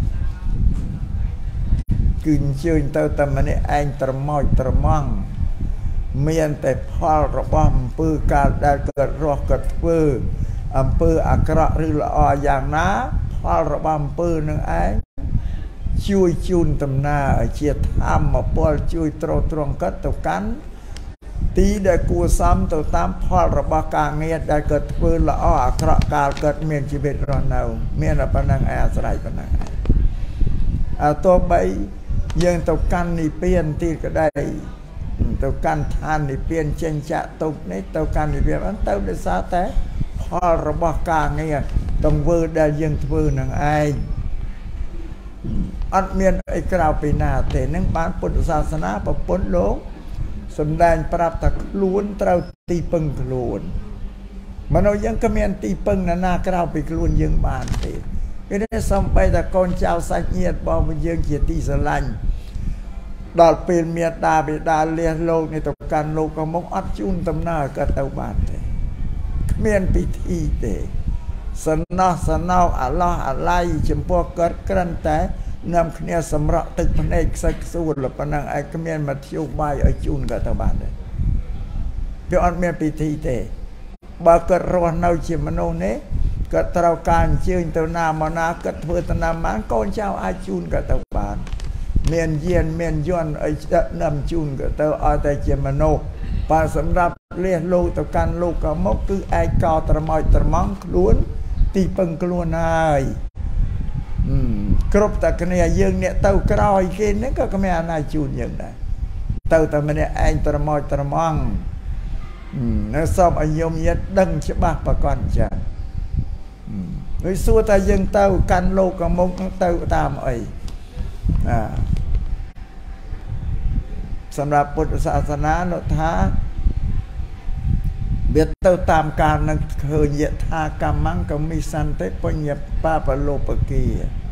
គឺអញ្ជើញទៅតែម្នាក់ឯងត្រមោចត្រមង់មានតែផលរបស់អំពើកាលដែលគាត់រស់គាត់ធ្វើអំពើអាក្រក់ឬល្អយ៉ាងណាផលរបស់អំពើនឹងឯងជួយជូនដំណើរឲ្យជាធម្មពលជួយទ្រទ្រង់គាត់ទៅកាន់ទីដែលគួរសមទៅតាមផលរបស់ការងារដែលគាត់ធ្វើល្អអាក្រក់កាលគាត់មានជីវិតរស់នៅមានតែប៉ុណ្ណឹងអាស្រ័យប៉ុណ្ណឹងទោះបីយើងទៅកាន់និព្វានទីក្តីទៅកាន់ឋាននិព្វានចេញចាក់ទុកនេះទៅកាន់និព្វានទៅដោយសារតែផលរបស់ការងារទង្វើដែលយើងធ្វើនឹងឯងអត់មានអីក្រៅពីណាទេនឹងបានពុទ្ធសាសនាប្រពន្ធលោកសំដែងប្រាប់ថាខ្លួនត្រូវទីពឹងខ្លួនមនុស្សយើងក៏មានទីពឹងណាក្រៅពីខ្លួនយើងបានទេវានេះសំបីតែកូនចៅសាច់ញាតិរបស់យើងជាទីស្រឡាញ់ដល់ពេលមានតាបិតាលះលោកនេះទៅកាន់លោកក៏មកអត់ជូនដំណើរក៏ទៅបានទេគ្មានពិធីទេសណោះសណោអាឡោះអាឡៃចំពោះគាត់ក្រិនតែនាំគ្នាសម្រក់ទឹកភ្នែកខ្សាច់ខ្សួលប៉ុណ្ណឹងឯងគ្មានមធ្យោបាយឲ្យជូនក៏ទៅបានដែរវាអត់មានពិធីទេបើគាត់រស់នៅជាមនុស្សនេះគាត់ត្រូវការអញ្ជើញទៅណាមកណាគាត់ធ្វើទៅណាមានកូនចៅអាចជូនក៏ទៅបានមានយានមានយន្តអីដាក់នាំជូនក៏ទៅឲ្យតែជាមនុស្សបើសម្រាប់លះលោកទៅកាន់លោកក៏មកគឺឯកោត្រមោចត្រមង់ខ្លួនទីពឹងខ្លួនហើយគ្រប់តែគ្នាយើងអ្នកទៅក្រោយគេហ្នឹងក៏គ្មានអាណាជូនយើងដែរទៅតែម្នាក់ឯងត្រមោចត្រមង់នៅសពឲ្យញោមញាតិដឹងច្បាស់ប្រកបចាហើយសួរថាយើងទៅកាន់លោកក៏មុខទៅតាមអីសម្រាប់ពុទ្ធសាសនានោះថាវាទៅតាមការនឹងឃើញយថាកម្មង្កមិសន្តិបញ្ញបាបលោបគា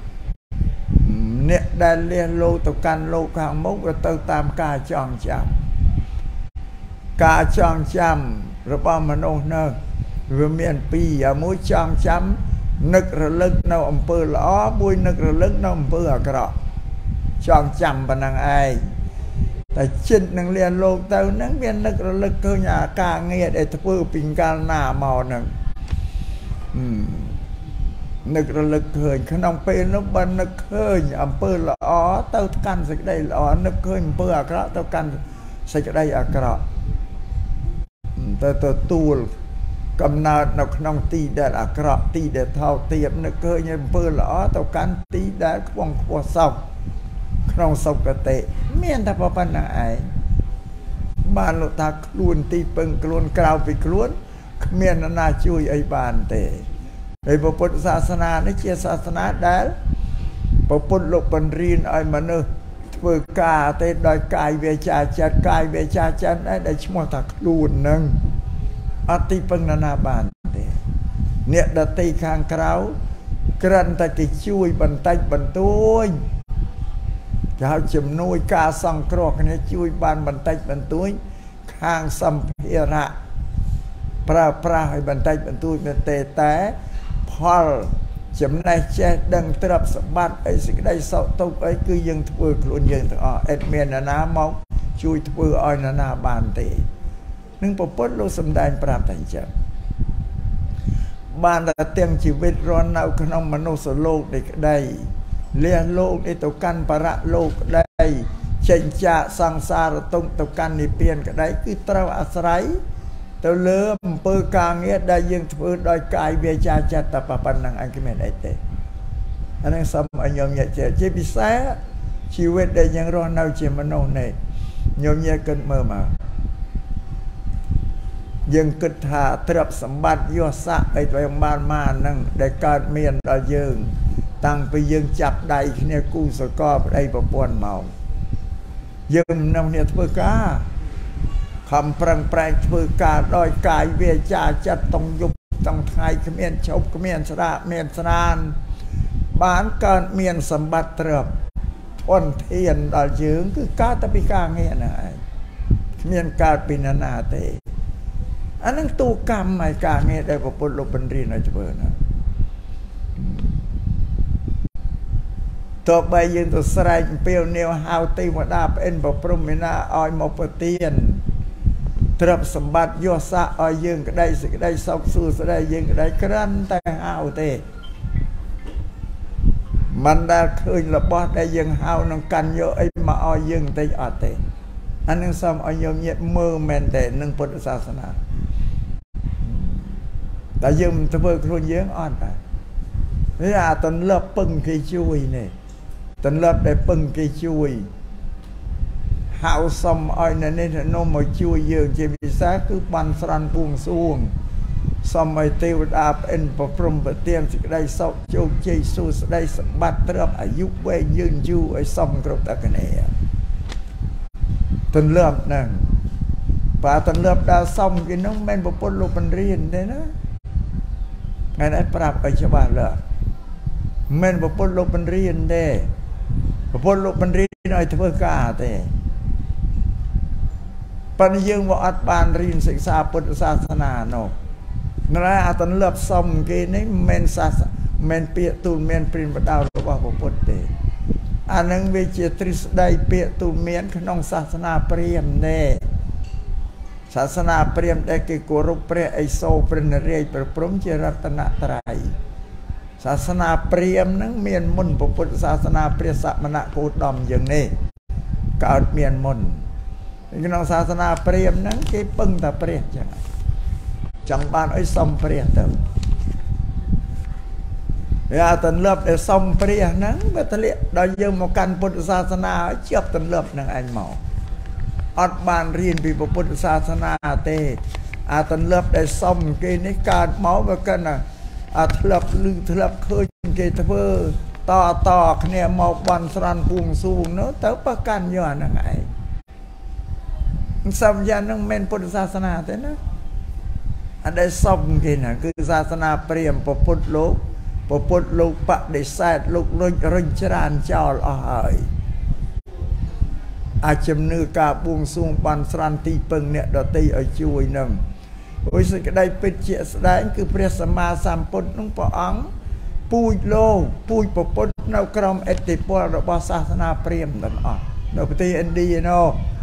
អ្នកដែលលះលោកទៅកាន់លោកខាងមុខវាទៅតាមការចងចាំការចងចាំរបស់មនុស្សនោះវាមានពីរមួយចងចាំនឹករលឹកនៅអំពើល្អមួយនឹករលឹកនៅអំពើអាក្រក់ចងចាំប៉ុណ្ណឹងឯងតែចិត្តនឹងលះលោកទៅហ្នឹងវានឹករលឹកឃើញអាការងារដែលធ្វើពីកាលណាមកហ្នឹងនឹករលឹកឃើញក្នុងពេលនោះបើនឹកឃើញអំពើល្អទៅកាន់សេចក្តីល្អនឹកឃើញអំពើអាក្រក់ទៅកាន់សេចក្តីអាក្រក់ទៅទទួលកំណើតនៅក្នុងទីដែលអាក្រក់ទីដែលថោកទាបនឹកឃើញអំពើល្អទៅកាន់ទីដែលខ្វងខ្វះសោកក្នុងសុគតិមានតែប៉ុណ្ណឹងឯងបានលោកថាខ្លួនទីពឹងខ្លួនក្រៅពីខ្លួនគ្មាននរណាជួយអីបានទេហើយពុទ្ធសាសនានេះជាសាសនាដែលពុទ្ធលោកបញ្រៀនឲ្យមនុស្សធ្វើការទេដោយកាយវាចាចិត្តកាយវាចាចិត្តដែលឈ្មោះថាខ្លួននឹងអត់ទីពឹងនរណាបានទេអ្នកដតីខាងក្រៅគ្រាន់តែគេជួយបន្តិចបន្តួចគេហៅជំនួយការសង្គ្រោះគ្នាជួយបានបន្តិចបន្តួចខាងសម្ភារៈប្រើប្រាស់ឲ្យបន្តិចបន្តួចទេតែផលចំណេះចេះដឹងទ្រព្យសម្បត្តិអីសេចក្តីសុខទុក្ខអីគឺយើងធ្វើខ្លួនយើងទាំងអស់អត់មាននរណាមកជួយធ្វើឲ្យនរណាបានទេនឹងពុទ្ធលោកសម្ដែងប្រាប់តែអញ្ចឹងបានតែទាំងជីវិតរស់នៅក្នុងមនុស្សលោកនេះក្តីលះលោកនេះទៅកាន់បរៈលោកក្តីចេញចាកសង្សារទុក្ខទៅកាន់និព្វានក្តីគឺត្រូវអាស្រ័យទៅលើអំពើការងារដែលយើងធ្វើដោយកាយវាចាចិត្តតែប៉ុណ្្នឹងអញគ្មានអីទេអានឹងសំឲ្យញោមញាក់ជាពិសេសជីវិតដែលយើងរស់នៅជាមនុស្សនេះញោមញាក់គិតមើលមកយើងគិតថាទ្រព្យសម្បត្តិយសស័ក្តិអីទៅបានមកហ្នឹងដែលកើតមានដល់យើងតាំងពីយើងចាប់ដៃគ្នាគូសកលប្តីប្រពន្ធមកយើងនឹងគ្នាធ្វើការខំប្រឹងប្រែងធ្វើការដោយកាយវាចាចិត្តតង់យប់តង់ថ្ងៃគ្មានឈប់គ្មានស្រាកមានស្រានបានកើតមានសម្បត្តិទ្រព្យធនធានដល់យើងគឺកើតតែពីការងារហ្នឹងឯងគ្មានកើតពីណានាទេអានឹងទូកម្មឯការងារដែលពុទ្ធលោកបញ្រៀនឲ្យធ្វើណាតើបើយើងទៅស្រែកអំពាវនាវហៅទេវតាប្អិនប្រព្រំមេណាឲ្យមកប្រទានទ្រព្យសម្បត្តិយសស័ក្តិឲ្យយើងក្តីសេចក្តីសុខសួស្តីយើងក្តីក្រាន់តែហៅទេមិនដែលឃើញរបស់ដែលយើងហៅនឹងកាន់យកអីមកឲ្យយើងតិចអត់ទេអានឹងសូមឲ្យញោមញាតមើលមែនទេនឹងពុទ្ធសាសនាតែយើងមិនធ្វើខ្លួនយើងអត់ដែរនេះអាទន្លើបពឹងគេជួយនេះទន្លើបដែលពឹងគេជួយហៅសុំឲ្យនៅនេះនោះមកជួយយើងជាពិសេសគឺបានស្រន់បួងសួងសុំឲ្យទេវតាប្អិនប្រព្រំប្រទានសេចក្តីសុខជោគជ័យសួស្តីសម្បត្តិទ្រព្យអាយុវែងយឺនយូរឲ្យសុំគ្រប់តគ្នាទន្លើបហ្នឹងបើទន្លើបដល់សុំគេនោះមិនប្រពុតលោកបញ្រៀនទេណាថ្ងៃនេះប្រាប់ឲ្យច្បាស់លើមិនប្រពុតលោកបញ្រៀនទេប្រពុតលោកបញ្រៀនឲ្យធ្វើការទេប៉ុន្តែយើងមកអត់បានរៀនសិក្សាពុទ្ធសាសនានោះនៅអាទន្លើបសុំគេនេះមិនមែនពាក្យទូលមានព្រានបដៅរបស់ពុទ្ធទេអានឹងវាជាទ្រឹស្ដីពាក្យទូលមានក្នុងសាសនាព្រាហ្មណ៍ទេសាសនាព្រាហ្មណ៍ដែលគេគោរពព្រះឥសូរព្រះនរាយណ៍ព្រះព្រហ្មជារតនត្រ័យសាសនាព្រាហ្មណ៍ហ្នឹងមានមុនពុទ្ធសាសនាព្រះសមណគោតមយើងនេះកើតមានមុនក្នុងសាសនាព្រាហ្មណ៍ហ្នឹងគេពឹងតែព្រះចឹងចង់បានឲ្យសុំព្រះទៅវាទន្លើបដែលសុំព្រះហ្នឹងវាទលាក់ដល់យើងមកកាន់ពុទ្ធសាសនាឲ្យជាប់ទន្លើបហ្នឹងឯងមកអត់បានរៀនពីពុទ្ធសាសនាទេអាទន្លើបដែលសុំគេនេះកើតមកវាគិតថាអាធ្លាប់ឮធ្លាប់ឃើញគេធ្វើតគ្នាមកបន់ស្រន់បួងសួងនោះទៅប្រកាន់យកអាហ្នឹងឯងសំយ៉ាងហ្នឹងមិនពុទ្ធសាសនាទេណាអត់ដែលសុំគេណាគឺសាសនាព្រាហ្មណ៍ពុទ្ធលោកបដិសេធលោករុញច្រានចោលអស់ហើយអាចជំនឿការបួងសួងបានស្រន់ទីពឹងអ្នកដតីឲ្យជួយនឹងអូយសេចក្តីពិតជាស្ដែងគឺព្រះសម្មាសម្ពុទ្ធនឹងព្រះអង្គពូជលោកពូជពុទ្ធនៅក្រោមឥទ្ធិពលរបស់សាសនាព្រាហ្មណ៍ទាំងអស់នៅប្រទេសឥណ្ឌានោះ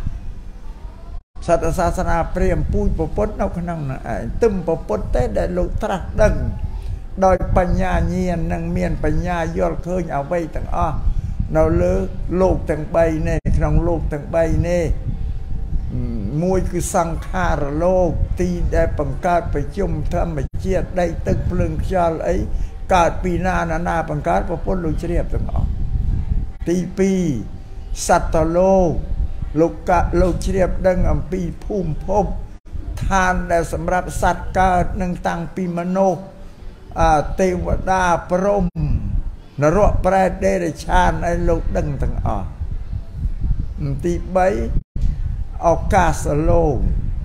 សាសនាព្រាហ្មណ៍ពូជពុទ្ធនៅក្នុងនោះឯងទឹមពុទ្ធទេដែលលោកត្រាស់ដឹងដោយបញ្ញាញាណនឹងមានបញ្ញាយល់ឃើញអ្វីទាំងអស់នៅលើលោកទាំង3នេះក្នុងលោកទាំង3នេះមួយគឺសង្ខារលោកទីដែលបង្កើតប្រជុំធម្មជាតិដីទឹកភ្លើងខ្យល់អីកើតពីណាបង្កើតពុទ្ធលោកជ្រាបទាំងអស់ទី2សត្វលោកជ្រាបដឹងអំពីភូមិភពឋានដែលសម្រាប់សត្វកើតនឹងតាំងពីមនុស្សទេវតាព្រហ្មនរកប្រែតដេរឆានឲ្យលោកដឹងទាំងអស់ទី3ឱកាសលោក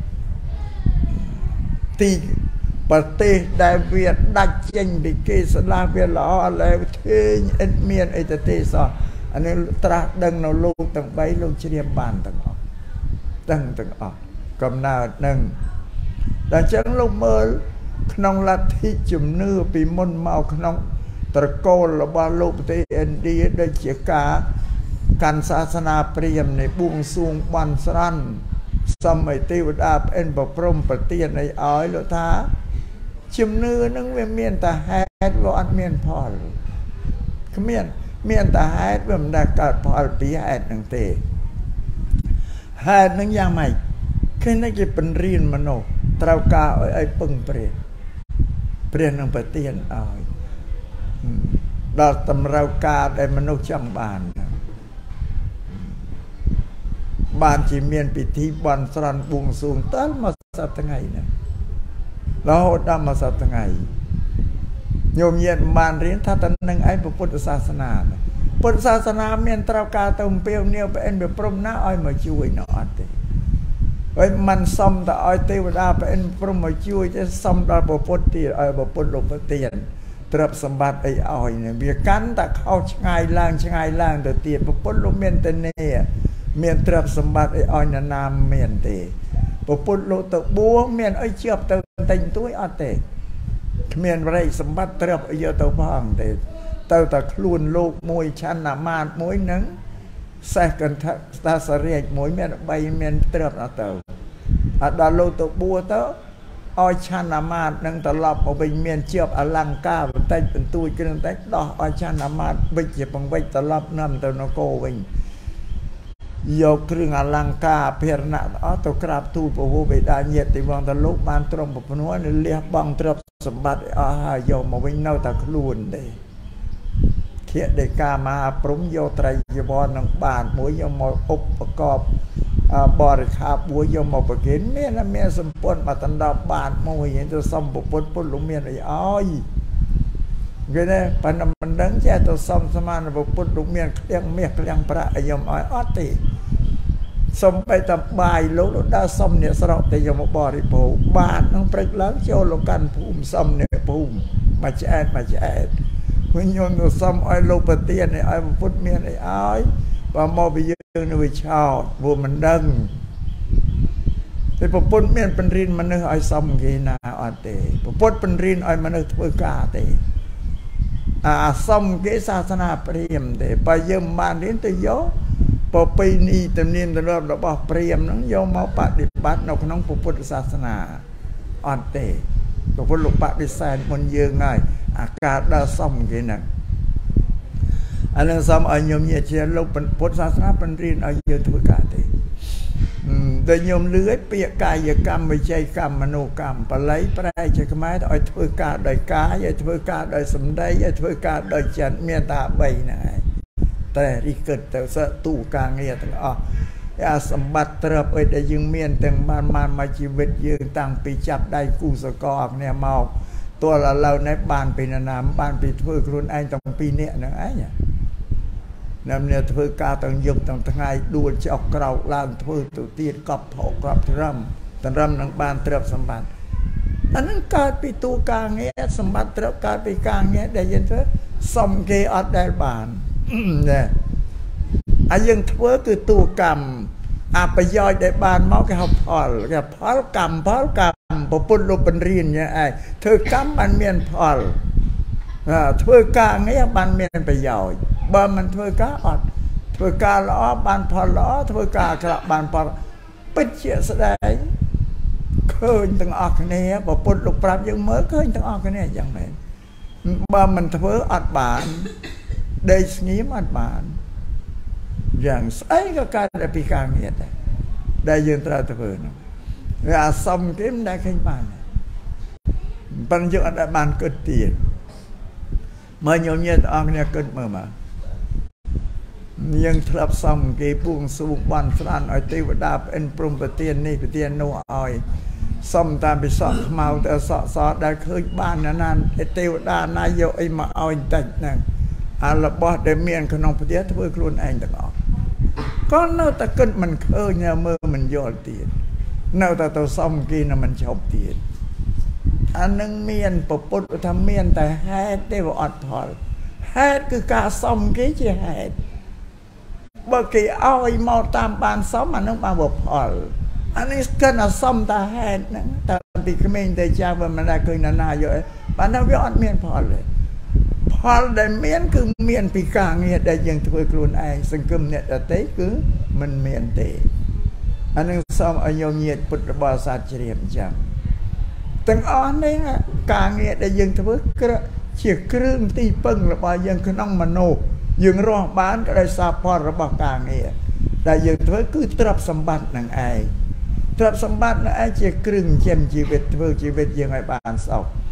ទីប្រទេសដែលវាដាច់ចេញពីគេស្លាប់វាល្អឡើយធេងឥតមានអីទៅទេសោះអានេះត្រាស់ដឹងនៅលោកទាំង3លោកជ្រាបបានទាំងអស់ទាំងអស់កំណើតនឹងដល់អញ្ចឹងលោកមើលក្នុងលទ្ធិជំនឿពីមុនមកក្នុងត្រកូលរបស់លោកប្រទេសឥណ្ឌាដូចជាការកាន់សាសនាព្រាហ្មណ៍នៃបួងសួងបន់ស្រន់សម័យទេវតាប្អិនប្រព្រំប្រទានឲ្យលោកថាជំនឿនឹងវាមានតែហេតុវាអត់មានផលគ្មានតែហេតុវាមិនដែលកើតផលពីហេតុនឹងទេហេតុនឹងយ៉ាងម៉េចឃើញតែគេបញ្រៀនមនុស្សត្រូវការឲ្យពឹងព្រះនឹងប្រទានឲ្យដល់តម្រូវការដែលមនុស្សចង់បានជាមានពិធីបន់ស្រន់បួងសួងដល់មកសប្តាហ៍ថ្ងៃហ្នឹងរហូតដល់មកសប្តាហ៍ថ្ងៃញោមញាតិបានរៀនថាតើនឹងឯងពុទ្ធសាសនាពុទ្ធសាសនាមានត្រូវការទៅអំពាវនាវព្រះអិនព្រះព្រំណាឲ្យមកជួយនៅអត់ទេហើយមិនសមតែឲ្យទេវតាព្រះអិនព្រំមកជួយទេសមដល់ពុទ្ធទៀតឲ្យពុទ្ធលោកប្រទានទ្រព្យសម្បត្តិអីឲ្យនេះវាកាន់តែខុសឆ្ងាយឡើងទៅទៀតពុទ្ធលោកមានតែនេះមានទ្រព្យសម្បត្តិអីឲ្យណានាមានទេពុទ្ធលោកទៅបួងមានអីជាប់ទៅតែងទួយអត់ទេគ្មានរៃសម្បត្តិទ្រព្យយកទៅផងទេទៅតែខ្លួនលោកមួយឆន្ទអាមាត្យមួយនឹងសេះកន្ធស្តាសរាជមួយមាន3មានទ្រព្យអត់ទៅអត់ដល់លោកទៅបួទៅឲ្យឆន្ទអាមាត្យនឹងត្រឡប់មកវិញមានជាប់អលង្ការបន្តិចបន្តួចគ្រឿងបន្តិចដោះឲ្យឆន្ទអាមាត្យវិជ្ជាបង្វិចត្រឡប់នាំទៅនគរវិញយកគ្រឿងអលង្ការភារណៈអស់ទៅក្រាបទូលព្រះវរបិតាញាតិវង្សទៅលោកបានទ្រង់ប្រភ្នួលលះបង់ទ្រព្យសម្បត្តិអស់ហើយយកមកវិញនៅតែខ្លួនទេខិដេកាមហាព្រំយកត្រៃជីវរនឹងបានមួយយកមកឧបកបរិខាមួយយកមកប្រគេនមានសម្ពន្ធមកដណ្ដប់បានមួយទៅសំពុទ្ធពុទ្ធលោកមានអីឲ្យគេណាប៉ុន្តែមិនដឹងចេះទៅសំសមានពុទ្ធលោកមានក្លៀងមាសក្លៀងប្រាក់ឲ្យឲ្យអត់ទេសំបីតបាយលោកដល់សំអ្នកស្រកតែយកមកបរិភោគបាននឹងព្រឹកឡើងចូលលោកកាន់ភូមិសំអ្នកភូមិមកឆ្អែតវិញញោមទៅសំឲ្យលោកប្រទានឲ្យពុទ្ធមានអីឲ្យបើមកពីយើងនៅវិឆោតព្រោះមិនដឹងតែពុទ្ធមានបញ្រៀនមនុស្សឲ្យសំគេណាអត់ទេពុទ្ធបញ្រៀនឲ្យមនុស្សធ្វើការទេអាសំគេសាសនាព្រាហ្មណ៍ទេបើយើងបានរៀនទៅយកប្រពៃណីទំនៀមទម្លាប់របស់ព្រាហ្មណ៍ហ្នឹងយកមកបដិបត្តិនៅក្នុងពុទ្ធសាសនាអត់ទេពុទ្ធលោកបដិសេធមុនយើងហើយអាការដល់សំគេហ្នឹងអានឹងសំឲ្យញោមញាតិជាលោកពុទ្ធសាសនាបញ្រៀនឲ្យយើងធ្វើការទេតែញោមលឺឲ្យពាក្យកាយកម្មវិច័យកម្មមនោកម្មបល័យប្រែជាខ្មែរឲ្យធ្វើការដោយកាយឲ្យធ្វើការដោយសម្ដីឲ្យធ្វើការដោយចិត្តមានតែ3ហ្នឹងឯងតែរិះគិតទៅសទូការងារទាំងអស់អាសម្បត្តិទ្រព្យអីដែលយើងមានទាំងបានមកជីវិតយើងតាំងពីចាប់ដៃគូសកលគ្នាមកទោះឥឡូវនេះបានពីណាមបានពីធ្វើខ្លួនឯងទាំង2នាក់ហ្នឹងឯងណាមនេះធ្វើការទាំងយប់ទាំងថ្ងៃដួលចុះក្រោកឡើងធ្វើទៅទៀតកប់ផោកប់ត្រឹមនឹងបានទ្រព្យសម្បត្តិអានឹងកើតពីទូការងារសម្បត្តិទ្រព្យកើតពីការងារដែលយើងធ្វើសំគេអត់ដែលបានណាហើយយើងធ្វើគឺទូកម្មអប្រយោជន៍ដែលបានមកគេហៅផលគេផលកម្មពុទ្ធលោកបញ្រៀនយ៉ាងឯងធ្វើកម្មបានមានផលធ្វើការងារបានមានប្រយោជន៍បើមិនធ្វើការអត់ធ្វើការល្អបានផលល្អធ្វើការអាក្រក់បានផលពិតជាស្ដែងឃើញទាំងអស់គ្នាពុទ្ធលោកប្រាប់យើងមើលឃើញទាំងអស់គ្នាយ៉ាងម៉េចបើមិនធ្វើអត់បានដេកស្ងៀមអត់បានយ៉ាងស្អីក៏កើតពីការងារដែរដែលយើងត្រូវធ្វើនោះវាអាសំគេមិនដែលឃើញបានប៉ុន្តែយើងអត់ដែលបានគិតទៀតមើលញោមញាតិអង្គគ្នាគិតមើលមកយើងធ្លាប់សំគេពួងសួងបានស្រានឲ្យទេវតាផ្អិនព្រំប្រទាននេះប្រទាននោះឲ្យសំតាមពិសោធន៍ខ្មៅទៅសក់សដែលឃើញបានណាទេវតាណាយកអីមកឲ្យបន្តិចហ្នឹងអារបស់ដែលមានក្នុងប្រទេសធ្វើខ្លួនឯងទាំងអស់ក៏នៅតែគិតមិនឃើញមើលមិនយល់ទៀតនៅតែទៅសំគេនៅមិនឈប់ទៀតអានឹងមានពុទ្ធថាមានតែហេតុទេអត់ផលហេតុគឺការសំគេជាហេតុបើគេឲ្យមកតាមបានសំអានឹងបានផលអានេះគិតអាសំតែហេតុហ្នឹងតែពីក្មេងទៅចាស់វាមិនដែលឃើញណាយកបានថាវាអត់មានផលទេផលដែលមានគឺមានពីការងារដែលយើងធ្វើខ្លួនឯងសង្គមអ្នកដទៃគឺមិនមានទេអានឹងសូមឲ្យញោមញាតិពុទ្ធបរិស័ទជ្រាបអញ្ចឹងទាំងអស់នេះការងារដែលយើងធ្វើជាគ្រឿងទីពឹងរបស់យើងក្នុងមនោយើងរស់បានក៏ដោយសារផលរបស់ការងារដែលយើងធ្វើគឺទ្រព្យសម្បត្តិនឹងឯងទ្រព្យសម្បត្តិនឹងឯងជាគ្រឿងចិញ្ចឹមជីវិតធ្វើជីវិតយើងឲ្យបានសុខ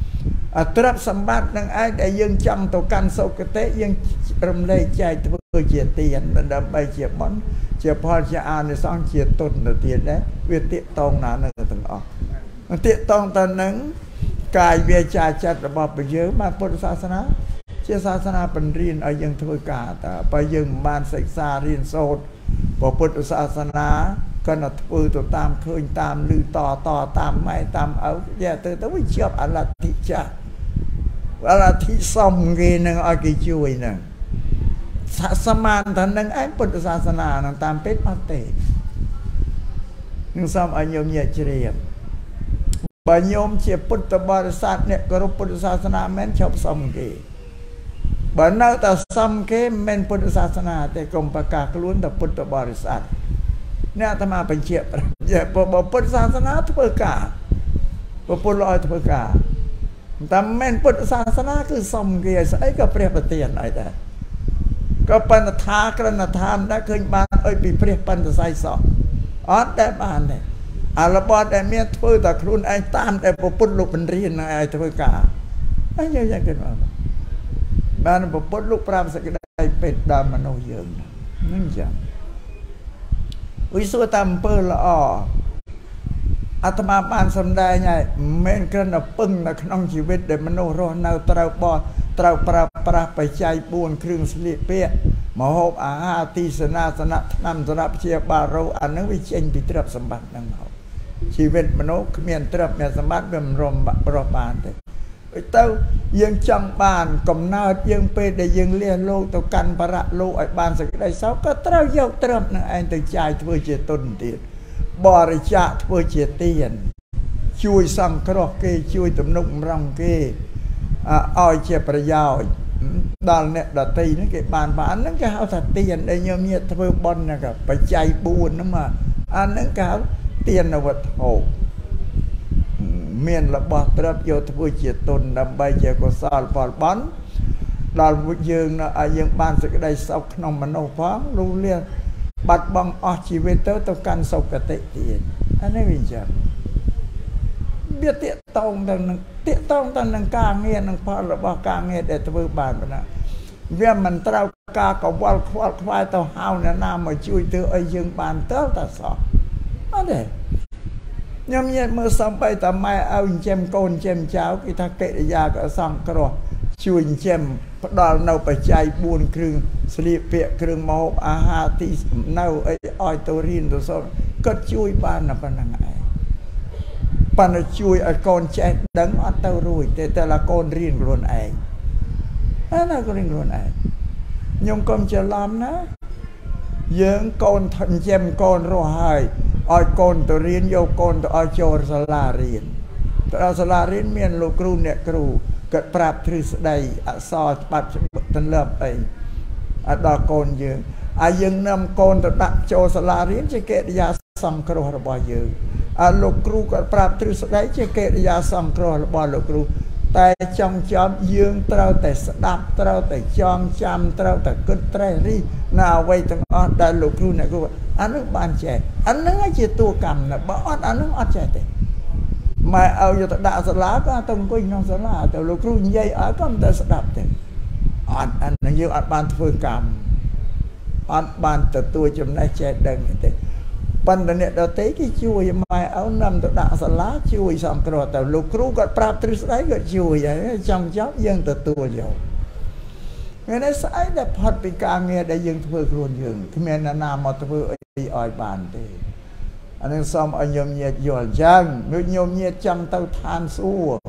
ទ្រព្យសម្បត្តិនឹងឯងដែលយើងចង់ទៅកាន់សុគតិយើងរំលែកចែកធ្វើជាទានដើម្បីជាបុណ្យជាផលជាអានិសង្សជាទុនទៅទៀតដែរវាទាក់ទងណានឹងទាំងអស់ទាក់ទងទៅនឹងកាយវាចាចិត្តរបស់ព្រះយើងបានពុទ្ធសាសនាជាសាសនាបញ្រៀនឲ្យយើងធ្វើការតើបើយើងមិនបានសិក្សារៀនសូត្រពុទ្ធសាសនាក៏នៅធ្វើទៅតាមឃើញតាមឮតតាមម៉ែតាមឪយ៉ាទៅវាជាប់អលទ្ធិចាស់អលទ្ធិសំគេនឹងឲ្យគេជួយនឹងសមានថានឹងឯងពុទ្ធសាសនានឹងតាមពេទ្យអត់ទេនឹងសូមឲ្យញោមញាតិជ្រាបបើញោមជាពុទ្ធបរិស័ទអ្នកគោរពពុទ្ធសាសនាមិនឈប់សំគេបើនៅតែសំគេមិនពុទ្ធសាសនាទេកុំប្រកាសខ្លួនតែពុទ្ធបរិស័ទអ្នកអាត្មាបញ្ជាក់បើពុទ្ធសាសនាធ្វើការពុទ្ធឲ្យធ្វើការតែមិនពុទ្ធសាសនាគឺសំគេស្អីក៏ព្រះប្រទានឲ្យដែរក៏បណ្ឌថាក្រណដ្ឋានដែរឃើញបានអុយពីព្រះបណ្ឌស័យសោះអត់ដែរបានទេអារបស់ដែលមានធ្វើតែខ្លួនឯងតាមដែលពុទ្ធលោកបញ្រៀនឲ្យធ្វើការហើយយ៉ាងគេបានពុទ្ធលោកប្រាប់សេចក្តីពេតដល់មនុស្សយើងនឹងចឹងវិសុទ្ធតាមអំពើល្អអាត្មាបានសម្ដែងហើយមិនគ្រាន់តែពឹងនៅក្នុងជីវិតដែលមនុស្សរស់នៅត្រូវប្រើប្រាស់បច្ច័យ4គ្រឿងស្លៀកពាក់មហូបអាហារទីសនាសនៈថ្នាំសម្រាប់ជាបារោអានឹងវាចេញពីទ្រព្យសម្បត្តិហ្នឹងមកជីវិតមនុស្សគ្មានទ្រព្យមានសម្បត្តិវាមិនរស់បានទេទៅយើងចង់បានកំណើតយើងពេលដែលយើងលះលោកទៅកាន់បរៈលោកឲ្យបានសេចក្តីសុខក៏ត្រូវយកទ្រព្យនឹងឯងទៅចាយធ្វើជាទុនទៀតបរិច្ចាគធ្វើជាទានជួយសង្គ្រោះគេជួយទំនុកម្រងគេឲ្យជាប្រយោជន៍ដល់អ្នកដទៃហ្នឹងគេបានហ្នឹងគេហៅថាទានដែលញោមញាតធ្វើបុណ្យហ្នឹងបច្ច័យ4ហ្នឹងមកអាហ្នឹងគេហៅទានវត្ថុមានរបស់ទ្រព្យយកធ្វើជាទុនដើម្បីជាកុសលផលបុណ្យដល់យើងឲ្យយើងបានសេចក្តីសុខក្នុងមនុស្សផងលុះលះបាត់បង់អស់ជីវិតទៅកាន់សុគតិទៀតអានេះវាចឹងវាតាក់ទងទៅនឹងការងារនឹងផលរបស់ការងារដែលធ្វើបានប៉ុណ្ណាវាមិនត្រូវការកវល់ខ្វល់ខ្វាយទៅហៅអ្នកណាមកជួយធ្វើឲ្យយើងបានទៅតែសោះអត់ទេខ្ញុំញ៉ែមើលសំបីតាម៉ែឲ្យចិញ្ចឹមកូនចិញ្ចឹមចៅគេថាកិរិយាក៏សង្គ្រោះជួយចិញ្ចឹមផ្ដល់នៅបច្ច័យ4គ្រឿងស្លៀកពាក់គ្រឿងម្ហូបអាហារទីនៅអីឲ្យទៅរៀនទៅសូត្រក៏ជួយបានតែប៉ុណ្្នឹងឯងប៉ុន្តែជួយឲ្យកូនចេះដឹងអត់ទៅរួចទេតែឡាកូនរៀនខ្លួនឯងណាកូនរៀនខ្លួនឯងខ្ញុំកុំច្រឡំណាយើងកូនចិញ្ចឹមកូនរស់ហើយឲ្យកូនទៅរៀនយកកូនទៅឲ្យចូលសាលារៀនទៅដល់សាលារៀនមានលោកគ្រូអ្នកគ្រូគាត់ប្រាប់ទ្រឹស្ដីអក្សរច្បាប់ទន្លប់អីដល់កូនយើងហើយយើងនាំកូនទៅដាក់ចូលសាលារៀនជាកិរិយាសង្គ្រោះរបស់យើងលោកគ្រូគាត់ប្រាប់ទ្រឹស្ដីជាកិរិយាសង្គ្រោះរបស់លោកគ្រូតែចង់ចាំយើងត្រូវតែស្ដាប់ត្រូវតែចងចាំត្រូវតែគិតត្រេះរិះនៅអ្វីទាំងអស់ដែលលោកគ្រូអ្នកគ្រូអានឹងបានចេះអានឹងជាតួកម្មណាបើអត់អានឹងអត់ចេះទេម៉ែឲ្យយកទៅដាក់សាលាក៏ទៅអង្គុយក្នុងសាលាទៅលោកគ្រូនិយាយឲ្យក៏មិនទៅស្ដាប់ទេអត់អានឹងយើងអត់បានធ្វើកម្មអត់បានទទួលចំណេះចេះដឹងទេប៉ុន្តែអ្នកដទៃគេជួយម៉ែឲ្យនាំទៅដាក់សាលាជួយសង្គ្រោះទៅលោកគ្រូគាត់ប្រាប់ទ្រឹស្ដីគាត់ជួយហើយចង់យើងទទួលយកមានតែស្អីដែលផុតពីការងារដែលយើងធ្វើខ្លួនយើងគ្មានអ្នកណាមកធ្វើអីឲ្យបានទេអានឹងសូមឲ្យញោមញាតយល់ចឹងដូចញោមញាតចង់ទៅឋានសួគ៌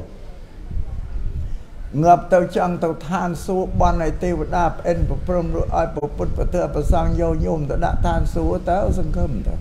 ងាប់ទៅចង់ទៅឋានសួគ៌បន់ឲ្យទេវតាផ្អិនប្រព្រំរួចឲ្យពុទ្ធប្រទើប្រសង្ឃយកញោមទៅដាក់ឋានសួគ៌ទៅសង្ឃឹមទៅ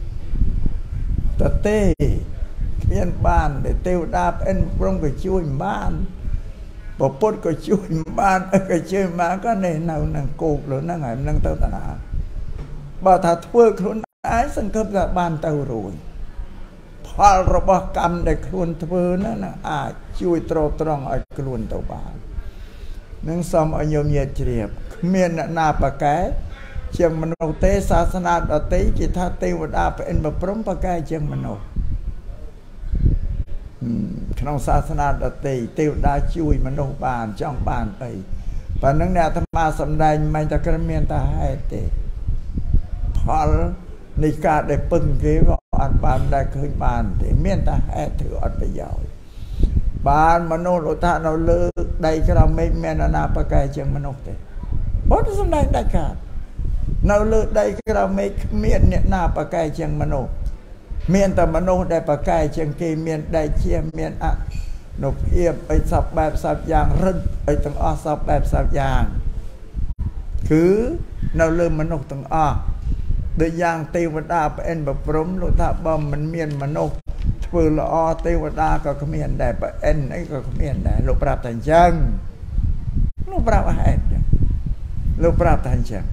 ទេគ្មានបានទេវតាផ្អិនប្រព្រំក៏ជួយមិនបានពុទ្ធក៏ជួយមិនបានក៏ជួយមិនបានក៏នៅនឹងគោកលើហ្នឹងហើយនឹងទៅតាណាបើថាធ្វើខ្លួនឯងសង្ឃឹមថាបានទៅរួចផលរបស់កម្មដែលខ្លួនធ្វើហ្នឹងអាចជួយទ្រទ្រង់ឲ្យខ្លួនទៅបាននឹងសូមឲ្យញោមញាតិជ្រាបគ្មានអ្នកណាប្រកែជាងមនុស្សទេសាសនាដទៃគេថាទេវតាផ្អិនប្រព្រំប្រកែជាងមនុស្សក្នុងសាសនាដទៃទេវតាជួយមនុស្សបានចង់បានអីប៉ុណ្ណឹងអ្នកអាត្មាសំដែងមិនតែគ្រាន់មានតែហេតុទេផលនៃការដែលពឹងគេក៏អត់បានដែលឃើញបានទេមានតែហេតុធ្វើអត់ប្រយោជន៍បានមនុស្សឧទាហរណ៍នៅលើដីក្រោមមេឃមានអាណាប្រកែជាងមនុស្សទេបើទៅសំដែងដាច់ខាតនៅលើដីក្រោមមេឃគ្មានអ្នកណាប្រកែជាងមនុស្សមានតែមនុស្សដែលប្រកែជាងគេមានដែកជាមានអនុភាពអីសពបែបសពយ៉ាងរឹតអីទាំងអស់សពបែបសពយ៉ាងគឺនៅលើមនុស្សទាំងអស់ដូចយ៉ាងទេវតាប្អិនប្រព្រំលោកថាបើមិនមានមនុស្សធ្វើល្អទេវតាក៏គ្មានដែរប្អិនអីក៏គ្មានដែរលោកប្រាប់តែអញ្ចឹងលោកប្រាប់ហេតុលោកប្រាប់តែអញ្ចឹង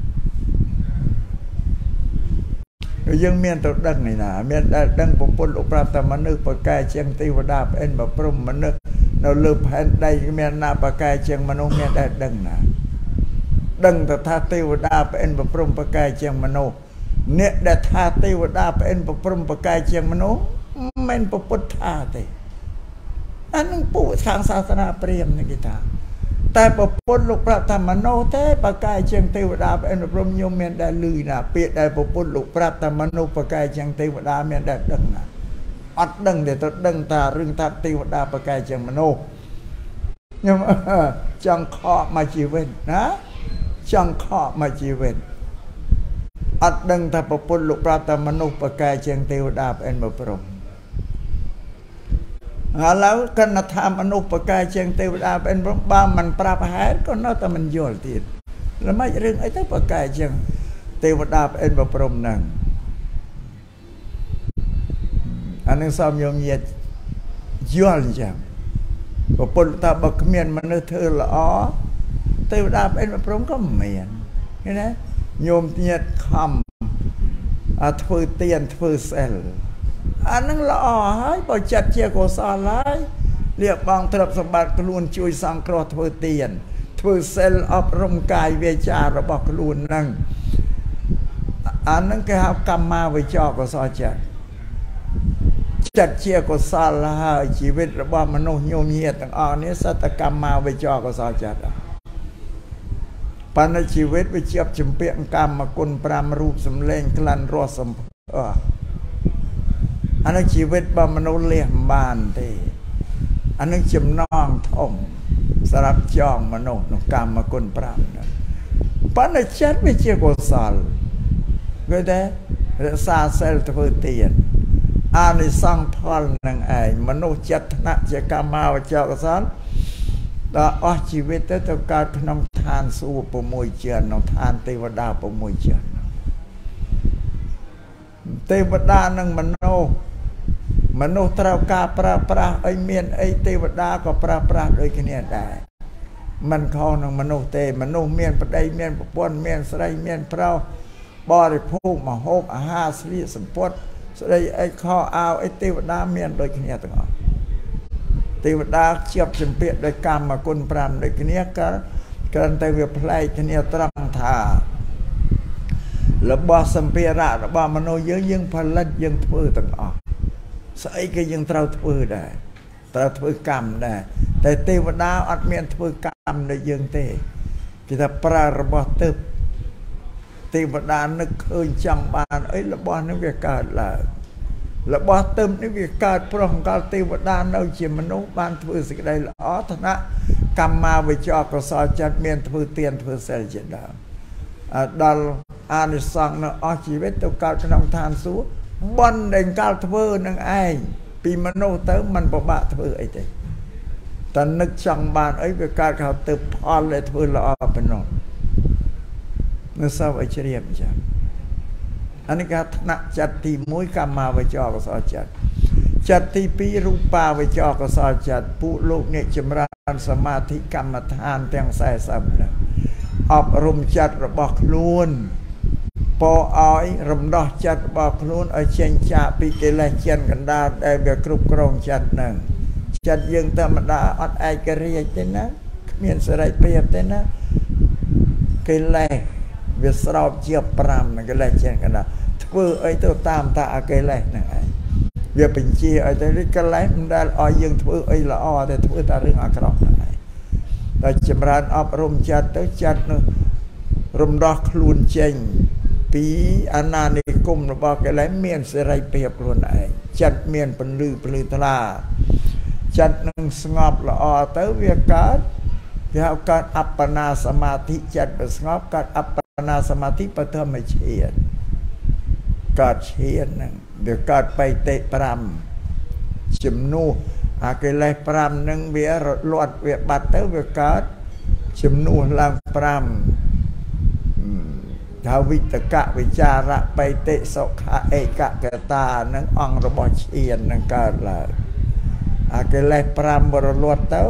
យើងមានទៅដឹងនេះណាមានដែលដឹងពុទ្ធលោកប្រាប់តែមនុស្សប្រកែជាងទេវតាប្អិនប្រព្រំមនុស្សនៅលើផែនដីមានណាប្រកែជាងមនុស្សមានដែលដឹងណាដឹងទៅថាទេវតាប្អិនប្រព្រំប្រកែជាងមនុស្សអ្នកដែលថាទេវតាប្អិនប្រព្រំប្រកែជាងមនុស្សមិនពុទ្ធថាទេអានឹងពួកខាងសាសនាព្រាហ្មណ៍នេះគេថាតែពុទ្ធលោកប្រាប់ថាមនុស្សទេប្រកែជាងទេវតាប្អិនប្រព្រំខ្ញុំមានដែលលឺណាពាក្យដែលពុទ្ធលោកប្រាប់ថាមនុស្សប្រកែជាងទេវតាមានដែលដឹងណាអត់ដឹងទេទៅដឹងថារឿងថាទេវតាប្រកែជាងមនុស្សខ្ញុំចង់ខកមកជីវិតណាចង់ខកមកជីវិតអត់ដឹងថាពុទ្ធលោកប្រាប់ថាមនុស្សប្រកែជាងទេវតាប្អិនប្រព្រំឥឡូវកណ្ណថាមនុស្សប្រកែជាងទេវតាប្អិនប្រព្រំបើមិនប្រាប់ហេតុក៏នៅតែមិនយល់ទៀតល្មិចរឿងអីទៅប្រកែជាងទេវតាប្អិនប្រព្រំហ្នឹងអានឹងសមញោមញាតិយល់អញ្ចឹងពុទ្ធថាបើគ្មានមនុស្សធ្វើល្អទេវតាប្អិនប្រព្រំក៏មិនមានឃើញទេញោមញាតិខំធ្វើទានធ្វើសិលអានឹងល្អហើយបើចិត្តជាកុសលហើយលៀបបងទ្រព្យសម្បត្តិខ្លួនជួយសង្គ្រោះធ្វើទានធ្វើសិលអប់រំកាយវាចារបស់ខ្លួនហ្នឹងអានឹងគេហៅកម្មាវិជ្ជាកុសលចិត្តជាកុសលហើយជីវិតរបស់មនុស្សញោមញាតិទាំងអស់នេះសតកម្មាវិជ្ជាកុសលចិត្តបណ្ឌជីវិតវាជាប់ជំពាក់កម្មគុណ5រូបសម្លេងក្លិនរសសម្ភារអានឹងជីវិតរបស់មនុស្សលះមិនបានទេអានឹងចំណងធំសម្រាប់ចងមនុស្សក្នុងកម្មគុណ5ហ្នឹងបណ្ឌចិត្តវាជាកុសលគេតែរក្សាសិលធ្វើទានអានិសង្ឃផលនឹងឯងមនុស្សចិត្តថ្នាក់ជាកម្មាវិជ្ជាកុសលដល់អស់ជីវិតទៅកើតក្នុងឋានសួគ៌6ជាន់ក្នុងឋានទេវតា6ជាន់ទេវតានិងមនុស្សត្រូវការប្រើប្រាស់ឲ្យមានអីទេវតាក៏ប្រើប្រាស់ដូចគ្នាដែរមិនខុសនឹងមនុស្សទេមនុស្សមានប្តីមានប្រពន្ធមានស្រីមានប្រុសបរិភោគម្ហូបអាហារស្លៀកសំពត់ស្ដីអីខោអាវអីទេវតាមានដូចគ្នាទាំងអស់ទេវតាជាប់ជំពាក់ដោយកម្មគុណ5ដូចគ្នាក៏គ្រាន់តែវាប្លែកគ្នាត្រង់ថារបស់សម្ភារៈរបស់មនុស្សយើងផលិតយើងធ្វើទាំងអស់ស្អីក៏យើងត្រូវធ្វើដែរត្រូវធ្វើកម្មដែរតែទេវតាអត់មានធ្វើកម្មដូចយើងទេគេថាប្រើរបស់ទើបទេវតានឹកឃើញចង់បានអីរបស់នឹងវាកើតឡើងរបស់ទើបនេះវាកើតព្រោះកាលទេវតានៅជាមនុស្សបានធ្វើសេចក្តីល្អឋានៈកម្មាវិជ្ជាកុសលចិត្តមានធ្វើទានធ្វើសិលជាដើមដល់អានិសង្ឃនៅអស់ជីវិតទៅកើតក្នុងឋានសួគ៌បន់ដែលកាលធ្វើនឹងឯងពីមនុស្សទៅមិនពិបាកធ្វើអីទេតែនឹកចង់បានអីវាកើតខោទៅផលដែលធ្វើល្អប៉ុណ្ណោះនៅសពឲ្យជ្រាបចា៎អានេះគេថ្នាក់ចិត្តទី1កម្មាវិជ្ជាកុសលចិត្តទី2រូបាវិជ្ជាកុសលចិត្តពួកលោកអ្នកចម្រើនសមាធិកម្មដ្ឋានទាំង40ហ្នឹងអប់រំចិត្តរបស់ខ្លួនពោឲ្យរំដោះចិត្តរបស់ខ្លួនឲ្យចេញចាកពីកិលេសចិនកណ្ដាលដែលវាគ្រប់គ្រងចិត្តហ្នឹងចិត្តយើងធម្មតាអត់ឯករាជ្យទេណាគ្មានសេរីភាពទេណាកិលេសវាស្រោបជា5នឹងកិលេសចិនកណ្ដាលធ្វើអីទៅតាមតាអកិលេសហ្នឹងឯងវាបញ្ជាឲ្យតែកន្លែងមិនដែលឲ្យយើងធ្វើអីល្អតែធ្វើតែរឿងអាក្រក់ហ្នឹងឯងតែចម្រើនអប់រំចិត្តទៅចិត្តនឹងរំដោះខ្លួនចេញពីអាណានិគមរបស់កន្លែងមានសេរីភាពខ្លួនឯងចិត្តមានពន្លឺថ្លាចិត្តនឹងស្ងប់ល្អទៅវាកើតគេហៅកើតអបណាសមាធិចិត្តវាស្ងប់កើតអបណាសមាធិបឋមឈានកើតឈានហ្នឹងវាកើតបៃតេ5ជំនួសអាកិលេស5ហ្នឹងវារត់លាត់វាបាត់ទៅវាកើតជំនួសឡើង5ថាវិតកវិចារៈបៃតេសុខៈឯកកតានឹងអង្គរបស់ឈាននឹងកើតឡើងអាកិលេស5បរលត់ទៅ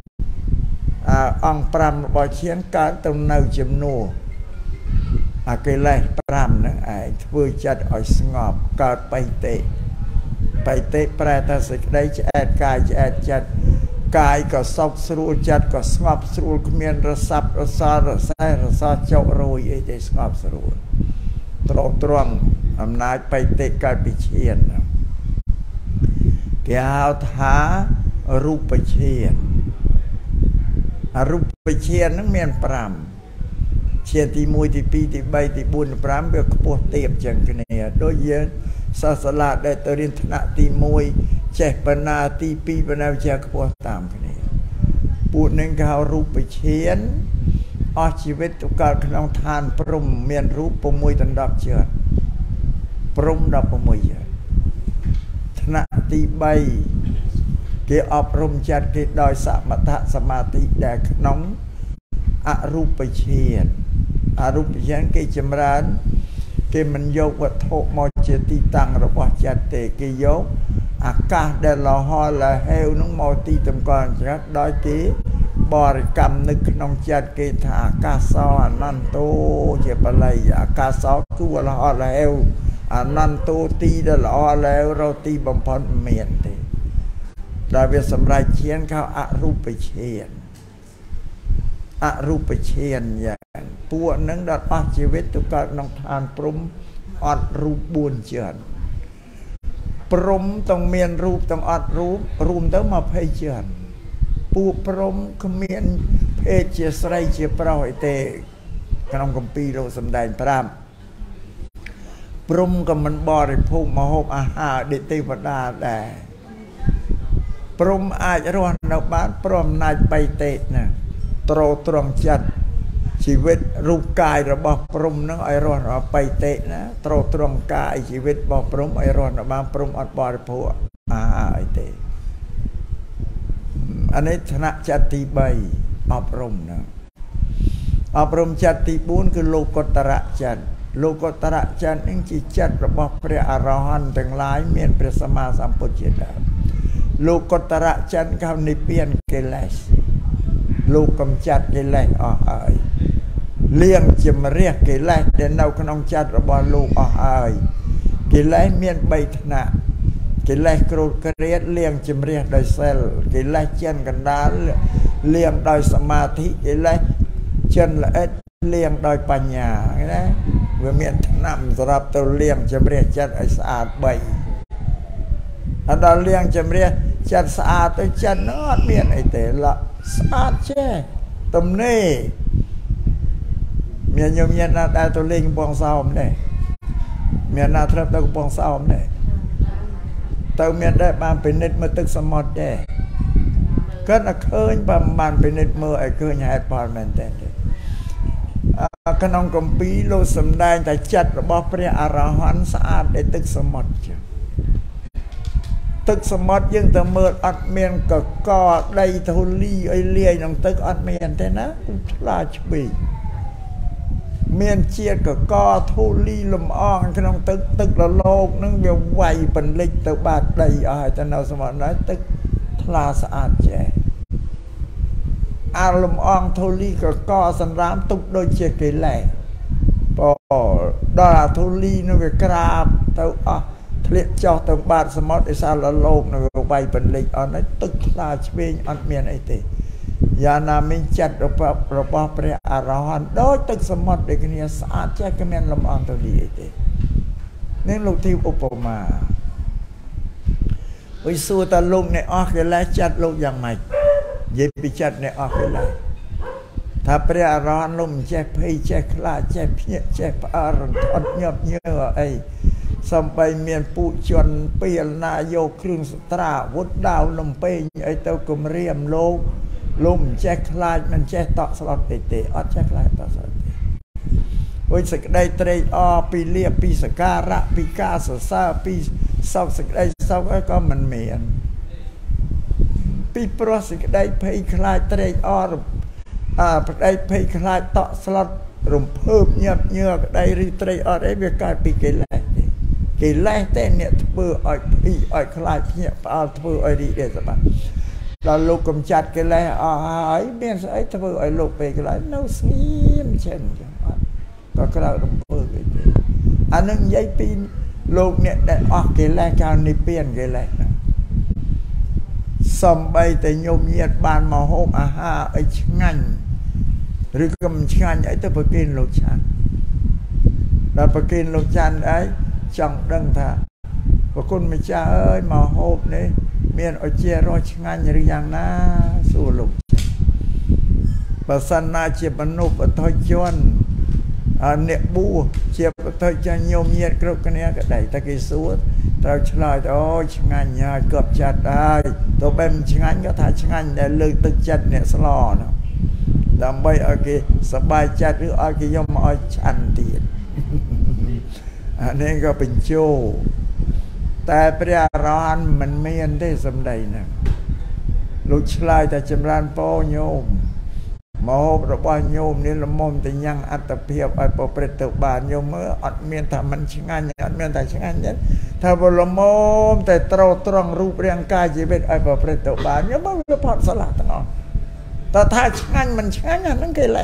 អង្គ5របស់ឈានកើតទៅនៅជំនួសអាកិលេស5នឹងឯងធ្វើចិត្តឲ្យស្ងប់កើតបៃតេប្រែថាសេចក្តីឆ្អែតកាយឆ្អែតចិត្តកាយក៏សុខស្រួលចិត្តក៏ស្ងប់ស្រួលគ្មានរសាប់រសល់រសែរសល់ចុករយអីទេស្ងប់ស្រួលត្រង់អំណាចបៃតេកើតពីឈានគេហៅថារូបឈានអរូបឈានហ្នឹងមាន5ឈានទី1ទី2ទី3ទី4ទី5វាខ្ពស់ទាបជាងគ្នាដូចយើងសាសនាដែលទៅរៀនថ្នាក់ទី1ចេះបណ្ណាទី2បណ្ណាវិជ្ជាខ្ពស់តាមគ្នាពួកនឹងគេហៅរូបឈានអស់ជីវិតទៅកើតក្នុងឋានព្រំមានរូប6ដណ្ដប់ជើងព្រំ16ជើងថ្នាក់ទី3គេអប់រំចិត្តគេដោយសមថសមាធិដែលក្នុងអរូបឈានគេចម្រើនគេមិនយកវត្ថុមកជាទីតាំងរបស់ចិត្តទេគេយកអាកាសដែលលហលលហេវនឹងមកទីតម្កល់ចិត្តដោយគេបរិកម្មនឹកក្នុងចិត្តគេថាអាកាសោអនន្តោជាបល័យអាកាសោគឺលហលលហេវអនន្តោទីដែលលហលលហេវរកទីបំផុតមានទេដែលវាសម្រេចឈានเขาអរូបឈានយ៉ាងពួកនឹងដល់អស់ជីវិតទៅកើតក្នុងឋានព្រំអត់រូប4ជើងព្រំต้องមានរូបต้องអត់រូបរួមទៅ20ជើងពួកព្រំគ្មានភេទជាស្រីជាប្រុសអីទេក្នុងគម្ពីរលោកសំដែង5ព្រំក៏មិនបរិភោគម្ហូបអាហារដូចទេវតាដែរព្រំអាចរស់នៅបានព្រមអំណាចបៃតេណាត្រង់ចិត្តជីវិតរូបកាយរបស់ព្រំនឹងឲ្យរស់នៅបៃតេណាត្រង់កាយជីវិតរបស់ព្រំឲ្យរស់នៅបានព្រំអត់បរិភោគអាហារអីទេអានេះឋានៈចិត្តទី3អប់រំណាអប់រំចិត្តទី4គឺលោកុត្តរចិត្តលោកុត្តរចិត្តនឹងជាចិត្តរបស់ព្រះអរហន្តទាំងឡាយមានព្រះសម្មាសម្ពុទ្ធជាដើមលោកុត្តរចិត្តគឺនិព្វានកិលេសលោកកំចាត់កិលេសអស់ហើយលាងជំរះកិលេសដែលនៅក្នុងចិត្តរបស់លោកអស់ហើយកិលេសមាន3ថ្នាក់កិលេសគ្រោតក្រៀតលាងជំរះដោយសិលកិលេសចិនកណ្ដាលលាងដោយសមាធិកិលេសចិនល្អិតលាងដោយបញ្ញាណាវាមានថ្នាំសម្រាប់ទៅលាងជំរះចិត្តឲ្យស្អាត3ដល់លាងជំរះចិត្តស្អាតទៅចិត្តនោះអត់មានអីទេស្អាតចេះទំនេរមានញោមញាតណាដែលទៅលេងកំពង់សោមដែរមានណាធ្លាប់ទៅកំពង់សោមដែរទៅមានដែរបានពិនិត្យមើលទឹកសមុទ្រដែរគាត់តែឃើញបានពិនិត្យមើលឲ្យឃើញហេតុផលមែនទេក្នុងគម្ពីរលោកសំដែងតែចិត្តរបស់ព្រះអរហន្តស្អាតដូចទឹកសមុទ្រចឹងទឹកសមុទ្រយើងទៅមើលអត់មានកកដីធូលីអីលាយក្នុងទឹកអត់មានទេណាគុំឆ្លាឆ្ប៊ីមានជាតិកកធូលីលំអងក្នុងទឹករលកនឹងវាវាយបន្លិចទៅបាតដីអស់ហើយទៅនៅសមុទ្រណាទឹកថ្លាស្អាតចេះអាលំអងធូលីកកសម្រាមទុកដូចជាកិលេសដល់អាធូលីនោះវាក្រាបទៅអស់ធ្លាក់ចុះទៅបាតសមុទ្រឯសាលលោកនៅវាយបន្លិចអស់នេះទឹកថ្លាឆ្វេងអត់មានអីទេយ៉ាងណាមានចិត្តរបស់ព្រះអរហន្តដូចទឹកសមុទ្រដូចគ្នាស្អាតចេះគ្មានលំអងធូលីអីទេនេះលោកធីវឧបមា Ôi xua ta lông này ọc cái lá chặt lông dạng mạch Dây bị chặt này ọc cái lá Thà bè rõn lông chép hay chép lá chép nhẹ chép ả rõn thọt nhấp nhớ ấy Xong bay miền phụ chuẩn bìa na vô krương stra vút đào lông bê ấy tao cùng riêng lông Lông chép lá mình chép tọt slot tê tê ớt chép lá tọt slot tê Ôi sực đây trây o pi lia pi sạc rạ pi ca sạc sa pi sau sực đây sau cái có mình miền pi pro sực đây pay khai trây o đây pay khai tọt slot rùm phơm nhấp nhựa đây ri trây o đấy việc cái pi cái lẽ tên nhẹ thưa ở pi ở khai nhẹ ở thưa ở đi để sao là lúc cầm chặt cái lẽ ấy bên ấy thưa ở lúc về cái lẽ nấu xiêm chân có cái nào đồng bơ cái gì anh nâng giấy pin lúc nè để cái lẽ cao ni piên cái lẽ xong bay tới nhôm nhiệt bàn màu hôm ha ấy ngành rồi cầm ngành ấy tới bờ kinh lục chăn là bờ kinh lục chăn ấy chẳng đăng thà và con mẹ cha ơi màu hôm đấy miền ở chia rồi ngành như dạng na sù lục và san na chia bắn nộp ở thôi chôn nè bu chia thôi cho nhôm nhiệt cái này cái đầy ta cái suốt tao chơi thôi ngành nhà cọp chặt ai tôi bên ngành có thà ngành để lư tự chặt nè slo nó làm bây ở cái sbai chặtឬở cái yom ở chăn tiền nên có bình châuแต่พระอรหันต์มันไม่ยันได้สำใดนะลูกชายแต่จำรานพ่อโยมมโหระบายโยมนี่ละมุมแต่ยังอัตเพียบไอ้ปอประตูบานโยมเมื่ออัดเมียนทำมันช่างงานอัดเมียนแต่ช่างงานเนี่ยถ้าบละมุมแต่ตรงรูปเรียงกายจีเป็นไอ้ปอประตูบานโยมมันจะพอดสลัดตั้งอ๋อแต่ถ้าช่างงานมันช่างงานนั่นคืออะไร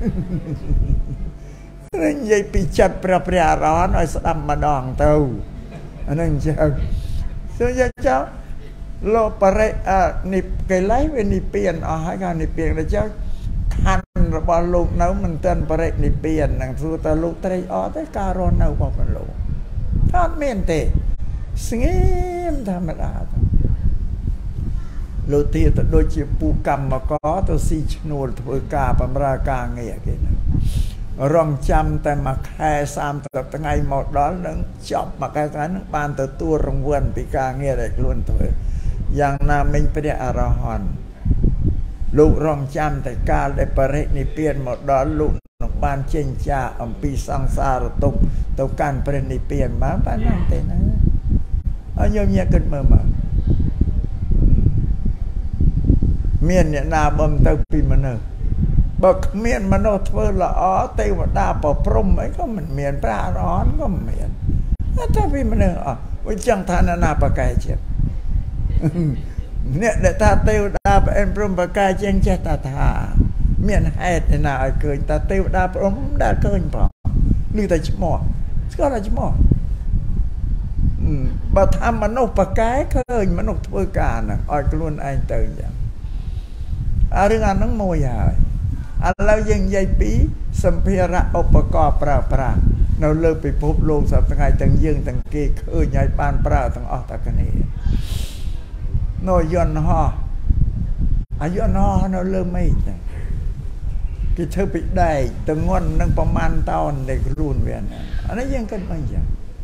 นี่ยัยปีจัดพระอรหันต์ไอ้สดัมมาดองเต้าอันนั้นเจ้าส่วนเจ้าโลปะเรนิเกลัยเวนิเปียนอ๋อให้การนิเปียนแล้วเจ้าขันระบาลูกน้ำมันเต้นปะเรนิเปียนหนังสู้แต่ลูกเตยอ๋อแต่การอนน้ำบอกมันลูกทอดเมียนเตะสิ่งธรรมดาโลตีแต่โดยจีปูกรรมมาก็ตัวซีชนูลถือกาปมรากาเงียกันรองจำแต่มาแค่3ตัวตั้งไงหมดđóนึงจบมาแค่นั้นบานตัวรางวัลปีกาเงี้ยได้ล้วนเถอะอย่างนามิงไปได้อรหันต์ลูกรองจำแต่การได้ปรินิเปียนหมดđóลูกนกบานเจนจ่าอมปีสังสารตุกตัวการปรินิเปียนมาบ้านนั่นเต้นะเอาโยมเงียกันเมื่อมาเมียนเนี่ยนาบ่มเต้าปีมันเนอบอกเมียนมโนทเวละอ๋อเทวดาปพรหมไอ้ก็มันเมียนพระร้อนก็เมียนถ้าพี่มันเนี่ยอ๋อวิจังทานาปะกายเจ็บเนี่ยเดี๋ยวถ้าเทวดาเป็นพรหมปะกายเจงเจตตาเมียนให้ในนาเกินแต่เทวดาพรหมได้เกินพอหรือแต่ชิมอก็อะไรชิมอบทำมโนปะกายเกินมโนทเวการน่ะอ๋อกลุ่นไอ้เตยอย่างเรื่องนั้นโมยายเรายังยัยปีสัมภาระอุปกรณ์ปราเราเลิกไปพบโลกสับตั้งไงตั้งยื่นตั้งเกยคือยายปานปราตั้งออกตะกันนี่โนยอนห่ออายุนห่อเราเลิกไม่ได้ที่เธอไปได้ตั้งงอนนั่งประมาณตอนเด็กรุ่นเวียนอันนั้นยังกันไม่ยัง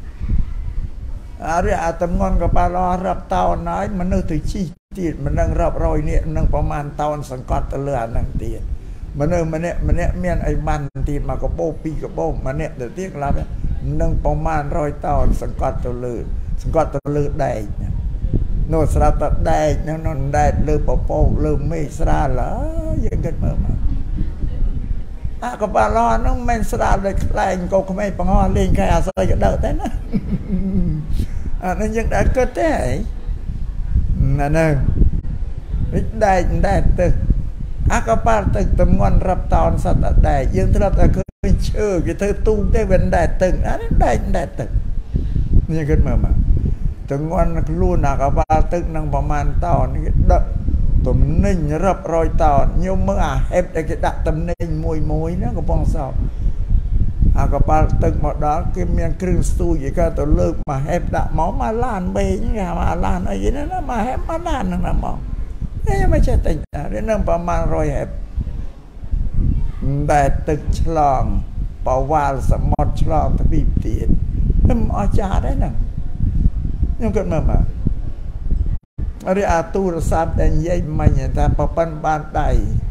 อะไรอาตั้งงอนกับปลาล้อรับตอนน้อยมันนึกถึงชี้ตีมันนั่งรับรอยเนี่ยนั่งประมาณตอนสังกัดตะเลือนั่งตีมันเนี่ยเมียนไอ้มันตีมากระโบปีกระโบมันเนี่ยเดี๋ยวเที่ยงรับเนี่ยนั่งประมาณ100 ตอนสังกัดตะเลือได้โนสระตัดได้นอนได้เลือปโป้เลือไม่สระเหรอยังกันเมื่อมากับปลาล้อน้องแม่สระเลยแรงก็ไม่ปังอ้อเล่นแค่อาศัยก็เดาแต่นะนั่นยังได้ก็ได้นั่นเองได้ตึกกับปลาตึกตำงอนรับตอนสัตว์ได้ยังทรับแต่เคยเชื่อกี่เธอตุ้งได้เป็นได้ตึกอันนั้นได้ตึกนี่ขึ้นมาตำงอนลู่หนักกับปลาตึกนั่งประมาณตอนนี้ดับตุ่มนิ่งรับรอยตอนโยมเมื่อเอฟได้กระดับตำนิ่งมวยนะก็ปองสอบกระเป๋าตึกหมดดอกกินเมียนครึ่งสตูอยู่ก็ตัวเลิกมาแฮบดะหมอมาล้านเบยนี่มาล้านอะไรนั่นนะมาแฮบมาล้านนั่นนะหมอไม่ใช่ติดเรื่องนั้นประมาณ100 แฮบแต่ตึกฉลองปาวาลสมอดฉลองทวีปเตียนมันอาจารย์ได้นั่งยังเกิดมาอะไรอาตูรศัพท์แต่ยัยมันอย่างแต่ปปันบานใด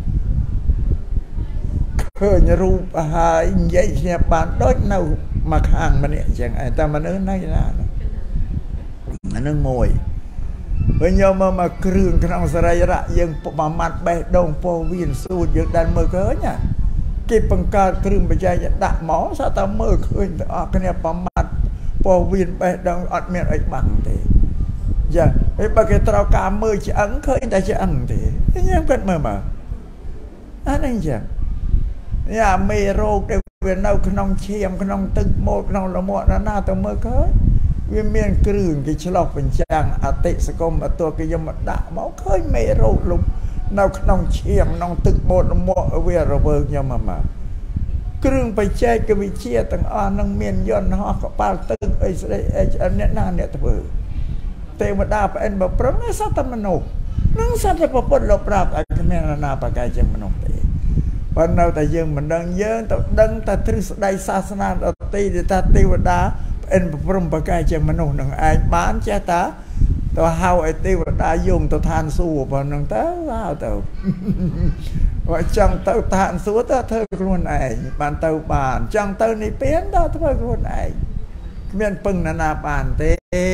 เคยรูปหายยัยเนี่ยบานด้อยเน่ามาข้างมันเนี่ยอย่างไอ้แต่มันเออนั่นนะมันนึกมวยเมื่อยมาเครื่องขนมสลายระยังประมาทเบะดงโปวินสูดยังดันมือเกินเนี่ยกิปังการเครื่องไปใจจะดักหมอสตามือคืนแต่ออกเนี่ยประมาทโปวินไปเบะดงอัดเมียนไอ้บังเตะอย่างไอ้ปากเตาการมือจะอังเคยแต่จะอังเตะยังกันมาอันนั้นอย่างเนี่ยมีโรคเด็กเวียนเอาขนมเชียมขนมตึกโมขนมละหมดหน้าตัวมือเกินวิเมียนกลืนกิฉลอกเป็นจางอาติสกมตัวกิยมดะหมอเคยไม่รู้ลุกเราขนมเชียมน้องตึกโมดละหมดเวรเบิกยมากลืนไปแจกวิเชียตั้งอ่านนังเมียนย้อนหอกปาตึกไอ้อันเนี้ยหน้าเนี่ยตัวเทวดาเป็นแบบพระเนสัตมโนนั่งสัตว์ประพุทธเราปราบไอ้แม่นาปากายจังมโนเตวันเราแต่ยังมันดังเยอะแต่ดังแต่ทฤษฎีศาสนาเราตีแต่เทวดาเป็นพระปากายจังมโนหนังไอ้บ้านเจ้าตาตัวเฮาไอ้เทวดายงตัวทานสู้พอหนังเต้าว้าวเต้าว่าจังเต้าทานสู้เต้าเธอกลุ่นไอ้บ้านเต้าบ้านจังเต้านี่เป็นเต้าเธอกลุ่นไอ้เมียนปึงนาปานเต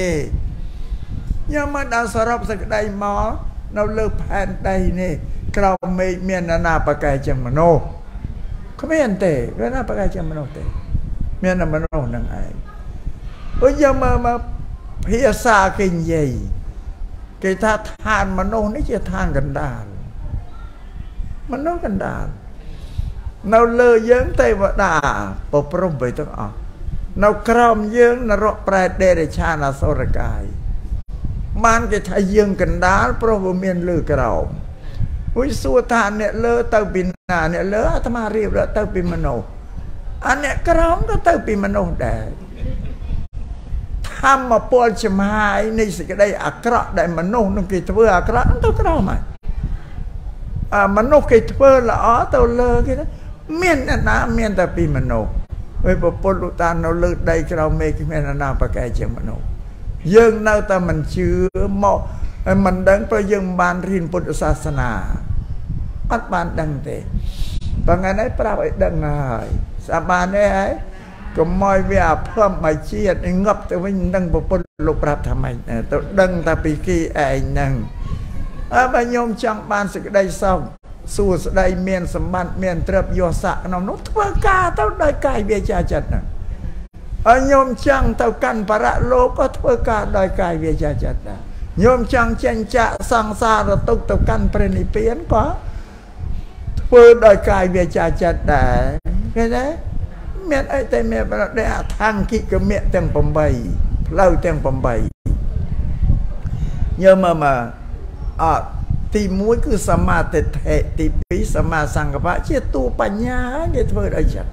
ยังมาดาวสรับสักได้หมอเราเลิกแผ่นใดนี่เราไม่เมียนนาปากายจังมโนเขาไม่เห็นเตะก็นาปากายจังมโนเตะเมียนมโนนั่งไอ้ยังมาพิยาซากินใหญ่กิถ้าทานมโนนี่จะทานกันดาลมโนกันดาลเราเลยเยิ้งเตวดาปปรมไปต้องออกเราครอมเยิ้งนรกแปรเดชานาโสรกายมันจะทะเยืองกันดาลเพราะว่าเมียนลือกเราวิสุทานเนี่ยเลอเตาปินาเนี่ยเลออาตมาเรียบเลอเตาปิมโนอันเนี่ยกระองก็เตาปิมโนได้ทำมาปวดชมายในสิ่งใดอักระได้มโนนึกกิจเพื่ออักระนั่นตัวกระไหมมโนกิจเพื่อละอ๋อตัวเลอกิจเมียนนะเมียนแต่ปิมโนเว้ยปวดลุตานเราเลือดได้กระเมกเมียนนาปากายเจมโนยังเน่าแต่มันเชื่อหมอมันดังประยังบานรินพุทธศาสนาอัดบานดังเตะบางอันไอ้ปราบไอ้ดังไงสาบานไอ้ก็มอยเวียเพิ่มมาเชียดงับแต่ว่าดังบุปผลุปราบทำไมตัวดังแต่ปีกี้ไอ้นังบางโยมจังบานสึกได้เศร้าสู้สได้เมียนสมบัติเมียนเตรียมโยสะน้องนุทวกาเต้าได้กายเบียจาจัดนะโยมจังเต้ากันประโลก็ทวกาได้กายเบียจาจัดนะโยมจังเจนจะสังสารตุกเต้ากันเปรนิเปียนก็ทวได้กายเบียจาจัดได้แค่นั้นเมียนไอ้แต่เมียประเดี๋ยวทางคิดก็เมียเต็มปมใบเล่าเต็มปมใบโยมมาตีมุ้ยคือสมาธิเทติปีสมาสังกปะเชื่อตัวปัญญาเกิดเพื่ออะไรจัด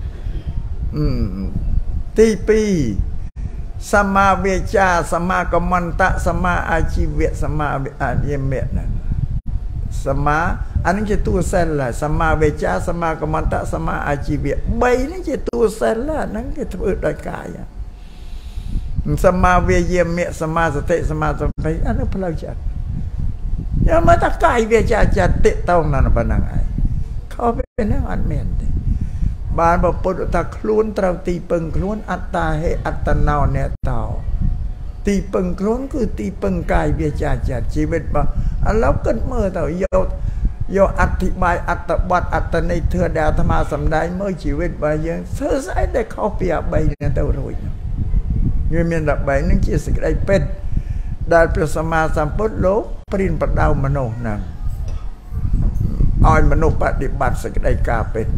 ตีปีสมาเวชาสมากรรมันตะสมาอาชีเวสมาอาเยเมนะสมาอันนี้จะตัวเซลล์สมาเวชาสมากรรมันตะสมาอาชีเวใบนี่จะตัวเซลล์นั่นก็เพื่อโดยกายสมาเวเยเมสมาสติสมาสติอันนั้นพลังจัดอย่ามาตะกายเวชาจัดเตะเต้านั่นปนังไอเขาเป็นนักอันเมียนบานบอกปุตตะคล้วนเต้าตีเปิงคล้วนอัตตาเหอัตตนาวเนี่ยเต่าตีเปิงคล้วนคือตีเปิงกายเวชาจัดชีวิตบ่แล้วเกิดเมื่อเต่าโยอธิบายอัตบัตอัตในเถื่อดาวธรรมะสำได้เมื่อชีวิตบ่ยังเสื่อสายได้เข้าเปียใบเนี่ยเต่ารุ่ยเงี้ยเมียนดับใบนั่งเชี่ยสิได้เป็นได้พระสมมาสัมพุทธโลกปรินปดาวมโนนังอ้อยมโนปฏิบัติสิได้กาเป็น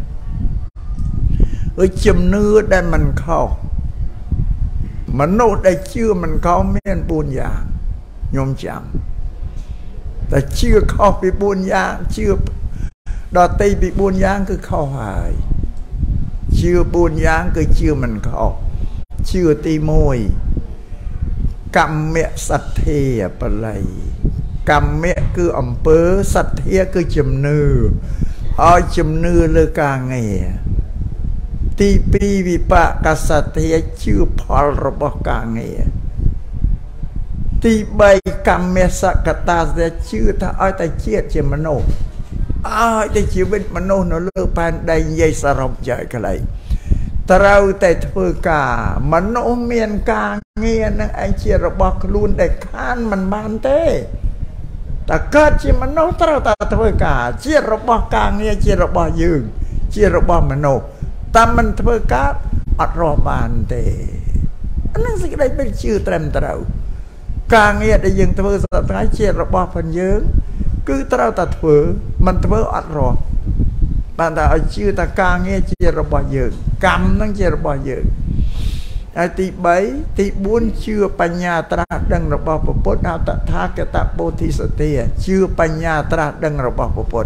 จำเนื้อได้มันเข้ามโนได้เชื่อมันเข้าเมียนปูนยางโยมจำแต่เชื่อเข้าไปปูนยางเชื่อดอตีไปปูนยางคือเข้าหายเ chưa buồn dáng cứ chưa mình khó chưa ti môi cầm mẹ sạch thề bà lầy cầm mẹ cứ ẩm bớ sạch thề cứ chùm nư ôi chùm nư lơ ca nghe ti pi vi bạ cả sạch thề chưa phol rồi bỏ ca nghe ti bay cầm mẹ sạch cả ta sẽ chưa ta ôi ta chết chùm mà nô ôi ta chịu bên mà nô nó lơ bàn đầy dây xa rộng chạy cái này trâu tại thưa cả mà nó miền ca nghe năng anh chia rồi bọc luôn để khan mình ban thế ta kết chỉ mà nó trâu ta thưa cả chia rồi bọc ca nghe chia rồi bọc dương chia rồi bọc mà nó ta mình thưa cả ở rồi ban thế anh năng gì đây bên chưa trem trâu ca nghe để dương thưa sao thái chia rồi bọc phần dương cứ trâu ta thưa mình thưa ở rồi bạn ta chưa ta ca nghe chia rồi bỏ giờ cầm nó chia rồi bỏ giờ tí bấy tí bốn chưa bánh nhà tra đăng rồi bỏ bột nào ta tha cái ta bố thi sở tìa chưa bánh nhà tra đăng rồi bỏ bột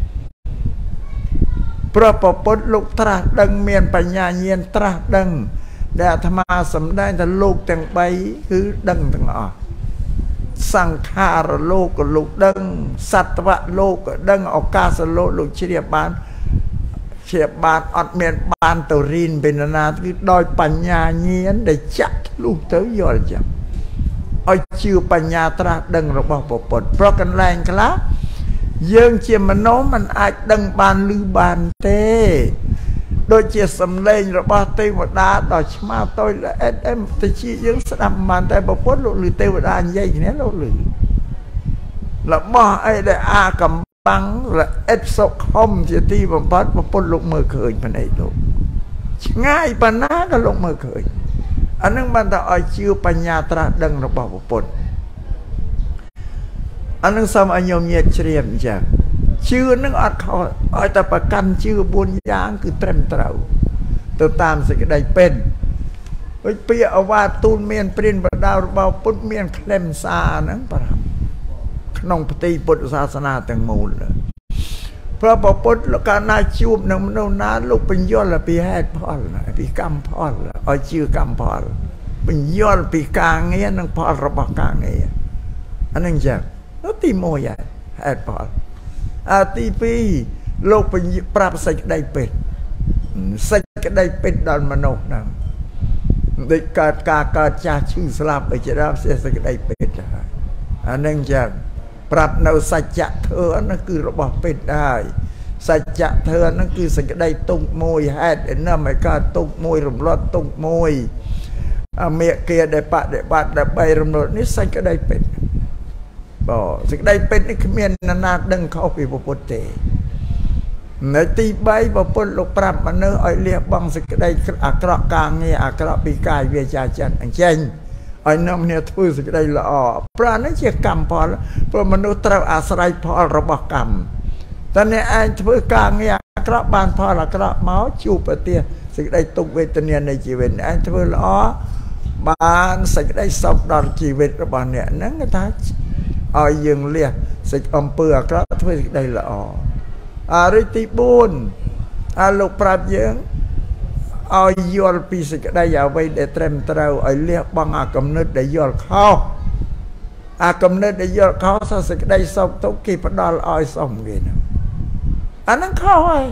pro bột lúc tra đăng miền bánh nhà nhiên tra đăng để tham gia sắm đây ta lục tầng bấy cứ đăng thằng ọ sang kha rồi lục đăng sạch vạ lục đăng ở ca sở lục chia địa bàn chia bàn ọt miền bàn tàu rin bên na cứ đòi bánh nhà nhiên để chắc luôn tới rồi chứ ôi chưa bánh nhà tra đăng rồi bỏ bột pro cần lành cái lá dương chia mà nó mình ai đăng bàn lư bàn thế đôi chia sầm lên rồi bỏ tây một đá đòi mà tôi là em tôi chia dương sẽ làm bàn tay bỏ bột lộ lư tây một đá dây nhé lộ lư là bỏ ai để cầm băng là ít sọc không chỉ ti bằng bát mà bột lục mơ khởi mà này đâu ngay bàn ná cái lục mơ khởi anh em bạn ta ở chiều bàn nhà tra đăng rồi bỏ bột anh em xong anh nhôm nhiệt chìm chả chưa nó ở khỏi ở ta phải căn chưa buôn giang cứ trem trâu từ tam sẽ cái đầy pen với bây giờ vào tuôn miền prin và đào bao bút miền klem xa nữa bà nông peti bộtศาสนา ទាំងមូល เพราะពុទ្ធលោកកាលណាជួបនឹងមនុស្សណាលោកបញ្យល់ពីហេតុផលពីកម្មផលឲ្យជឿកម្មផលបញ្យល់ពីការងារនិងផលរបស់ការងារអានឹងចឹងទី1ហេតុផលទី2លោកប្រាប់សេចក្តីពិតសេចក្តីពិតដល់មនុស្សហ្នឹងដូចកើតការកើតចាស់ឈឺស្លាប់អីជាដើមសេចក្តីពិតអានឹងចឹងប្រាប់នៅសច្ចៈធម៌ហ្នឹងគឺរបស់ពិតហើយសច្ចៈធម៌ហ្នឹងគឺសេចក្តីទុកមួយហេតុឯណាមិនកើតទុកមួយរំលត់ទុកមួយមេគាដែលបដិបត្តិដើម្បីរំលត់នេះសេចក្តីពិតបើសេចក្តីពិតនេះគ្មាននរណាដឹងខុសពីពុទ្ធទេនៅទី3ពុទ្ធលោកប្រាប់មនុស្សឲ្យលះបង់សេចក្តីអាក្រក់ការងារអាក្រក់ពីកាយវាចាចិត្តអញ្ចឹងឲ្យនាំគ្នាធ្វើសេចក្តីល្អព្រោះនេះជាកម្មផលព្រោះមនុស្សត្រូវអាស្រ័យផលរបស់កម្មតែអ្នកឯងធ្វើការងារអាក្រក់បានផលអាក្រក់មកជួបប្រទះសេចក្តីទុក្ខវេទនានៃជីវិតឯងធ្វើល្អបានសេចក្តីសុខដល់ជីវិតរបស់អ្នកហ្នឹងគេថាឲ្យយើងលះសេចអំពើអាក្រក់ធ្វើសេចក្តីល្អរីទី4លោកប្រាប់យើងឲ្យយល់ពីសេចក្តីអ្វីដែលត្រឹមត្រូវឲ្យលះបង់អាគំនិតដែលយល់ខុសអាគំនិតដែលយល់ខុសសេចក្តីសុខទុក្ខគេផ្ដល់ឲ្យសុំគេហ្នឹងអាហ្នឹងខុសហើយ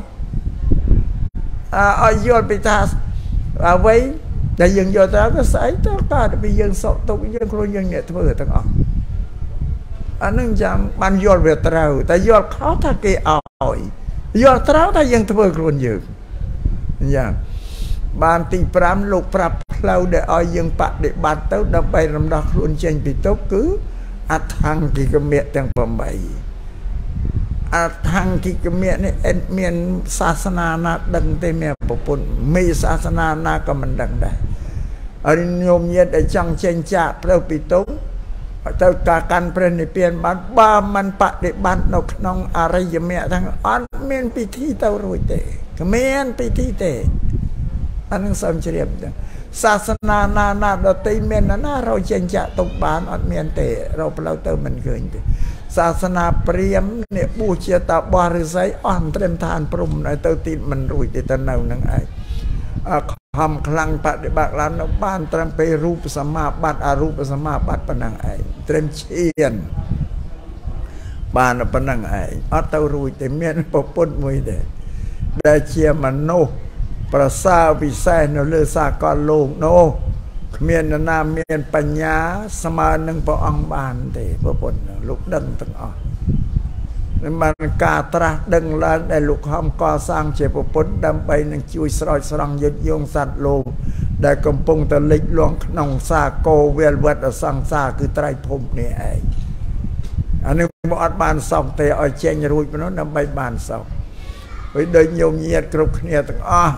ឲ្យយល់ពីថាអ្វីដែលយើងយល់ត្រូវក៏ស្អីទៅកើតពីយើងសុខទុក្ខយើងខ្លួនយើងអ្នកធ្វើទាំងអស់អាហ្នឹងចាំបានយល់វាត្រូវតែយល់ខុសថាគេឲ្យយល់ត្រូវថាយើងធ្វើខ្លួនយើងយ៉ាងបានទី5លោកប្រាប់ផ្លូវដែលឲ្យយើងបដិបត្តិទៅដើម្បីរំដោះខ្លួនចេញពីទុក្ខគឺអថង្គិកមៈទាំង8អថង្គិកមៈនេះមានសាសនាណាដឹងទេមានប្រពន្ធមានសាសនាណាក៏មិនដឹងដែរហើយញោមញាតិដែលចង់ចេញចាកផ្លូវពីទុក្ខទៅការកាន់ព្រះនិព្វានបានបើមិនបដិបត្តិនៅក្នុងអរិយមគ្គទាំងអត់មានពិធីទៅរួចទេគ្មានពិធីទេអានឹងសំជ្រាបសាសនាណាដតីមានណារកចេញចាក់ទុកបានអត់មានទេរកផ្លូវទៅមិនឃើញទេសាសនាព្រាហ្មណ៍អ្នកបួសជាតាបោះឫស្សីអស់ត្រឹមឋានព្រំទៅទីមិនរួចទេទៅនៅនឹងឯងខំខ្លាំងបដិបត្តិឡើងនៅបានត្រឹមពេលរូបសមាបត្តិអរូបសមាបត្តិប៉ុណ្ណឹងឯងត្រឹមឈានបានប៉ុណ្ណឹងឯងអត់ទៅរួចតែមានប្រពន្ធមួយដែរដែលជាមនុស្សប្រសើរពិសេសនៅលើសាកលលោកនោះគ្មាននរណាមានបញ្ញាស្មើនឹងព្រះអង្គបានទេប្រពន្ធលោកដឹងទាំងអស់បានការត្រាស់ដឹងឡើងដែលលោកខំកសាងជាប្រពន្ធដើម្បីនឹងជួយស្រោចស្រង់យុទ្ធយងសត្វលោកដែលកំពុងតែលិចលង់ក្នុងសាគរវាលវត្តអសង្សារគឺត្រៃភពនេះឯងអានេះមកអត់បានសោកទេឲ្យចេញរួចនោះដើម្បីបានសោកហើយដូចញោមញាតគ្រប់គ្នាទាំងអស់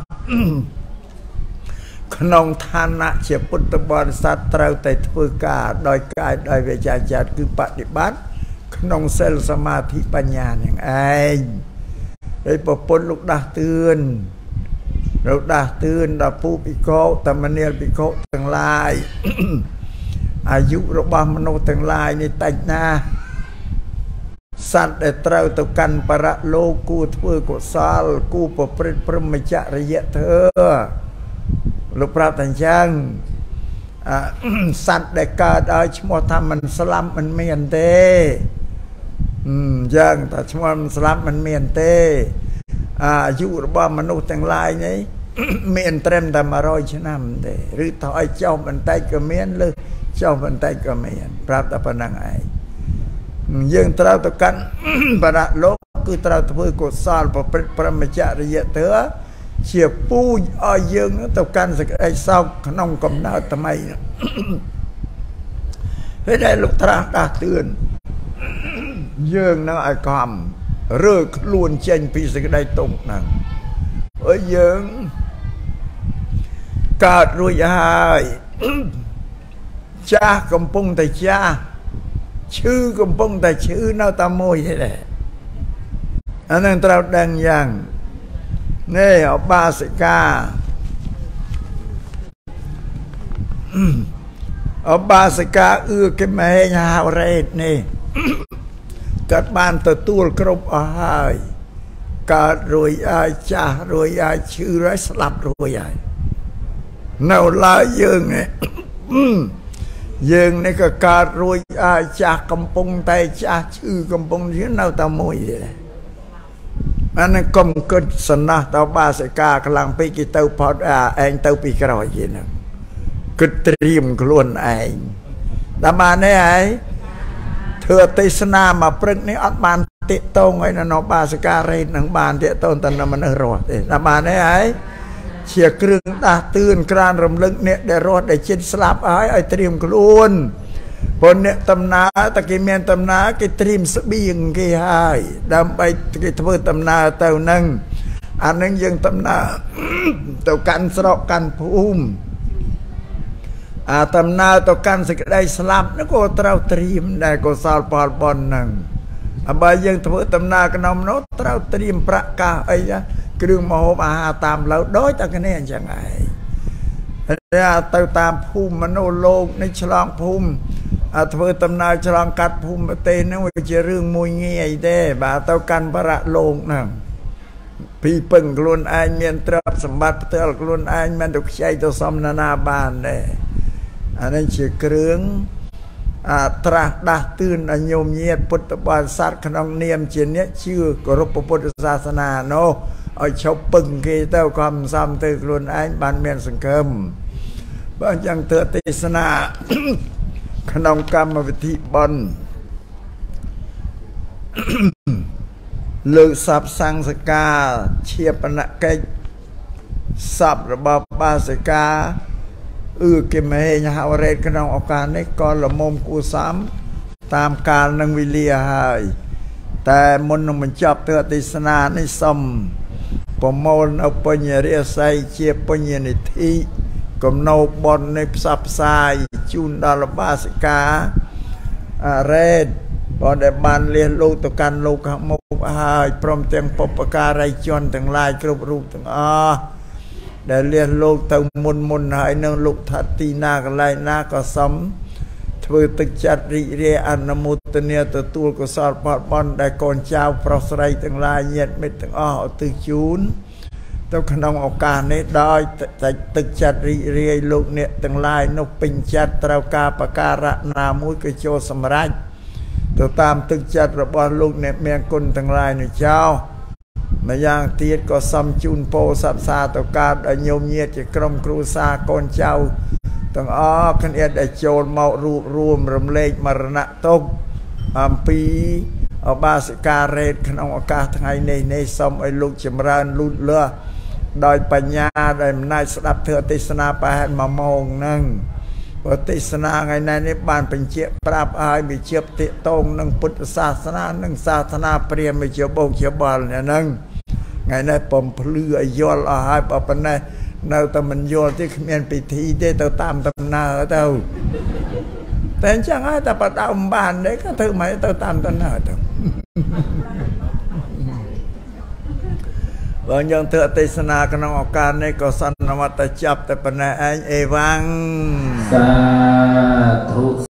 ក្នុងឋានៈជាពុទ្ធបរិស័ទត្រូវតែធ្វើការដោយកាយដោយវាចាចិត្តគឺបដិបត្តិក្នុងសិលសមាធិបញ្ញានឹងឯងហើយប្រពន្ធលោកដាស់តឿនដល់ពូភិក្ខុតាមនាលភិក្ខុទាំងឡាយអាយុរបស់មនុស្សទាំងឡាយនេះតិចណាស់សត្វដែលត្រូវទៅកាន់បរលោកគួរធ្វើកុសលគួរប្រព្រឹត្តព្រហ្មចរិយធម៌លោកប្រាប់តែអញ្ចឹងសត្វដែលកើតឲ្យឈ្មោះថាមិនស្លាប់មិនមានទេអញ្ចឹងតែឈ្មោះមិនស្លាប់មិនមានទេអាយុរបស់មនុស្សទាំងឡាយនេះមានត្រឹមតែ100ឆ្នាំទេឬទៅឲ្យចុះបន្តិចក៏មានឬចុះបន្តិចក៏មានប្រាប់តែប៉ុណ្្នឹងឯងយើងត្រូវទៅកាន់បរលោកគឺត្រូវធ្វើកុសលប្រព្រឹត្តព្រហ្មចរិយធម៌ជាពូជឲ្យយើងទៅកាន់សេចក្តីសុខក្នុងកំណើតថ្មីហើយដែលលោកត្រាស់ដាស់តឿនយើងនឹងឲ្យខំរើខ្លួនចេញពីសេចក្តីទុក្ខហ្នឹងហើយយើងកើតរួចហើយចាស់កំពុងតែចាស់ឈឺកំពុងតែឈឺនៅតែមួយទេដែរអានឹងត្រូវដឹងយ៉ាងនេះអបាសិកាគេមហេញហៅរ៉េតនេះគាត់បានទទួលគ្រប់អស់ហើយកើតរួចហើយចាស់រួចហើយឈឺហើយស្លាប់រួចហើយនៅឡើយយើងនេះក៏កើតរួចហើយចាស់កំពុងតែចាស់ឈឺកំពុងជានៅតែមួយទេអានឹងកុំគិតសំណោះតបាសិកាខ្លាំងពេកគេទៅផុតឯងទៅពីក្រោយគេហ្នឹងគិតត្រៀមខ្លួនឯងដល់បាននេះឯងធ្វើទេសនាមកព្រឹកនេះអត់បានតិតងឲ្យនៅបាសិការ៉េតនឹងបានតិតងតែមនុស្សរស់ទេដល់បាននេះឯងជាគ្រឿងដាស់តឿនក្រានរំលឹកអ្នកដែលរស់ដែលជិតស្លាប់ហើយឲ្យត្រៀមខ្លួនព្រោះអ្នកដំណើរតែគេមានដំណើរគេត្រៀមស្បៀងគេហើយដើម្បីគេធ្វើដំណើរទៅនឹងអានឹងយើងដំណើរទៅកាន់ស្រុកកាន់ភូមិដំណើរទៅកាន់សេចក្តីស្លាប់នោះក៏ត្រូវត្រៀមដែរកុសលផលបុណ្យហ្នឹងបើយើងធ្វើដំណើរក្នុងនោះត្រូវត្រៀមប្រកាសអីគ្រឿងម្ហូបអាហារតាមផ្លូវដូចតែគ្នាអញ្ចឹងឯងទៅតាមភូមិមនុស្សលោកនេះឆ្លងភូមិធ្វើដំណើរឆ្លងកាត់ភូមិប្រទេសហ្នឹងវាជារឿងមួយងាយទេបាទទៅកាន់បរលោកហ្នឹងពីពឹងខ្លួនឯងមានទ្រព្យសម្បត្តិផ្ទាល់ខ្លួនឯងមិនទៅខ្ចីទៅសំណាបានទេអានេះជាគ្រឿងត្រាស់ដាស់តឿនឲ្យញោមញាតពុទ្ធបរិស័ទក្នុងនាមជាអ្នកជឿគោរពពុទ្ធសាសនានោះឲ្យឈប់ពឹងគេទៅខំសំទៅខ្លួនឯងបានមានសង្ឃឹមបើអញ្ចឹងធ្វើទេសនាក្នុងកម្មវិធីបុណ្យលើកសពសង្ឃសកាជាបណកិច្ចសពរបស់បាសិកាគេមហេញហៅរ៉េតក្នុងឱកាសនេះក៏លមុំគួសមតាមកាលនឹងវេលាហើយតែមុននឹងបញ្ចប់ទស្សនានេះសូមប្រមូលនៅបញ្ញរិស័យជាបញ្ញនិធិកំណោបននៃផ្សព្វផ្សាយជូនដល់បាសិការ៉េតបើដែលបានលះលោកទៅកាន់លោកខាងមុខហើយព្រមទាំងបុព្វការីជនទាំងឡាយគ្រប់រូបទាំងអស់ដែលលះលោកទៅមុនហើយនឹងលោកថាទីណាកន្លែងណាក៏សមធ្វើទឹកចិត្តរីករាយអនុមោទនាទទួលកុសលផលបុណ្យដែលកូនចៅប្រុសស្រីទាំងឡាយញាតិមិត្តទាំងអស់ឧទ្ទិសជូនទៅក្នុងឱកាសនេះដោយទឹកចិត្តរីករាយលោកអ្នកទាំងឡាយនោះពេញចិត្តត្រូវការបការៈណាមួយក៏ចូលសម្រេចទៅតាមទឹកចិត្តរបស់លោកអ្នកមានគុណទាំងឡាយនេះចោលម្យ៉ាងទៀតក៏សំជូនពោសព្សាទៅកើតឲ្យញោមញាតិជាក្រុមគ្រួសារកូនចៅទាំងអស់គ្នាដែលចូលមករួបរួមរំលែកមរណៈទុក្ខអំពីអបាសិការេតក្នុងឱកាសថ្ងៃនេះសូមឲ្យលោកចម្រើនលូតលាស់ដោយបញ្ញាដែលអំណាចស្ដាប់ធម៌ទេសនាប្រហែល1 ម៉ោងហ្នឹងព្រោះទេសនាថ្ងៃនេះបានបញ្ជាក់ប្រាប់ឲ្យវិជាប់ទាក់ទងនឹងពុទ្ធសាសនានិងសាសនាព្រាហ្មណ៍វិជាបោកជាបល់ហ្នឹងថ្ងៃនេះបំភ្លឺឲ្យយល់អស់ហើយបើប៉ុណ្ណេះនៅតែមិនយល់ទេគ្មានពិធីទេទៅតាមដំណើរទៅតែអញ្ចឹងហើយតែបដៅមិនបានទេក៏ធ្វើមិនទៅតាមដំណើរទៅបើយើងធ្វើទេសនាក្នុងឱកាសនេះក៏សន្មតចាប់តែប៉ុណ្ណេះឯងអេវ៉ាំងសាធុ